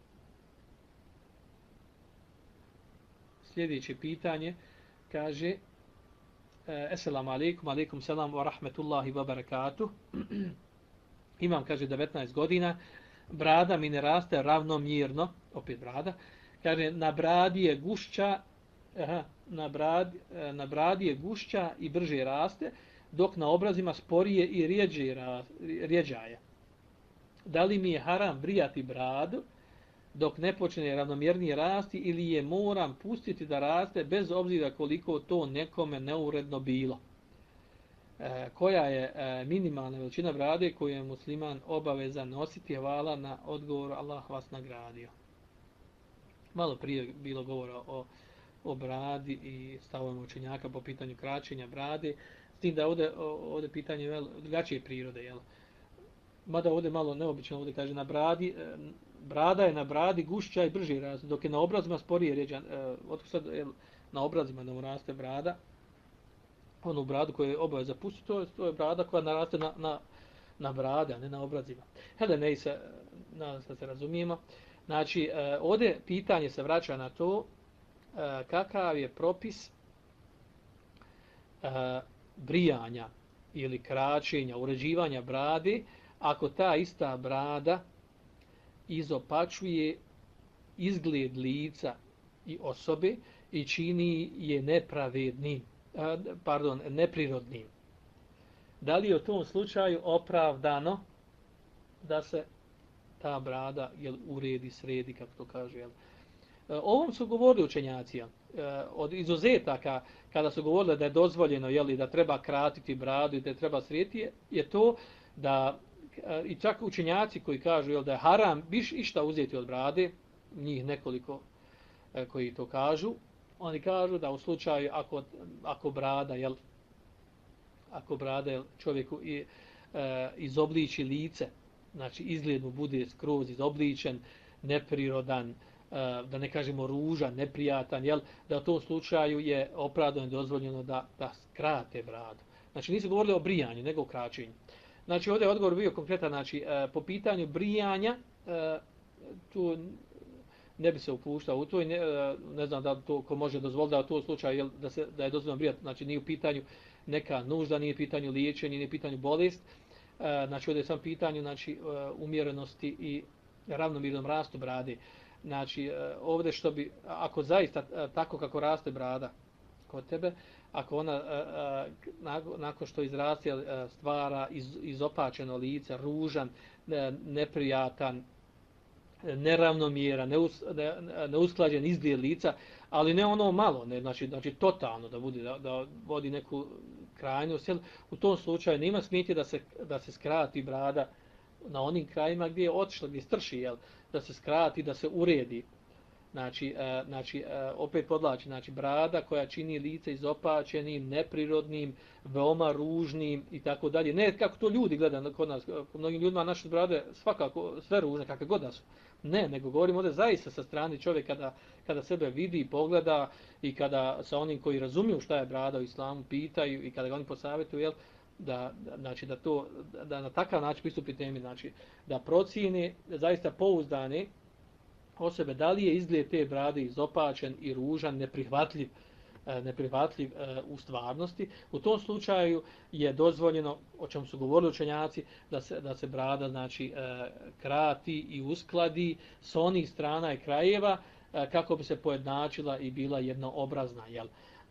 Sljedeće pitanje kaže Esselamu alaikum, alaikum selam wa rahmetullahi wa barakatuh. Imam, kaže, devetnaest godina, brada mi ne raste ravnomjerno, opet brada, kaže, na bradi je gušća, aha, na, bradi, na bradi je gušća i brže raste, dok na obrazima sporije i rjeđe, rjeđaje. Da li mi je haram brijati bradu dok ne počne ravnomjernije rasti ili je moram pustiti da raste bez obzira koliko to nekome neuredno bilo? e, koja je e, minimalna veličina brade koju je musliman obavezan nositi, hvala na odgovor, Allah vas nagradio. Malo prije bilo govora o, o bradi i stavovima učenjaka po pitanju kraćenja brade, s tim da ovdje, ovdje pitanje vel, drugačije prirode, jel? Mada ovdje malo neobično, ovdje kaže na bradi, e, brada je na bradi gušća i brži rast, dok je na obrazima sporije ređan, e, otko sad jel, na obrazima da mu raste brada, onu bradu koju je obaveza pustiti, to je, to je brada koja naraste na, na, na brade, a ne na obrazima. Hele, ne se, nadam se da se razumijemo. Znači, e, ovdje pitanje se vraća na to e, kakav je propis e, brijanja ili kraćenja, uređivanja brade, ako ta ista brada izopačuje izgled lica i osobe i čini je nepravednim, pardon, neprirodnim. Da li je u tom slučaju opravdano da se ta brada jel, uredi, sredi, kako to kaže. Jel. O ovom su govorili učenjaci. Jel. Od izuzetaka, kada su govorili da je dozvoljeno jel, da treba kratiti bradu i da je treba srediti, je to da i čak učenjaci koji kažu jel, da je haram biš išta uzeti od brade, njih nekoliko koji to kažu, oni kažu da u slučaju ako, ako brada jel, ako brada jel, čovjeku i, e, izobliči lice, znači izgled mu bude skroz izobličen, neprirodan, e, da ne kažemo ružan, neprijatan, jel, da u tom slučaju je opravdano dozvoljeno da, da skrate bradu. Znači nisu govorili o brijanju, nego o kraćenju. Znači ovdje je odgovor bio konkretan, znači e, po pitanju brijanja, e, tu ne bi se upuštao u to i ne, ne znam da to ko može dozvoliti da u tom slučaju jel, da, se, da je dozvoljeno brijati, znači nije u pitanju neka nužda, nije u pitanju liječenja, nije u pitanju bolest, e, znači ovdje je sam pitanju znači, umjerenosti i ravnomjernom rastu brade. Znači ovdje što bi, ako zaista tako kako raste brada kod tebe, ako ona nakon što izraste stvara iz, izopačeno lice, ružan, neprijatan, neravnomjeran, neus, ne, neusklađen izgled lica, ali ne ono malo, ne, znači, znači totalno da bude, da, da vodi neku krajnost, jel, u tom slučaju nema smetnje da se, da se skrati brada na onim krajima gdje je otišla, gdje strši, jel, da se skrati, da se uredi. Znači, e, znači e, opet podlači, znači brada koja čini lice izopačenim, neprirodnim, veoma ružnim i tako dalje. Ne kako to ljudi gledaju kod nas, mnogim ljudima naše brade svakako sve ružne, kakve god da su. Ne, nego govorimo ovdje zaista sa strane čovjeka kada, kada sebe vidi i pogleda i kada sa onim koji razumiju šta je brada u islamu pitaju i kada ga oni posavjetuju, jel, da, da, znači da, to, da na takav način pristupi temi, znači da procijene zaista pouzdane osobe, da li je izgled te brade izopačen i ružan, neprihvatljiv, neprihvatljiv u stvarnosti. U tom slučaju je dozvoljeno, o čemu su govorili učenjaci, da se, da se brada znači, krati i uskladi s onih strana i krajeva kako bi se pojednačila i bila jednoobrazna. Jel?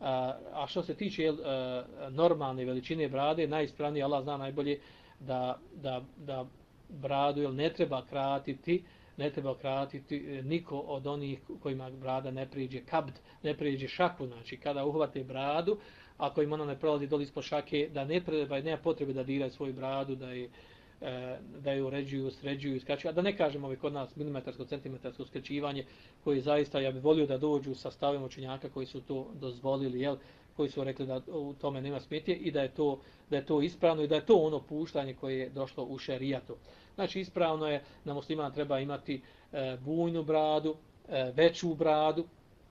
A što se tiče jel, normalne veličine brade, najispravnije, Allah zna najbolje, da, da, da bradu jel, ne treba kratiti, ne treba kratiti niko od onih kojima brada ne priđe kabd, ne priđe šaku, znači kada uhvate bradu, ako im ona ne prolazi doli ispod šake, da ne treba, nema potrebe da diraju svoju bradu, da je, da je uređuju, sređuju, skraćuju, a da ne kažemo ovaj kod nas milimetarsko, centimetarsko skraćivanje, koji zaista, ja bih volio da dođu sa stavim učenjaka koji su to dozvolili, jel, koji su rekli da u tome nema smetnje i da je to, da je to ispravno i da je to ono puštanje koje je došlo u šerijatu. Znači ispravno je da musliman treba imati e, bujnu bradu, e, veću bradu,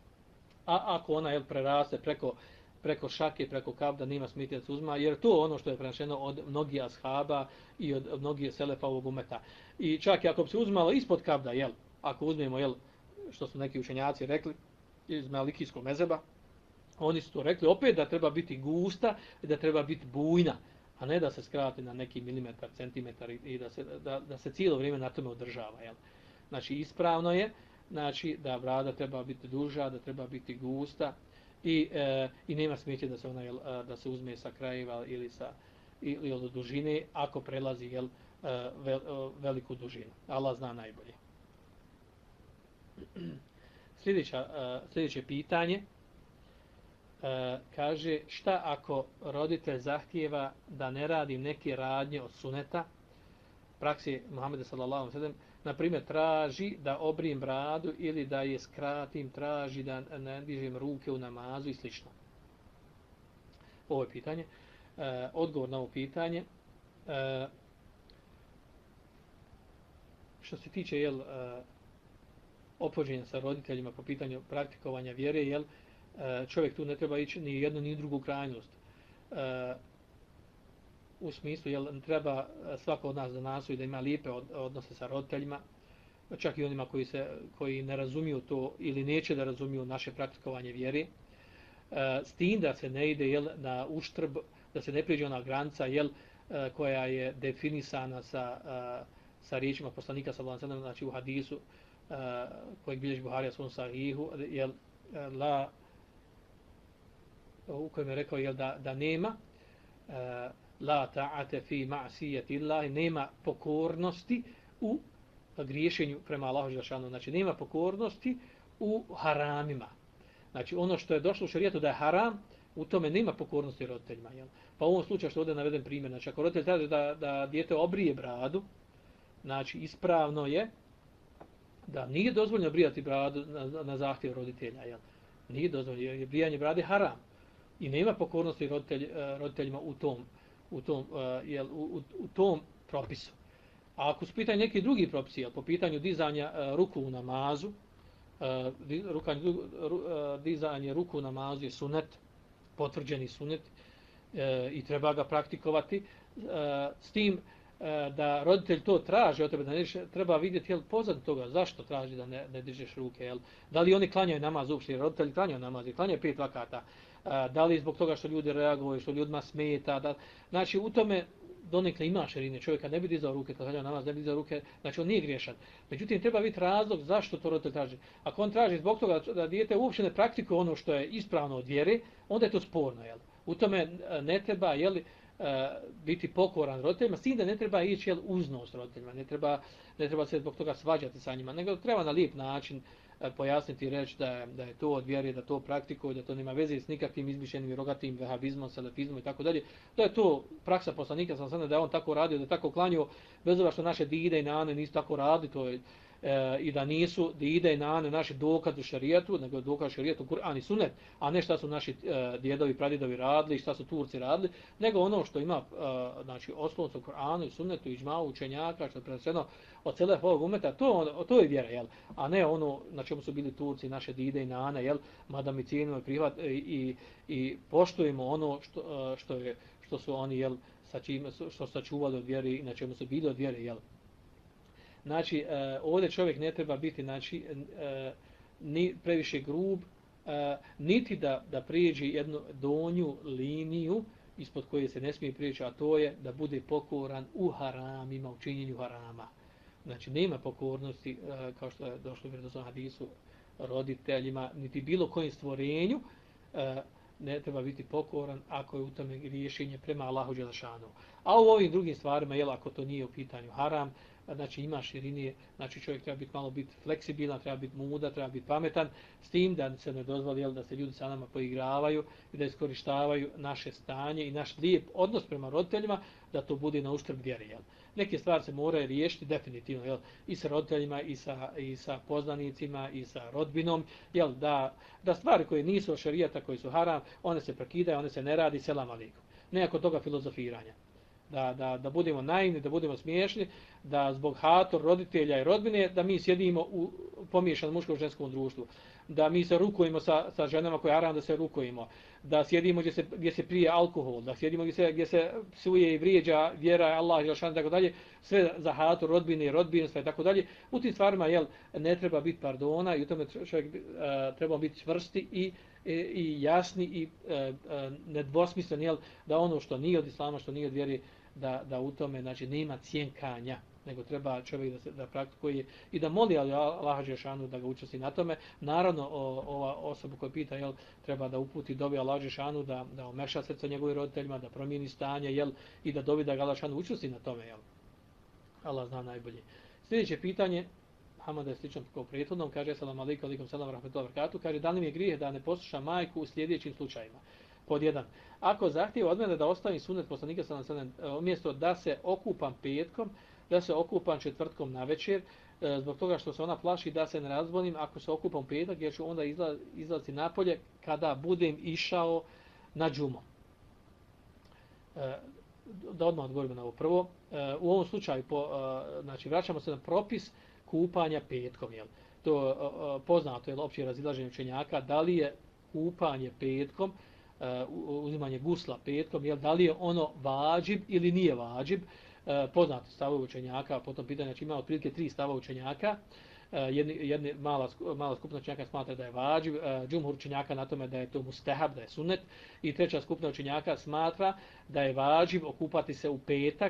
a ako ona jel, preraste preko, preko šake, preko kabda, nima smetnje da se uzma, jer to ono što je prenešeno od mnogih ashaba i od, od mnogih selefa ovog umeta. I čak i ako bi se uzmalo ispod kabda, jel, ako uzmemo, jel, što su neki učenjaci rekli, iz malikijskog mezeba, oni su to rekli opet da treba biti gusta i da treba biti bujna, a ne da se skrati na neki milimetar, centimetar i da se, da, da se cijelo vrijeme na tome održava. Jel? Znači ispravno je znači, da brada treba biti duža, da treba biti gusta i, e, i nema smetnje da se ona jel, da se uzme sa krajeva ili sa ili od dužine ako prelazi jel, vel, veliku dužinu. Allah zna najbolje. Sljedeća, sljedeće pitanje. E, kaže, šta ako roditelj zahtijeva da ne radim neke radnje od suneta, praksi Muhameda sallallahu alejhi ve sellem, na primjer traži da obrijem bradu ili da je skratim, traži da ne dižem ruke u namazu i slično. Ovo je pitanje. E, odgovor na ovo pitanje. E, što se tiče jel, e, opođenja sa roditeljima po pitanju praktikovanja vjere, jel, e, čovjek tu ne treba ići ni jednu ni drugu krajnost. E, u smislu, jel, treba svako od nas da nastoji da ima lijepe odnose sa roditeljima, čak i onima koji, se, koji ne razumiju to ili neće da razumiju naše praktikovanje vjere. E, s tim da se ne ide jel, na uštrb, da se ne priđe ona granica jel, e, koja je definisana sa, e, sa riječima poslanika sallallahu alejhi ve sellem, znači u hadisu e, kojeg bilježi Buharija svom sahihu, jel, la, u kojem je rekao jel, da, da nema e, la ta'ate fi ma'sijeti Allahi, nema pokornosti u griješenju prema Allahu dželešanu. Znači, nema pokornosti u haramima. Znači, ono što je došlo u šerijetu da je haram, u tome nema pokornosti roditeljima. Jel? Pa u ovom slučaju što ovdje naveden primjer, znači, ako roditelj traži da, da dijete obrije bradu, znači, ispravno je da nije dozvoljeno brijati bradu na, na zahtjev roditelja. Jel? Nije dozvoljeno, jer brijanje brade je haram. I nema pokornosti roditelj, roditeljima u tom u tom, uh, jel, u, u tom propisu. A ako su pitanje neki drugi propisi, jel, po pitanju dizanja uh, ruku u namazu, uh, rukanje, ru, uh, dizanje ruku u namazu je sunet, potvrđeni sunet uh, i treba ga praktikovati. Uh, s tim uh, da roditelj to traži od tebe, da ne treba vidjeti jel, pozad toga, zašto traži da ne, ne dižeš ruke. Jel? Da li oni klanjaju namaz uopšte, jer roditelji klanjaju namaz i klanjaju pet vakata. Da li zbog toga što ljudi reaguju, što ljudima smeta. Da, znači u tome donekle ima širine. Čovjeka ne bi dizao ruke, kad namaz ne bi dizao ruke, znači on nije griješan. Međutim, treba biti razlog zašto to roditelj traži. Ako on traži zbog toga da dijete uopće ne praktikuje ono što je ispravno od vjere, onda je to sporno. Jel? U tome ne treba jel, biti pokoran roditeljima, s tim da ne treba ići jel, uznos roditeljima, ne treba, ne treba se zbog toga svađati sa njima, nego treba na lijep način pojasniti i reći da je, da je to od vjere, da to praktikuje, da to nema veze s nikakvim izmišljenim i rogatim vehabizmom, salafizmom i tako dalje. Da je to praksa poslanika, sam sam da je on tako radio, da je tako klanio, bez obzira što naše dide i nane nisu tako radili, to je, e, i da nisu dide i nane naši dokaz u šarijetu, nego dokaz u šarijetu Kur'an i Sunnet, a ne šta su naši e, djedovi, pradjedovi radili, šta su Turci radili, nego ono što ima e, znači, osloncu Kur'anu i Sunnetu, iđmau učenjaka, što je preneseno od celog umeta, to, to je vjera, jel? A ne ono na čemu su bili Turci, naše dide i nane, jel? Mada mi cijenimo i, prihvat, i, i, i poštujemo ono što, što, je, što su oni, jel, sa čime, što sačuvali od vjere i na čemu su bili od vjere, jel? Znači, e, ovdje čovjek ne treba biti, znači, e, ni previše grub, e, niti da, da prijeđe jednu donju liniju ispod koje se ne smije prijeći, a to je da bude pokoran u haramima, u činjenju harama. Znači, nema pokornosti, e, kao što je došlo u vjerodostojnom hadisu, roditeljima, niti bilo kojem stvorenju, e, ne treba biti pokoran ako je u tome rješenje prema Allahu dželešanu. A u ovim drugim stvarima, jel, ako to nije u pitanju haram, znači ima širinije, znači čovjek treba biti malo biti fleksibilan, treba biti muda, treba biti pametan, s tim da se ne dozvoli jel, da se ljudi sa nama poigravaju i da iskorištavaju naše stanje i naš lijep odnos prema roditeljima, da to bude na uštrb vjere. Jel. Neke stvari se moraju riješiti definitivno, jel, i sa roditeljima, i sa, i sa poznanicima, i sa rodbinom, jel, da, da stvari koje nisu od šerijata, koje su haram, one se prekidaju, one se ne radi, selam alikum. Nekako toga filozofiranja. Da, da, da budemo naivni, da budemo smiješni, da zbog hator roditelja i rodbine, da mi sjedimo u pomiješanom muškom ženskom društvu, da mi se rukujemo sa, sa ženama koje haram da se rukujemo, da sjedimo gdje se, gdje se prije alkohol, da sjedimo gdje se, gdje se psuje i vrijeđa vjera, Allah, Jelšan i tako dalje, sve za hator rodbine i rodbinstva i tako dalje. U tim stvarima jel, ne treba biti pardona i u tome čovjek uh, treba biti čvrsti i I, i jasni i e, e, nedvosmisleni, jel, da ono što nije od islama, što nije od vjeri, da, da u tome znači, nema cjenkanja, nego treba čovjek da, se, da praktikuje i da moli Allaha dželešanu da ga učesti na tome. Naravno, o, ova osoba koja pita, jel, treba da uputi dobi Allaha dželešanu da, da omeša srce njegovim roditeljima, da promijeni stanje, jel, i da dobi da ga Allaha dželešanu učesti na tome. Jel. Allah zna najbolje. Sljedeće pitanje, Hamada je slično kao prethodnom, kaže selam alejkum, alejkum selam rahmetullahi ve berekatuh, kaže da li mi je grijeh da ne poslušam majku u sljedećim slučajevima. Pod jedan. Ako zahtijeva od mene da ostavim sunnet poslanika sallallahu alejhi ve sellem umjesto da se okupam petkom, da se okupam četvrtkom navečer, zbog toga što se ona plaši da se ne razbolim ako se okupam petak, jer ću onda izla, izlaziti napolje kada budem išao na džumu. Da odmah odgovorimo na ovo prvo. U ovom slučaju, po, znači, vraćamo se na propis kupanja petkom. Jel? To poznato je opće razilaženje učenjaka, da li je kupanje petkom, uzimanje gusla petkom, jel, da li je ono vađib ili nije vađib. Poznati stavovi učenjaka, po tom pitanju, znači ima otprilike tri stava učenjaka. Jedni, jedni mala, mala skupina učenjaka smatra da je vađib, džumhur učenjaka na tome da je to mustehab, da je sunnet, i treća skupina učenjaka smatra da je vađib okupati se u petak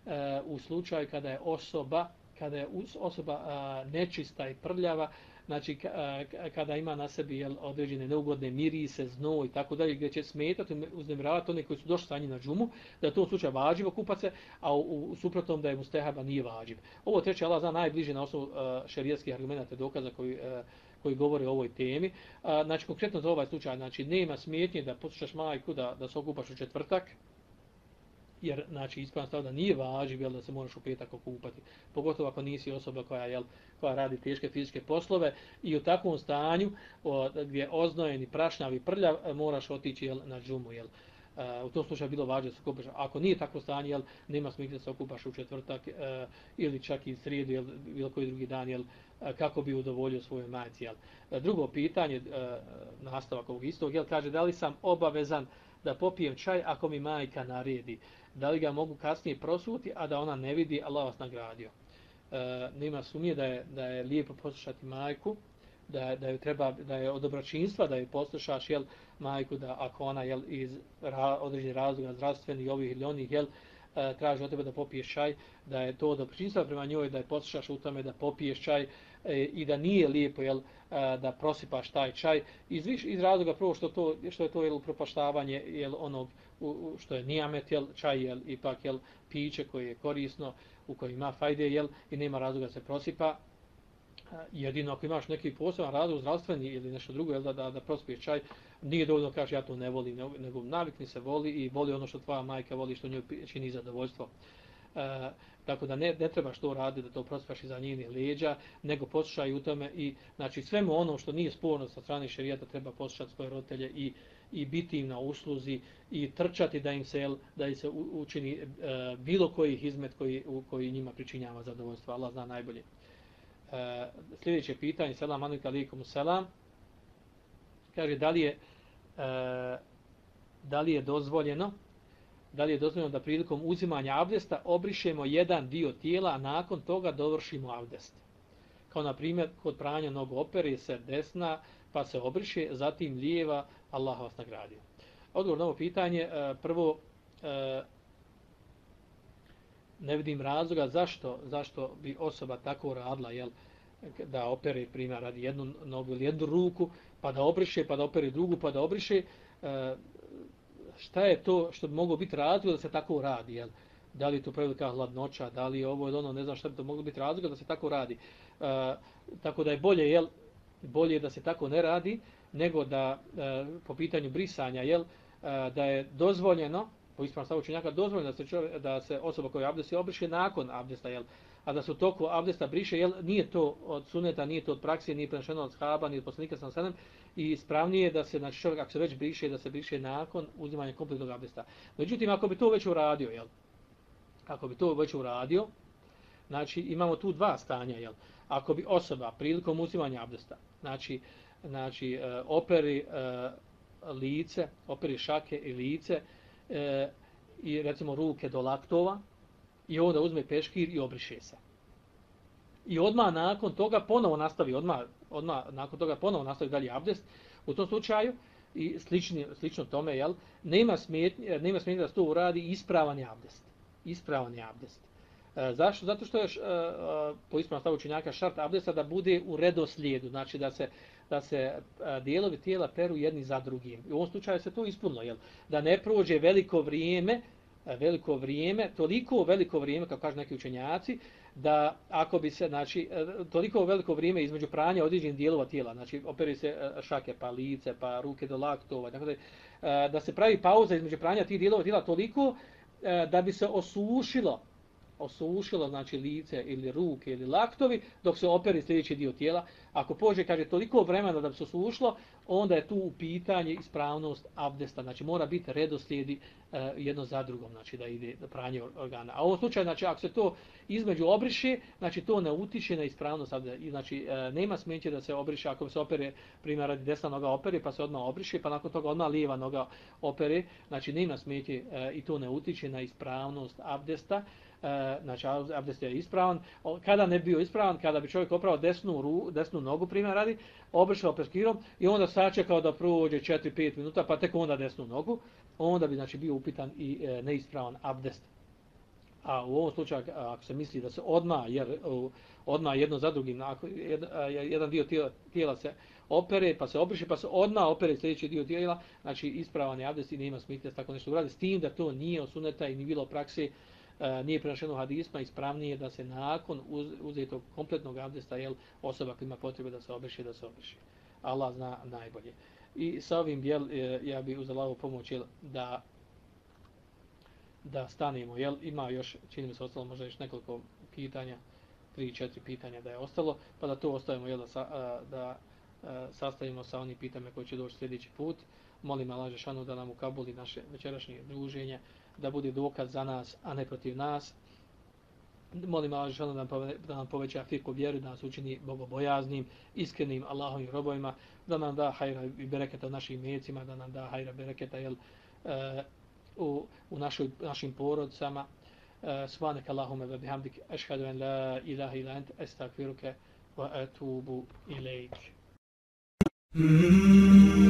u slučaju kada je osoba kada je osoba nečista i prljava, znači kada ima na sebi jel, određene neugodne mirise, znoj i tako dalje, gdje će smetati, uznemiravati one koji su došli sa njim na džumu, da je to u slučaju vađivo kupat se, a u, u suprotnom da je mustehaba nije vađiv. Ovo treće Allah zna najbliže na osnovu uh, šerijatskih argumenata dokaza koji, uh, koji govore o ovoj temi. Uh, znači konkretno za ovaj slučaj, znači nema smetnje da poslušaš majku da, da se okupaš u četvrtak, jer znači ispravno stav da nije važiv, jel, da se moraš u petak okupati. Pogotovo ako nisi osoba koja, jel, koja radi teške fizičke poslove i u takvom stanju o, gdje je oznojen i prašnjav i prljav, moraš otići jel, na džumu. Jel. Uh, u tom slučaju bilo važno da se okupaš. Ako nije takvo stanje, jel, nema smisla da se okupaš u četvrtak uh, ili čak i srijedu, jel, bilo koji drugi dan, jel, uh, kako bi udovoljio svojoj majci. Jel. Uh, drugo pitanje, uh, nastavak ovog istog, jel, kaže da li sam obavezan da popijem čaj ako mi majka naredi. Da li ga mogu kasnije prosuti, a da ona ne vidi, Allah vas nagradio. E, nema sumnje da je, da je lijepo poslušati majku, da, da, je treba, da je od dobročinstva da je poslušaš jel, majku, da ako ona jel, iz ra, određenih razloga zdravstvenih ovih ili onih jel, e, traži od tebe da popiješ čaj, da je to od dobročinstva prema njoj, da je poslušaš u tome da popiješ čaj e, i da nije lijepo jel, e, da prosipaš taj čaj iz, viš, iz razloga prvo što, to, što je to jel, upropaštavanje jel, onog u, u, što je nijamet, jel, čaj jel, ipak jel, piće koje je korisno, u kojem ima fajde jel, i nema razloga da se prosipa. Jedino ako imaš neki poseban razlog zdravstveni ili nešto drugo jel, da, da, da prospiješ čaj, nije dovoljno kažeš ja to ne volim, nego navikni se voli i voli ono što tvoja majka voli, što njoj čini zadovoljstvo. E, tako da ne, ne trebaš to raditi da to prospaš iza njenih leđa, nego poslušaj u tome i znači svemu ono što nije sporno sa strane šerijata treba poslušati svoje roditelje i i biti im na usluzi i trčati da im se da im se učini e, bilo koji hizmet koji u koji njima pričinjava zadovoljstvo. Allah zna najbolje. E, sljedeće pitanje, selam alejkum selam. Kaže da li je e, da li je dozvoljeno da li je dozvoljeno da prilikom uzimanja abdesta obrišemo jedan dio tijela, a nakon toga dovršimo abdest. Kao na primjer kod pranja nogu opere se desna pa se obriše, zatim lijeva, Allah vas nagradio. Odgovor na ovo pitanje, prvo ne vidim razloga zašto, zašto bi osoba tako radila, jel, da opere primjer radi jednu nogu ili jednu ruku, pa da obriše, pa da opere drugu, pa da obriše. Šta je to što bi moglo biti razlog da se tako radi, jel? Da li je to prevelika hladnoća, da li je ovo ili ono, ne znam šta bi to moglo biti razlog da se tako radi. E, tako da je bolje, jel, bolje da se tako ne radi, nego da e, po pitanju brisanja, jel, e, da je dozvoljeno, po ispravnom stavu učenjaka, dozvoljeno da se, čovjek, da se osoba koja abdesti obriše nakon abdesta, jel, a da se u toku abdesta briše, jel, nije to od suneta, nije to od praksije, nije prenešeno od shaba, nije od poslanika sallallahu alejhi ve sellem, i ispravnije je da se, znači, čovjek, ako se već briše, da se briše nakon uzimanja kompletnog abdesta. Međutim, ako bi to već uradio, jel, ako bi to već uradio, znači, imamo tu dva stanja, jel, ako bi osoba prilikom uzimanja abdesta, znači, znači operi lice, operi šake i lice i recimo ruke do laktova i onda uzme peškir i obriše se. I odmah nakon toga ponovo nastavi, odmah, odmah nakon toga ponovo nastavi dalje abdest, u tom slučaju i slični, slično tome, jel, nema smetnje, nema smetnje da se to uradi ispravan je abdest. Ispravan je abdest. E, zašto? Zato što je e, po ispravnom stavu učenjaka šart abdesta da bude u redoslijedu, znači da se da se dijelovi tijela peru jedni za drugim. I u ovom slučaju se to ispunilo, jel? Da ne prođe veliko vrijeme veliko vrijeme, toliko veliko vrijeme, kao kažu neki učenjaci, da ako bi se, znači, toliko veliko vrijeme između pranja određenih dijelova tijela, znači operi se šake, pa lice, pa ruke do laktova, tako da, da se pravi pauza između pranja tih dijelova tijela toliko da bi se osušilo, osušilo, znači lice ili ruke ili laktovi, dok se operi sljedeći dio tijela. Ako pođe, kaže, toliko vremena da bi se osušilo, onda je tu u pitanje ispravnost abdesta. Znači mora biti redoslijedi uh, jedno za drugom, znači da ide pranje organa. A u ovom slučaju, znači ako se to između obriše, znači to ne utiče na ispravnost abdesta. I, znači uh, nema smeće da se obriše, ako se opere, primjer radi desna noga opere, pa se odmah obriše, pa nakon toga odmah lijeva noga opere, znači nema smeće uh, i to ne utiče na ispravnost abdesta. Uh, znači abdest je ispravan. Kada ne bi bio ispravan, kada bi čovjek oprao desnu, ru, desnu nogu, primjer radi, obrišao perskirom i onda sačekao da prođe četiri pet minuta, pa tek onda desnu nogu, onda bi znači bio upitan i e, neispravan abdest. A u ovom slučaju, ako se misli da se odmah, jer odmah jedno za drugim, ako jedan dio tijela, tijela se opere, pa se obriše, pa se odmah opere sljedeći dio tijela, znači ispravan je abdest i nema smetnje tako nešto uradi. S tim da to nije od suneta i ni bilo praksi, nije prenošeno hadisma, ispravnije da se nakon uz, uzetog kompletnog abdesta, jel, osoba koja ima potrebe da se obriše, da se obriše. Allah zna najbolje. I sa ovim, jel, ja bih uz Allahovu pomoć, jel, da da stanemo, jel, ima još, čini mi se ostalo možda još nekoliko pitanja, tri, četiri pitanja da je ostalo, pa da to ostavimo, jel, da, da sastavimo sa onim pitanjima koji će doći sljedeći put. Molim Allah dželešanu da nam ukabuli naše večerašnje druženje, da bude dokaz za nas, a ne protiv nas. Molim Allah dželešanu da, da nam poveća fiku vjeru, da nas učini bogobojaznim, iskrenim Allahovim robovima, da nam da hajra i bereketa u našim mecima, da nam da hajra bereketa, jel, e, u, u našoj, našim porodicama. Subhanak Allahumma wa bihamdik, ashhadu an la ilaha illa anta, astaghfiruka wa atubu ilejk. Mm-hmm.